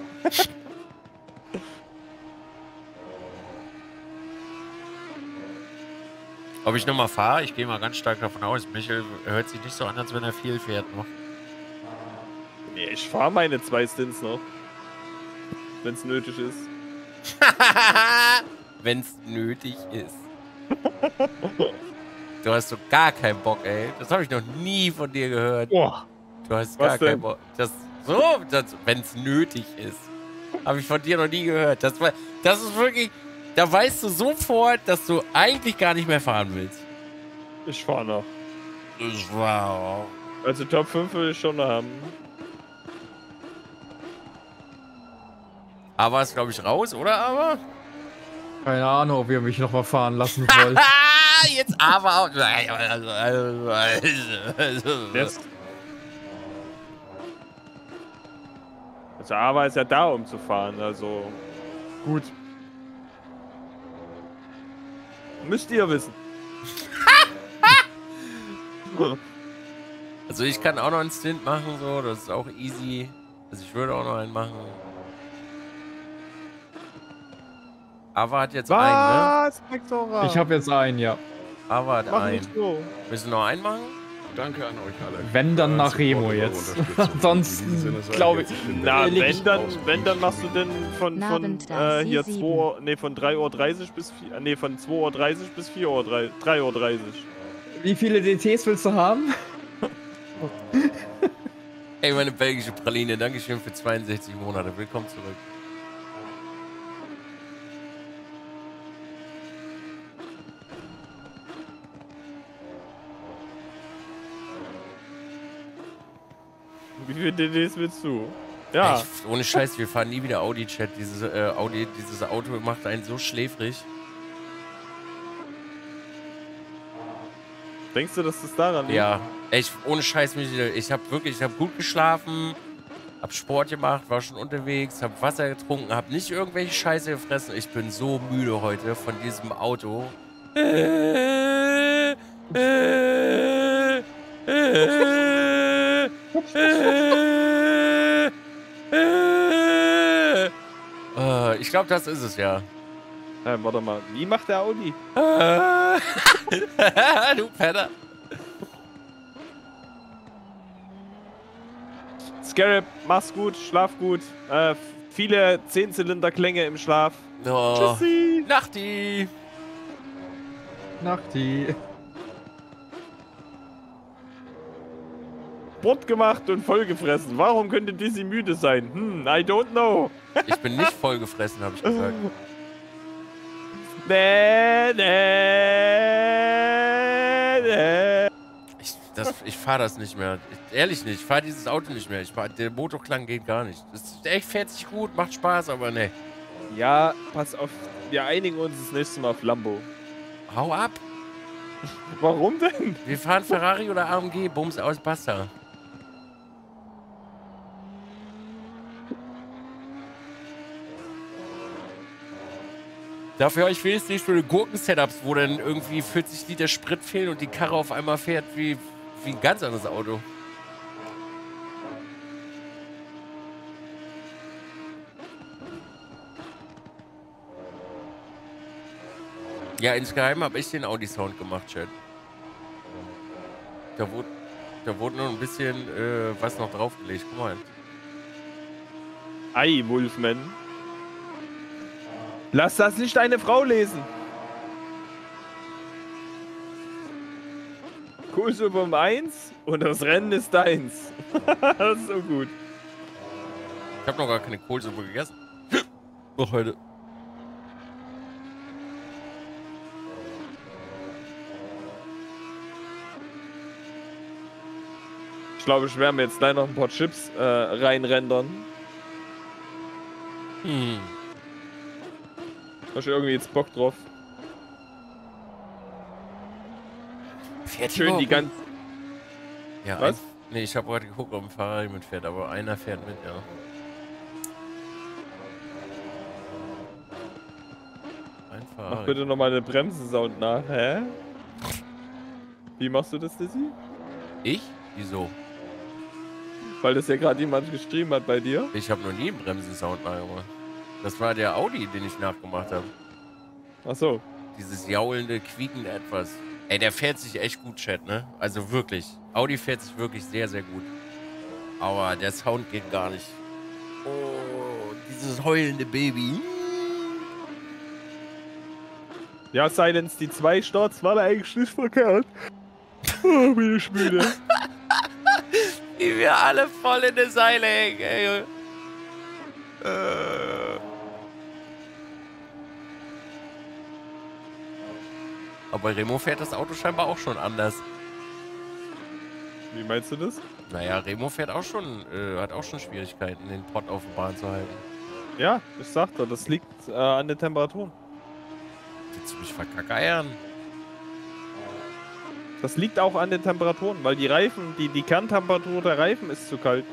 Ob ich nochmal fahre? Ich gehe mal ganz stark davon aus. Michael hört sich nicht so an, als wenn er viel fährt noch. Nee, ich fahre meine 2 Stints noch. Wenn es nötig ist. Wenn's nötig ist. Du hast so gar keinen Bock, ey. Das habe ich noch nie von dir gehört. Boah. Du hast gar keinen Bock. Wenn's nötig ist. Habe ich von dir noch nie gehört. Das ist wirklich... Da weißt du sofort, dass du eigentlich gar nicht mehr fahren willst. Ich fahre noch. Wow. Also Top 5 will ich schon noch haben. Aber ist, glaube ich, raus, oder? Aber? Keine Ahnung, ob ihr mich nochmal fahren lassen wollt. Jetzt aber auch. Also aber ist ja da, um zu fahren, also gut. Müsst ihr wissen. Also ich kann auch noch einen Stint machen, so, das ist auch easy. Also ich würde auch noch einen machen. Ava hat jetzt einen, ne? Ich habe jetzt einen, ja. Ava hat Mach einen. nicht so. Müssen wir noch einen machen? Danke an euch alle. Wenn, dann Für nach euren Remo Support und eure jetzt. Unterstützung. Ansonsten, In diesem Sinne sage glaube jetzt, ich, bin Na, weg. wenn dann machst du denn von Abend da, hier Sie 2 Uhr, nee, von 3:30 Uhr bis 4, nee, von 2:30 Uhr bis 3:30 Uhr. Wie viele DTs willst du haben? Ey, meine belgische Praline, Dankeschön für 62 Monate. Willkommen zurück. Wie viele DDs willst du? Ja. Echt, ohne Scheiß, wir fahren nie wieder Audi-Chat. Dieses Auto macht einen so schläfrig. Denkst du, dass das daran liegt? Ja, echt, ohne Scheiß, ich habe gut geschlafen, hab Sport gemacht, war schon unterwegs, hab Wasser getrunken, hab nicht irgendwelche Scheiße gefressen. Ich bin so müde heute von diesem Auto. Ich glaube, das ist es, ja. Warte mal, wie macht der Audi? Du Penner. Scarab, mach's gut, schlaf gut. Viele 10-Zylinder-Klänge im Schlaf. Oh. Tschüssi. Nachti. Nachti. Sport gemacht und vollgefressen. Warum könnte Dizzy müde sein? I don't know. Ich bin nicht vollgefressen, habe ich gesagt. Ich fahre das nicht mehr. Ehrlich nicht, ich fahre dieses Auto nicht mehr. Der Motorklang geht gar nicht. Fährt sich gut, macht Spaß, aber ne. Ja, pass auf. Wir einigen uns das nächste Mal auf Lambo. Hau ab. Warum denn? Wir fahren Ferrari oder AMG, Bums aus, basta. Dafür ich will jetzt nicht so eine Gurken-Setups, wo dann irgendwie 40 Liter Sprit fehlen und die Karre auf einmal fährt wie ein ganz anderes Auto. Ja, insgeheim habe ich den Audi-Sound gemacht, Chat. Da wurde nur ein bisschen was noch draufgelegt. Guck mal. Ei, Wolfman. Lass das nicht deine Frau lesen. Kohlsuppe um 1 und das Rennen ist deins. Das ist so gut. Ich habe noch gar keine Kohlsuppe gegessen. Noch heute. Ich glaube, ich werde mir jetzt gleich noch ein paar Chips reinrendern. Hast du irgendwie jetzt Bock drauf? Fährt Schön die ganze... Ja, Was? Nee, ich habe gerade geguckt, ob ein Fahrer mitfährt, aber einer fährt mit, ja. Ein Fahrer. Mach bitte nochmal den Bremsensound nach, hä? Wie machst du das, Dizzy? Ich? Wieso? Weil das ja gerade jemand geschrieben hat bei dir. Ich habe noch nie einen Bremsensound nachgemacht. Das war der Audi, den ich nachgemacht habe. Ach so. Dieses jaulende, quiekende Etwas. Ey, der fährt sich echt gut, Chat, ne? Also wirklich. Audi fährt sich wirklich sehr, sehr gut. Aber der Sound geht gar nicht. Oh, dieses heulende Baby. Ja, Silence, die 2 Starts waren eigentlich nicht verkehrt. Oh, bin ich müde. Wie wir alle voll in der Seile hängen, ey. Aber Remo fährt das Auto scheinbar auch schon anders. Wie meinst du das? Naja, Remo fährt auch schon, hat auch schon Schwierigkeiten, den Pott auf der Bahn zu halten. Ja, ich sagte, das liegt an den Temperaturen. Willst du mich verkackeiern? Das liegt auch an den Temperaturen, weil die Reifen, die Kerntemperatur der Reifen ist zu kalt.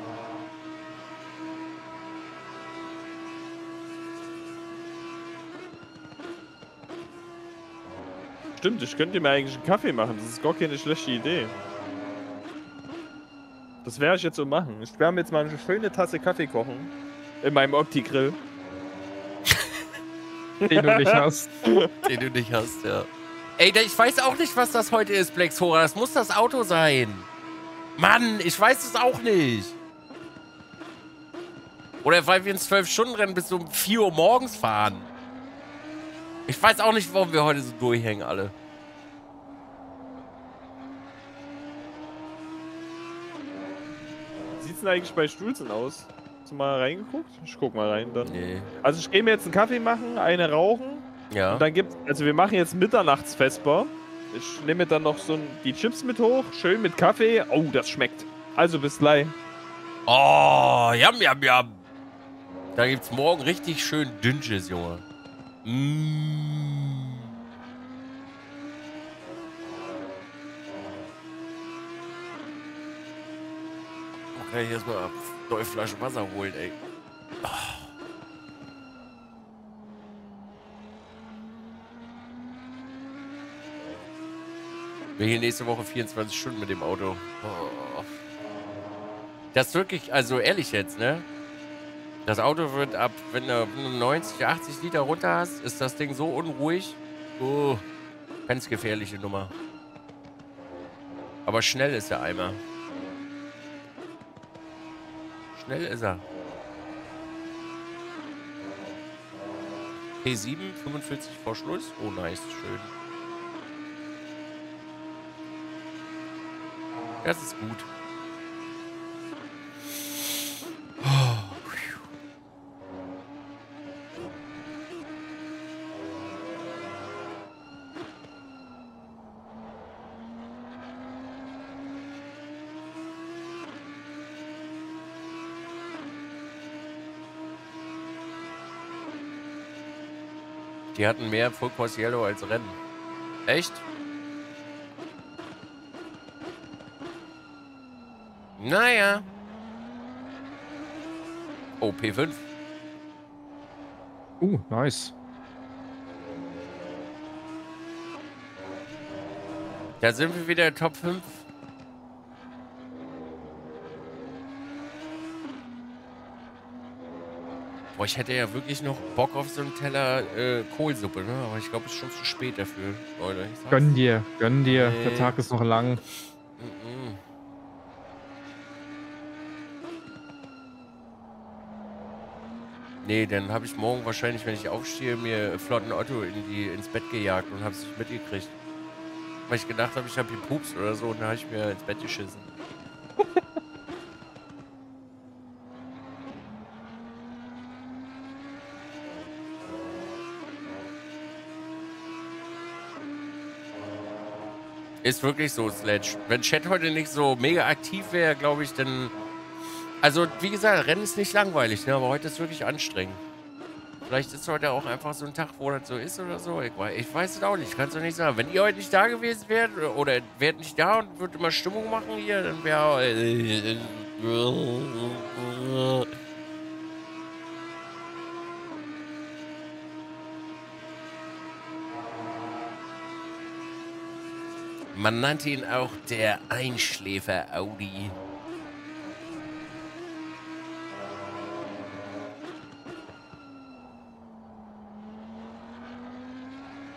Stimmt, ich könnte mir eigentlich einen Kaffee machen. Das ist gar keine schlechte Idee. Das werde ich jetzt so machen. Ich werde mir jetzt mal eine schöne Tasse Kaffee kochen. In meinem Opti-Grill. Den du nicht hast. Den du nicht hast, ja. Ey, ich weiß auch nicht, was das heute ist, Blexhora. Das muss das Auto sein. Mann, ich weiß es auch nicht. Oder weil wir ein 12-Stunden-Rennen bis um 4 Uhr morgens fahren. Ich weiß auch nicht, warum wir heute so durchhängen, alle. Wie sieht's denn eigentlich bei Stulzen aus? Hast du mal reingeguckt? Ich guck mal rein dann. Nee. Also ich gehe mir jetzt einen Kaffee machen, eine rauchen. Ja. Und dann gibt's, also wir machen jetzt Mitternachtsvesper. Ich nehme dann noch so die Chips mit hoch, schön mit Kaffee. Oh, das schmeckt. Also bis gleich. Oh, yum, yum, yum. Da gibt's morgen richtig schön Dünnsches, Junge. Mmh. Okay, ich erstmal eine neue Flasche Wasser holen, ey. Oh. Wir hier nächste Woche 24 Stunden mit dem Auto. Oh. Das ist wirklich, also ehrlich jetzt, ne? Das Auto wird ab, wenn du 90, 80 Liter runter hast, ist das Ding so unruhig. Oh, ganz gefährliche Nummer. Aber schnell ist der Eimer. Schnell ist er. P7, 45 vor Schluss. Oh, nice, schön. Das ist gut. Die hatten mehr Full Course Yellow als Rennen. Echt? Naja. Oh, P5. Nice. Da sind wir wieder Top 5. Boah, ich hätte ja wirklich noch Bock auf so einen Teller Kohlsuppe, ne? Aber ich glaube, es ist schon zu spät dafür, Leute. Gönn dir. Nee. Der Tag ist noch lang. Nee, dann habe ich morgen wahrscheinlich, wenn ich aufstehe, mir flotten Otto ins Bett gejagt und habe es nicht mitgekriegt. Weil ich gedacht habe, ich habe hier Pups oder so und dann habe ich mir ins Bett geschissen. Ist wirklich so, Sledge. Wenn Chat heute nicht so mega aktiv wäre, glaube ich, dann... Also, wie gesagt, Rennen ist nicht langweilig, ne? Aber heute ist wirklich anstrengend. Vielleicht ist heute auch einfach so ein Tag, wo das so ist oder so. Ich weiß es auch nicht, kann es doch nicht sagen. Wenn ihr heute nicht da gewesen wärt oder wärt nicht da und würdet immer Stimmung machen hier, dann wäre... Man nannte ihn auch der Einschläfer-Audi.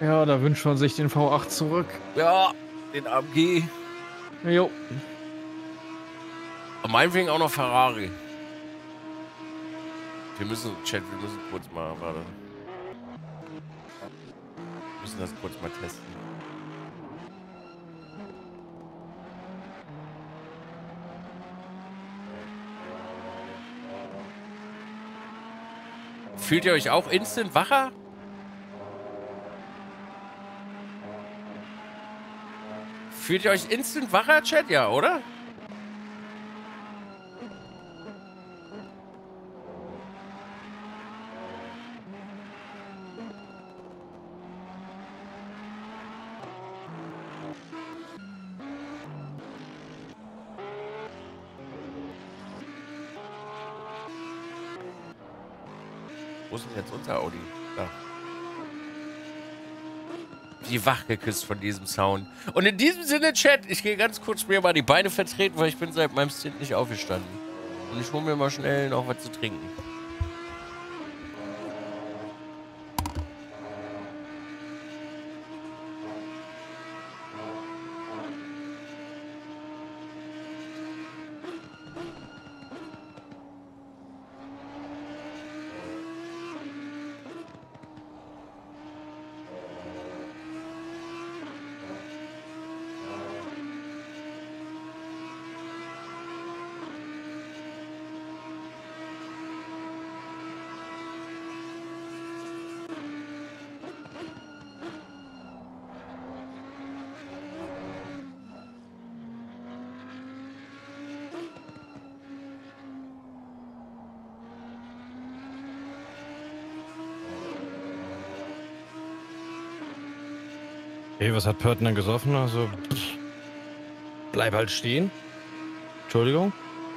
Ja, da wünscht man sich den V8 zurück. Ja, den AMG. Jo. Und meinetwegen auch noch Ferrari. Wir müssen kurz mal, warte. Wir müssen das kurz mal testen. Fühlt ihr euch auch instant wacher? Fühlt ihr euch instant wacher, Chat? Ja, oder? Wo ist denn jetzt unser Audi? Da. Wie wach geküsst von diesem Sound. Und in diesem Sinne, Chat, ich gehe ganz kurz mir mal die Beine vertreten, weil ich bin seit meinem Stint nicht aufgestanden. Und ich hole mir mal schnell noch was zu trinken. Hey, was hat Pörtner gesoffen? Also, bleib halt stehen. Entschuldigung.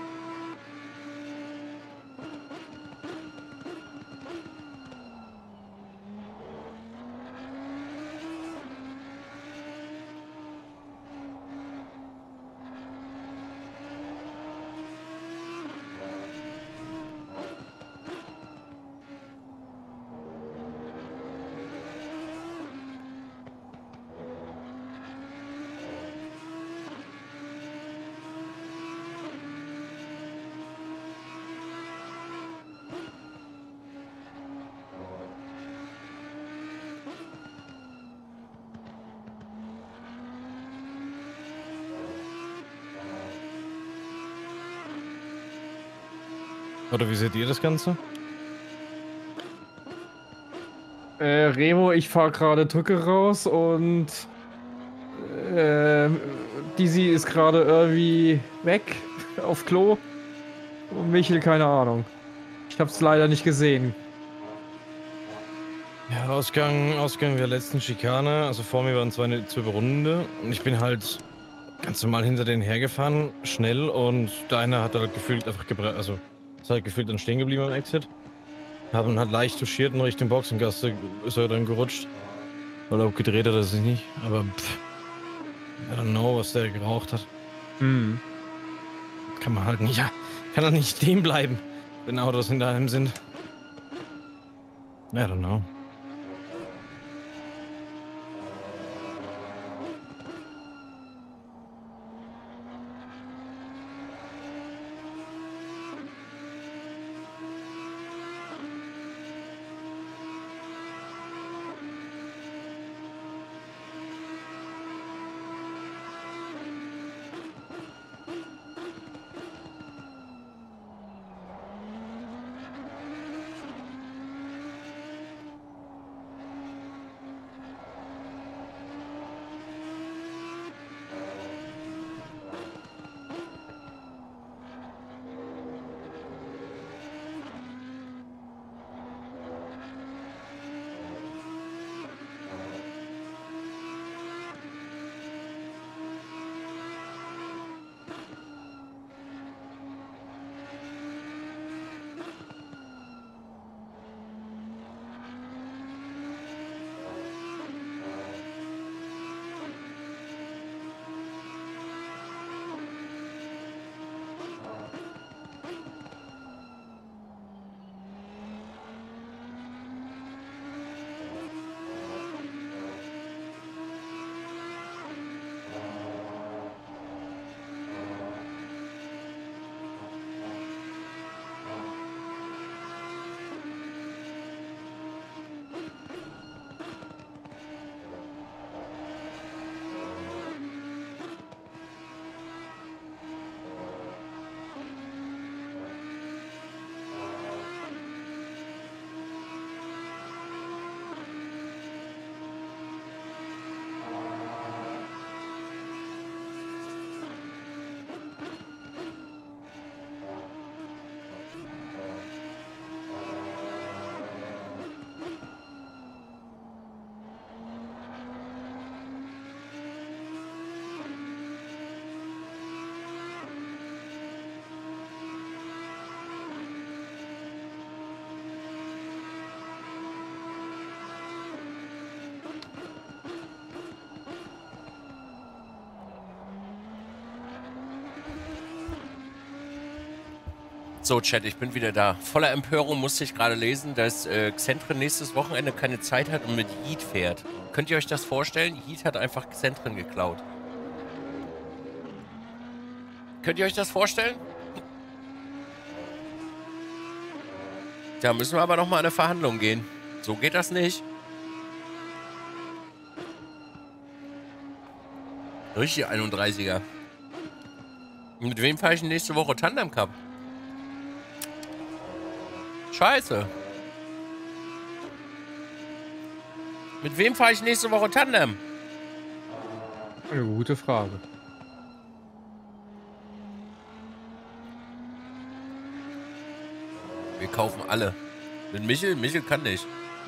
Oder wie seht ihr das Ganze? Remo, ich fahre gerade Drücke raus und Dizzy ist gerade irgendwie weg auf Klo. Und Michel, keine Ahnung. Ich hab's leider nicht gesehen. Ja, Ausgang der letzten Schikane. Also vor mir waren zwei Runde und ich bin halt ganz normal hinter denen hergefahren, schnell, und der eine hat halt gefühlt einfach ist halt gefühlt dann stehen geblieben am Exit. Haben halt leicht touchiert in Richtung Boxengasse, ist er dann gerutscht. Oder ob gedreht hat er sich nicht, aber I don't know, was der geraucht hat. Mhm. Kann man halt nicht, ja, kann halt nicht stehen bleiben, wenn Autos hinter einem sind. I don't know. So, Chat, ich bin wieder da. Voller Empörung musste ich gerade lesen, dass Xentren nächstes Wochenende keine Zeit hat und mit Yeet fährt. Könnt ihr euch das vorstellen? Yeet hat einfach Xentren geklaut. Könnt ihr euch das vorstellen? Da müssen wir aber noch mal an eine Verhandlung gehen. So geht das nicht. Richtig 31er. Mit wem fahre ich denn nächste Woche Tandem Cup? Scheiße. Mit wem fahre ich nächste Woche Tandem? Eine gute Frage. Wir kaufen alle. Mit Michel? Michel kann nicht.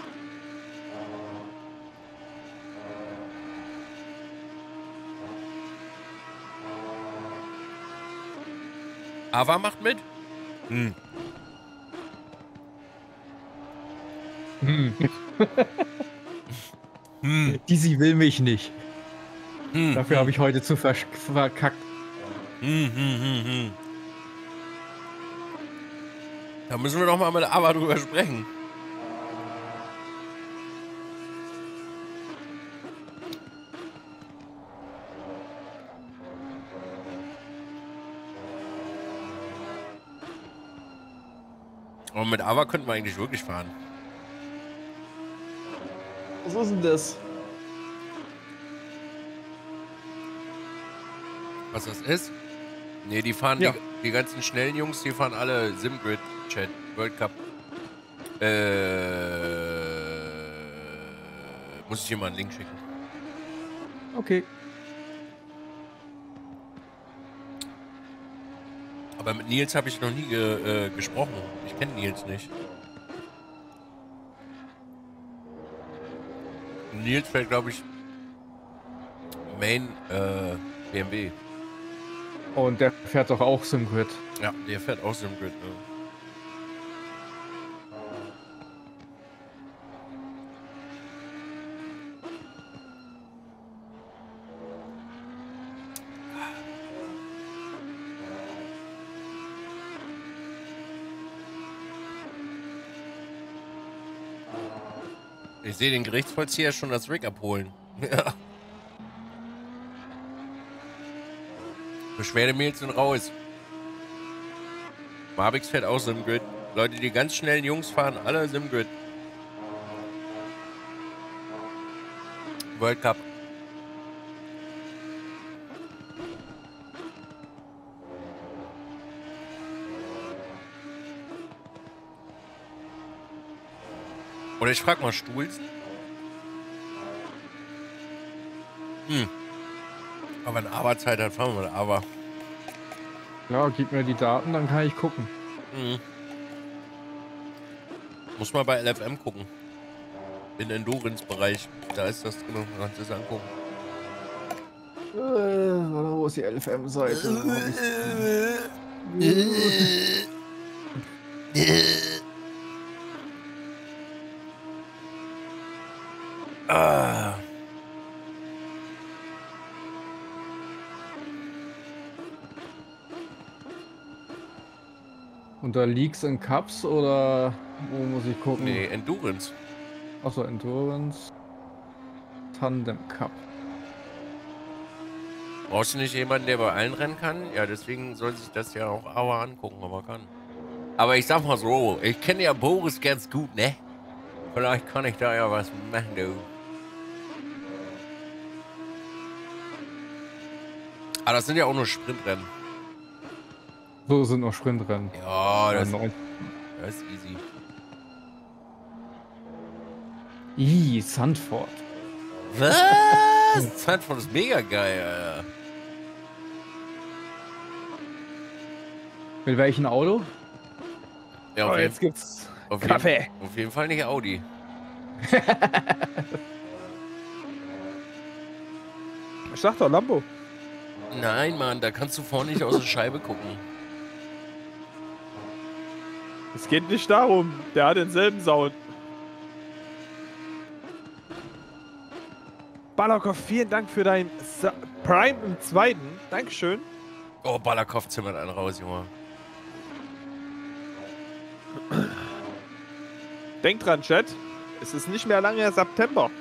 Ava macht mit? Hm. Dizzy will mich nicht. Dafür habe ich heute zu verkackt. Da müssen wir doch mal mit Ava drüber sprechen. Aber mit Ava könnten wir eigentlich wirklich fahren. Was ist denn das? Was das ist? Ne, die fahren, Ja. die ganzen schnellen Jungs, die fahren alle Simgrid-Chat, World Cup. Muss ich dir mal einen Link schicken. Okay. Aber mit Nils habe ich noch nie gesprochen. Ich kenne Nils nicht. Nils fährt, glaube ich, Main BMW. Und der fährt doch auch Simgrid. Ja, der fährt auch Simgrid. Ne? Ich sehe den Gerichtsvollzieher schon das Rig abholen. Ja. Beschwerdemails sind raus. Marbix fährt auch Simgrid. Leute, die ganz schnellen Jungs fahren alle Simgrid. World Cup. Oder ich frag mal Stuhlsen. Aber wenn Arbeitszeit hat, fahren wir mal aber. Ja, gib mir die Daten, dann kann ich gucken. Muss mal bei LFM gucken. In Endurance-Bereich. Da ist das drin. Man kann es angucken. Wo ist die LFM-Seite? Ah. Unter Leagues and Cups oder wo muss ich gucken? Nee, Endurance. Achso, Endurance. Tandem Cup. Brauchst du nicht jemanden, der bei allen rennen kann? Ja, deswegen soll sich das ja auch Aua angucken, ob er kann. Aber ich sag mal so, ich kenne ja Boris ganz gut, ne? Vielleicht kann ich da ja was machen, du. Aber das sind ja auch nur Sprintrennen. So sind noch Sprintrennen. Ja, das Ja, ist easy. Sandford. Was? Sandford ist mega geil, Alter. Mit welchem Auto? Ja, Oh, jetzt gibt's auf Kaffee. Auf jeden Fall nicht Audi. Ich sag doch Lambo. Nein, Mann, da kannst du vorne nicht aus der Scheibe gucken. Es geht nicht darum. Der hat denselben Sound. Balakov, vielen Dank für dein Prime im zweiten. Dankeschön. Oh, Balakov zimmert einen raus, Junge. Denkt dran, Chat. Es ist nicht mehr lange September.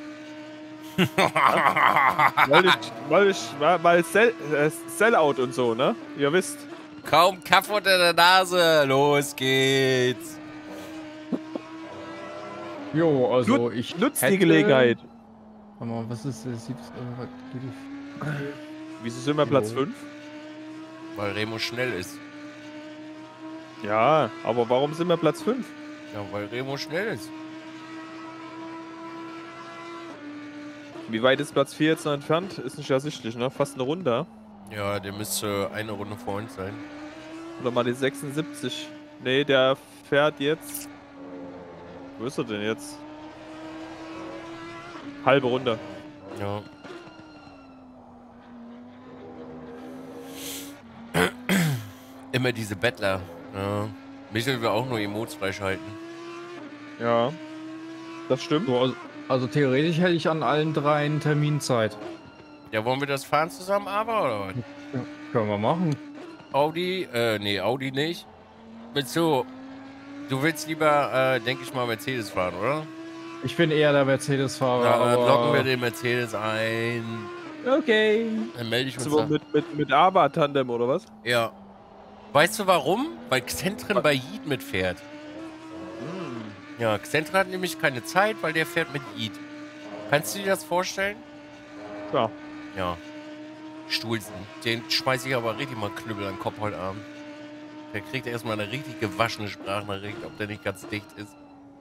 Weil Sellout und so, ne? Ihr wisst. Kaum Kaffee unter der Nase. Los geht's. Jo, also ich Nutzt hätte... die Gelegenheit. Warte mal, was ist das? Wieso sind wir Platz 5? Weil Remo schnell ist. Ja, aber warum sind wir Platz 5? Ja, weil Remo schnell ist. Wie weit ist Platz 4 jetzt noch entfernt? Ist nicht ersichtlich, ne? Fast eine Runde. Ja, der müsste eine Runde vor uns sein. Oder mal die 76. Nee, der fährt jetzt... Wo ist er denn jetzt? Halbe Runde. Ja. Immer diese Bettler. Ja. Michel will auch nur Emotes freischalten. Ja. Das stimmt. So, also theoretisch hätte ich an allen 3 Terminzeit. Ja, wollen wir das fahren zusammen, aber oder was? Ja, können wir machen. Audi? Nee, Audi nicht. Mit so. Du willst lieber, denke ich mal, Mercedes fahren, oder? Ich bin eher der Mercedes-Fahrer. Ja, dann aber... locken wir den Mercedes ein. Okay. Dann melde ich uns. So, mit ABA-Tandem oder was? Ja. Weißt du warum? Weil Xentren bei Yeet mitfährt. Ja, Xentren hat nämlich keine Zeit, weil der fährt mit Yeet. Kannst du dir das vorstellen? Ja. Ja. Stuhlsen. Den schmeiß ich aber richtig mal Knüppel an den Kopf heute Abend. Der kriegt erstmal eine richtig gewaschene Sprachnachricht, ob der nicht ganz dicht ist.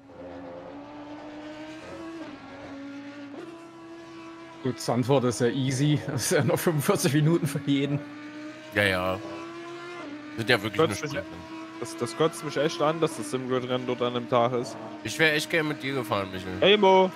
Gut, die Antwort ist ja easy. Das ist ja noch 45 Minuten für jeden. Ja, ja. Sind ja wirklich nur Strecken. Das kotzt mich echt an, dass das Simgrid-Rennen dort an dem Tag ist. Ich wäre echt gern mit dir gefahren, Michel. Hey Mo!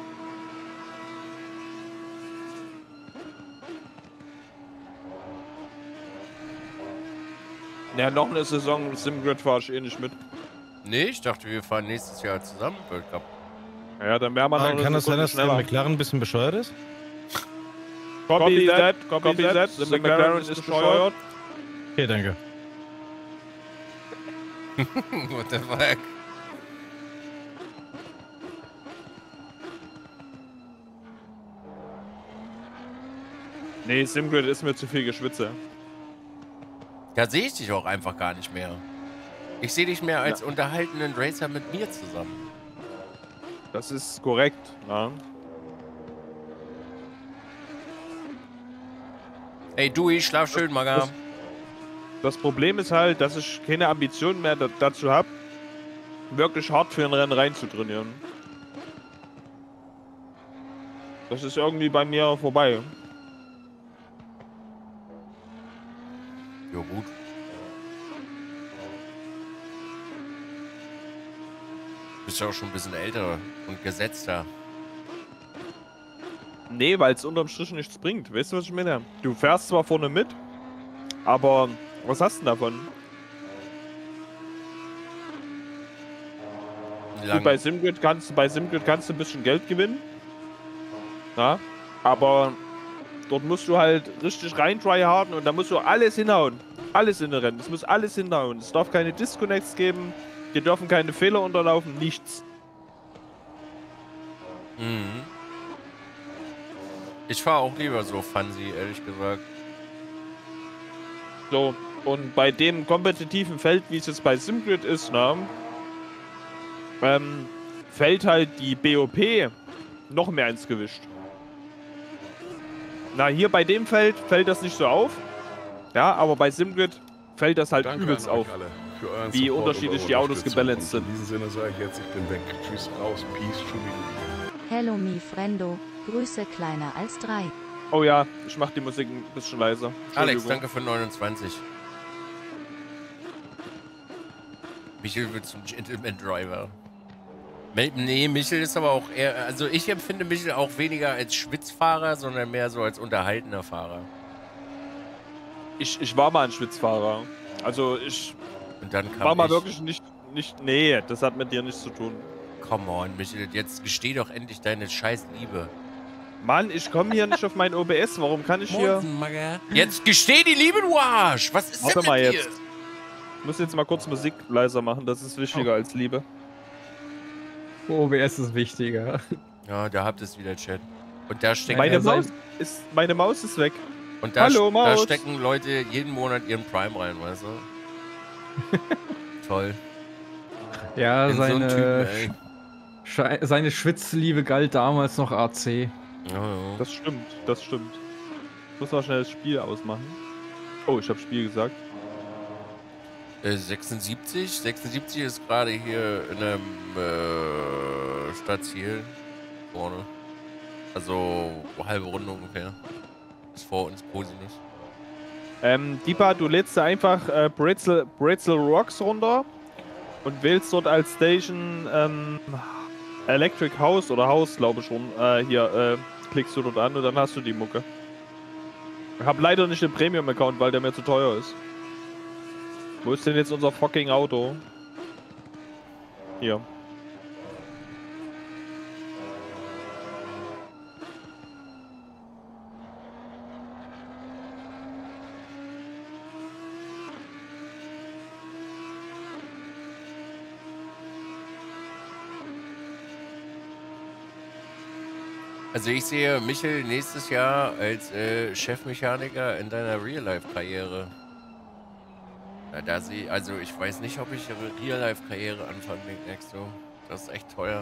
Ja, noch eine Saison Simgrid fahre ich eh nicht mit. Nee, ich dachte, wir fahren nächstes Jahr zusammen World Cup. Ja, dann wäre man noch Kann das sein, dass der schneller. McLaren ein bisschen bescheuert ist? Copy that. The McLaren ist bescheuert. Okay, danke. What the fuck? Nee, Simgrid ist mir zu viel Geschwitze. Da sehe ich dich auch einfach gar nicht mehr. Ich sehe dich mehr als unterhaltenden Racer mit mir zusammen. Das ist korrekt, ja. Ey, Dewey, schlaf schön, Maga. Das Problem ist halt, dass ich keine Ambitionen mehr dazu habe, wirklich hart für ein Rennen reinzutrainieren. Das ist irgendwie bei mir vorbei. Ja, gut. Bist ja auch schon ein bisschen älter und gesetzter. Nee, weil es unterm Strich nichts bringt. Weißt du, was ich meine? Du fährst zwar vorne mit, aber was hast du denn davon? Du, bei Simgrid kannst du ein bisschen Geld gewinnen. Ja, aber dort musst du halt richtig rein tryharden und da musst du alles hinhauen. Alles in den Rennen. Es muss alles hinhauen. Es darf keine Disconnects geben. Dir dürfen keine Fehler unterlaufen. Nichts. Mhm. Ich fahre auch lieber so Fancy, ehrlich gesagt. So, und bei dem kompetitiven Feld, wie es jetzt bei Simgrid ist, ne, fällt halt die BOP noch mehr ins Gewicht. Na, hier bei dem Feld fällt das nicht so auf. Ja, aber bei Simgrid fällt das halt übelst auf. Wie unterschiedlich die Autos gebalanced sind. In diesem Sinne sage ich jetzt, ich bin weg. Tschüss, raus, peace, Schubi. Hello mi friendo. Grüße kleiner als 3. Oh ja, ich mach die Musik ein bisschen leiser. Alex, danke für 29. Michel wird zum Gentleman Driver. Nee, Michel ist aber auch eher, also ich empfinde Michel auch weniger als Schwitzfahrer, sondern mehr so als unterhaltener Fahrer. Ich war mal ein Schwitzfahrer. Also ich Und dann kam war mal ich. wirklich nicht. Nee, das hat mit dir nichts zu tun. Come on, Michel, jetzt gesteh doch endlich deine scheiß Liebe. Mann, ich komme hier nicht auf mein OBS. Warum kann ich hier... Jetzt gesteh die Liebe, du Arsch! Was ist Warte denn mal mit jetzt. dir? Ich muss jetzt mal kurz Musik leiser machen, das ist wichtiger als Liebe. OBS ist wichtiger. Ja, da habt ihr es wieder, Chat. Und da stecken... Meine Maus ist weg. Und da, Hallo, Maus. da stecken Leute jeden Monat ihren Prime rein, weißt du? Toll. Ja, Bin so ein Typ, ey. seine Schwitzliebe galt damals noch AC. Ja, ja. Das stimmt, das stimmt. Ich muss mal schnell das Spiel ausmachen. Oh, ich habe Spiel gesagt. 76. 76 ist gerade hier in einem Stadtziel vorne. Also halbe Runde ungefähr. Ist vor uns positiv. Deepa, du lädst da einfach Bretzel Rocks runter und wählst dort als Station Electric House oder House, glaube ich schon. Klickst du dort an und dann hast du die Mucke. Ich habe leider nicht den Premium-Account, weil der mir zu teuer ist. Wo ist denn jetzt unser fucking Auto? Hier. Also ich sehe Michel nächstes Jahr als Chefmechaniker in deiner Real-Life-Karriere. Also ich weiß nicht, ob ich ihre Real-Life-Karriere anfangen demnächst so. Das ist echt teuer.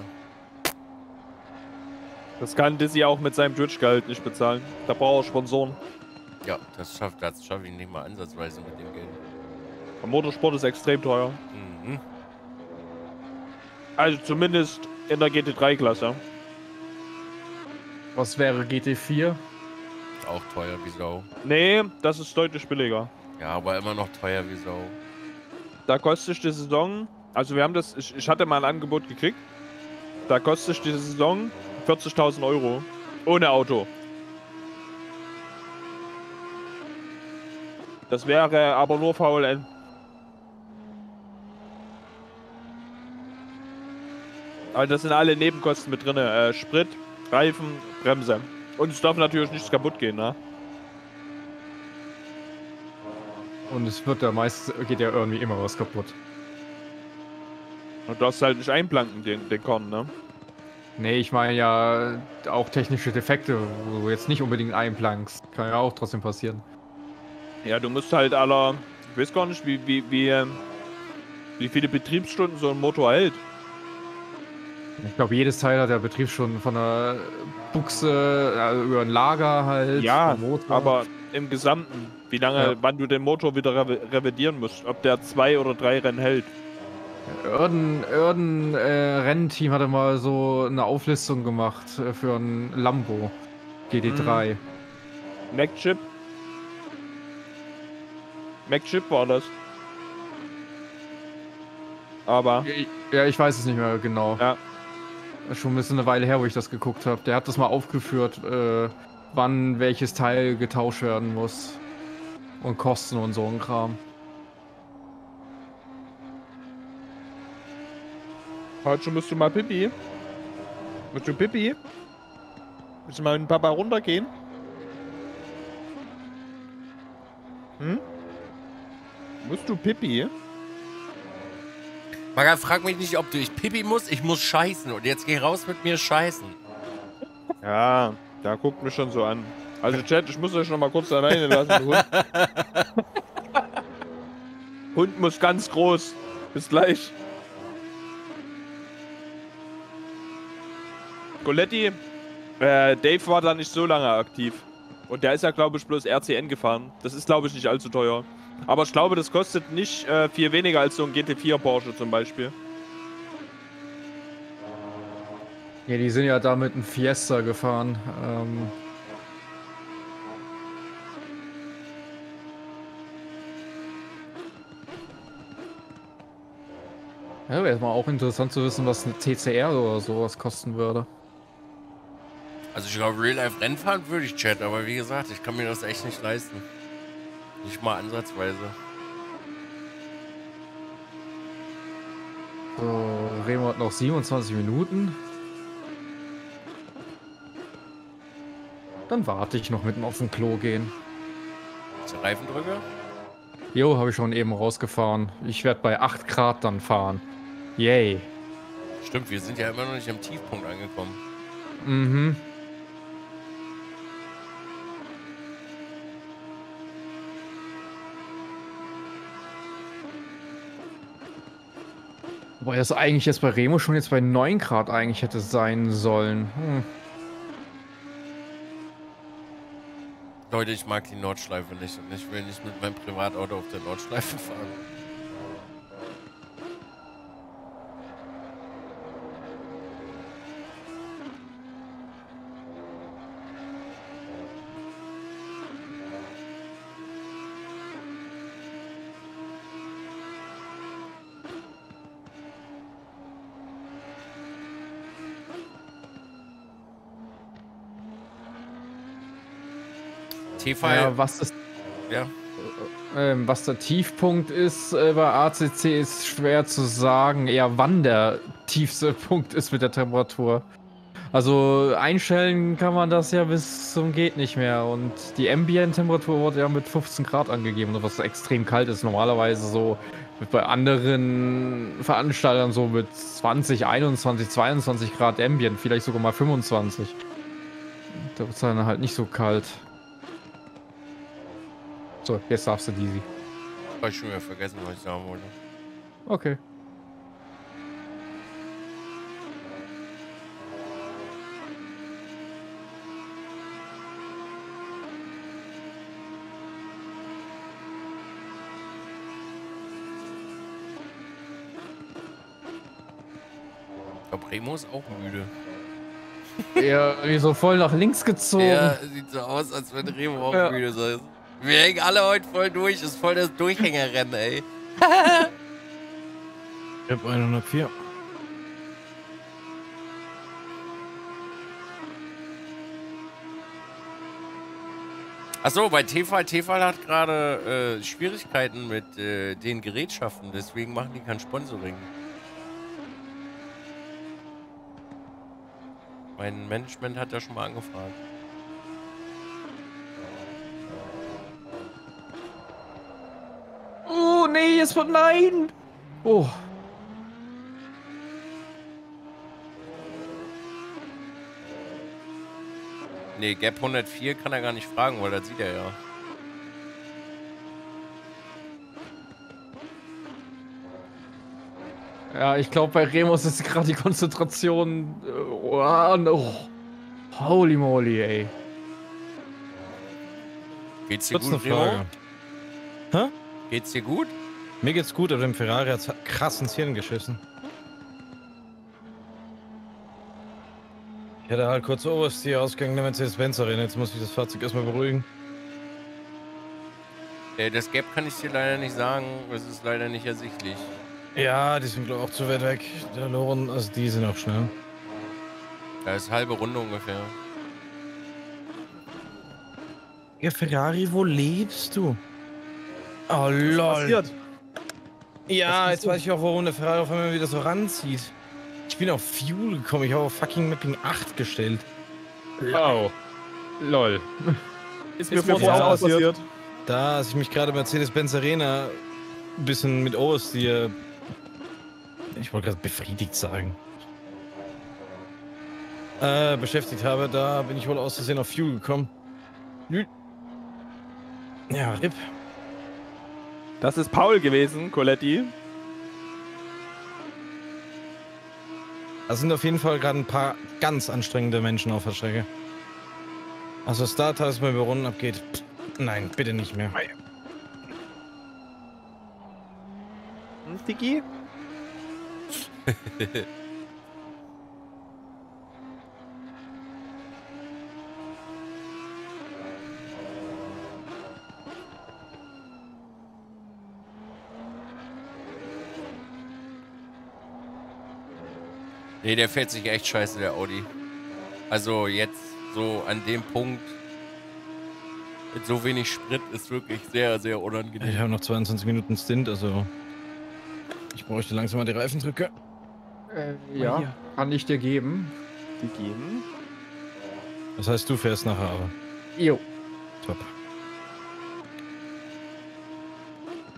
Das kann Dizzy auch mit seinem Twitch-Gehalt nicht bezahlen. Da braucht er Sponsoren. Ja, das schaff ich nicht mal ansatzweise mit dem Geld. Der Motorsport ist extrem teuer. Mhm. Also zumindest in der GT3-Klasse. Was wäre GT4? Auch teuer wie Sau. Nee, das ist deutlich billiger. Ja, aber immer noch teuer wie Sau. Da kostet die Saison, also wir haben das, ich hatte mal ein Angebot gekriegt. Da kostet die Saison 40.000 Euro. Ohne Auto. Das wäre aber nur VLN. Also das sind alle Nebenkosten mit drin. Sprit, Reifen, Bremse. Und es darf natürlich nichts kaputt gehen, ne? Und es wird geht ja irgendwie immer was kaputt. Und du darfst halt nicht einplanken, den Korn, ne? Nee, ich meine ja auch technische Defekte, wo du jetzt nicht unbedingt einplankst. Kann ja auch trotzdem passieren. Ja, du musst halt ich weiß gar nicht, wie viele Betriebsstunden so ein Motor hält. Ich glaube, jedes Teil hat ja Betriebsstunden von der Buchse, also über ein Lager halt. Ja, Motor. aber im Gesamten, wie lange, wann du den Motor wieder revidieren musst, ob der 2 oder 3 Rennen hält. Irgendein Rennteam hatte mal so eine Auflistung gemacht für ein Lambo GT3. MacChip war das. Aber. Ja, ich weiß es nicht mehr genau. Ja. Schon ein bisschen eine Weile her, wo ich das geguckt habe. Der hat das mal aufgeführt, wann welches Teil getauscht werden muss. Und Kosten und so ein Kram. Heute musst du mal Pipi. Musst du Pipi? Musst du mal mit dem Papa runtergehen? Hm? Musst du Pipi? Maga, frag mich nicht, ob du ich Pipi musst. Ich muss scheißen. Und jetzt geh raus mit mir scheißen. Ja, da guckt mich schon so an. Also Chat, ich muss euch noch mal kurz alleine lassen. Hund. Hund muss ganz groß. Bis gleich. Coletti, Dave war da nicht so lange aktiv. Und der ist ja, glaube ich, bloß RCN gefahren. Das ist, glaube ich, nicht allzu teuer. Aber ich glaube, das kostet nicht viel weniger als so ein GT4 Porsche zum Beispiel. Ja, die sind ja da mit einem Fiesta gefahren. Ja, wäre mal auch interessant zu wissen, was eine TCR oder sowas kosten würde. Also ich glaube, Real-Life-Rennfahren würde ich chatten, aber wie gesagt, ich kann mir das echt nicht leisten. Nicht mal ansatzweise. So, Remo hat noch 27 Minuten. Dann warte ich noch mit dem auf den Klo gehen. Ist der Reifendrücker? Jo, habe ich schon eben rausgefahren. Ich werde bei 8 Grad dann fahren. Yay. Stimmt, wir sind ja immer noch nicht am Tiefpunkt angekommen. Mhm. Wobei das eigentlich jetzt bei Remo schon jetzt bei 9 Grad eigentlich hätte sein sollen. Leute, ich mag die Nordschleife nicht und ich will nicht mit meinem Privatauto auf der Nordschleife fahren. Ja, was der Tiefpunkt ist bei ACC ist schwer zu sagen, eher wann der tiefste Punkt ist mit der Temperatur. Also einstellen kann man das ja bis zum geht nicht mehr und die Ambient-Temperatur wurde ja mit 15 Grad angegeben, was extrem kalt ist. Normalerweise so bei anderen Veranstaltern so mit 20, 21, 22 Grad Ambient, vielleicht sogar mal 25. Da wird es dann halt nicht so kalt. So, jetzt darfst du Dizzy. Hab ich schon wieder vergessen, was ich sagen wollte. Okay. Ich glaube, Remo ist auch müde. Ja, wie so voll nach links gezogen. Ja, sieht so aus, als wenn Remo auch müde sei. Wir hängen alle heute voll durch. Ist voll das Durchhängerrennen, ey. Ich hab 104. Achso, bei Tefal hat gerade Schwierigkeiten mit den Gerätschaften. Deswegen machen die kein Sponsoring. Mein Management hat ja schon mal angefragt. Oh, nee, jetzt wird nein! Oh. Nee, Gap 104 kann er gar nicht fragen, weil das sieht er ja. Ja, ich glaube, bei Remus ist gerade die Konzentration. Oh. Holy moly, ey. Geht's dir Kurz gut, eine Frage. Remo? Hä? Geht's dir gut? Mir geht's gut, aber dem Ferrari hat's krass ins Hirn geschissen. Ich hatte halt kurz Oversteer ausgegangen, der Mercedes-Benz Arena. Jetzt muss ich das Fahrzeug erstmal beruhigen. Das Gap kann ich dir leider nicht sagen. Es ist leider nicht ersichtlich. Ja, die sind glaube ich auch zu weit weg. Der Loren, also die sind auch schnell. Da ist halbe Runde ungefähr. Ja, Ferrari, wo lebst du? Oh, lol. Was passiert? Ja, jetzt weiß ich auch, warum der Ferrari auf einmal wieder so ranzieht. Ich bin auf Fuel gekommen, ich habe auf fucking Mapping 8 gestellt. Oh. Lol. Ist mir vorhin auch passiert. Da, als ich mich gerade Mercedes-Benz Arena ein bisschen mit Oversteer, ich wollte gerade befriedigt sagen, beschäftigt habe, da bin ich wohl aus Versehen auf Fuel gekommen. Ja, RIP. Das ist Paul gewesen, Coletti. Da sind auf jeden Fall gerade ein paar ganz anstrengende Menschen auf der Strecke. Also Start, als es mal über Runden abgeht. Nein, bitte nicht mehr. Tiki? Nee, der fährt sich echt scheiße, der Audi. Also jetzt so an dem Punkt mit so wenig Sprit ist wirklich sehr, sehr unangenehm. Ich habe noch 22 Minuten Stint, also ich bräuchte langsam mal die Reifendrücke. Ja, hier. kann ich dir geben. Die geben. Das heißt, du fährst nachher aber. Jo. Top.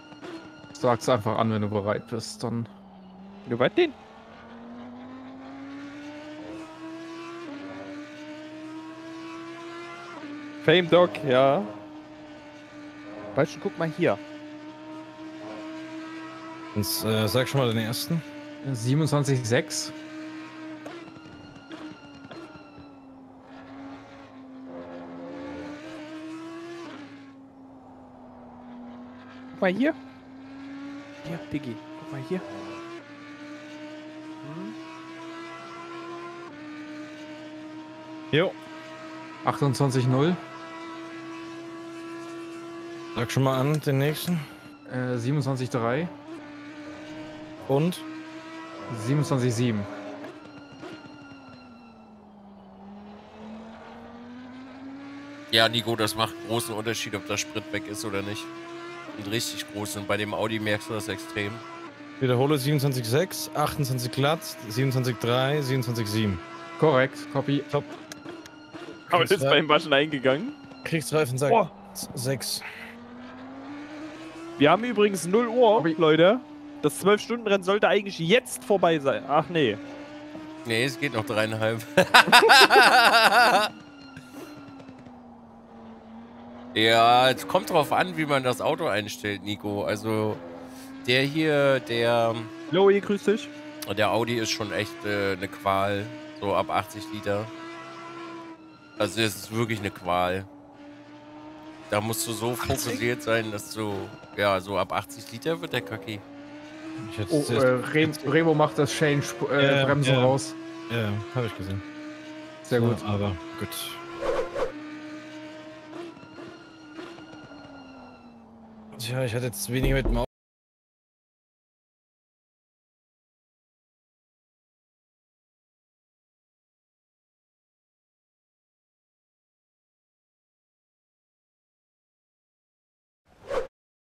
Sag's einfach an, wenn du bereit bist. Dann. Du weißt den? Fame Dog, ja. Weißt du, guck mal hier. Jetzt, sag schon mal den ersten. 27,6. Guck mal hier. Hier, Diggi. Guck mal hier. Jo. 28,0. Sag schon mal an, den nächsten. 27,3. Und? 27,7. Ja, Nico, das macht einen großen Unterschied, ob der Sprit weg ist oder nicht. Einen richtig großen. Und bei dem Audi merkst du das extrem. Wiederhole 27,6, 28 glatt, 27,3, 27,7. Korrekt, copy. Top. Aber das ist beim Waschen eingegangen. Kriegsreifen sagt Oh. 6. Wir haben übrigens 0 Uhr, Hobby. Leute. Das 12-Stunden-Rennen sollte eigentlich jetzt vorbei sein. Ach nee. Nee, es geht noch 3,5. Ja, es kommt drauf an, wie man das Auto einstellt, Nico. Also, der hier, der Loey, grüß dich. Audi ist schon echt eine Qual. So ab 80 Liter. Also, es ist wirklich eine Qual. Da musst du so fokussiert sein, dass du, ja, so ab 80 Liter wird der Kacki. Oh, Remo macht das Change-Bremsen raus. Ja, habe ich gesehen. Sehr So, gut. Aber gut. Tja, ich hatte jetzt weniger mit dem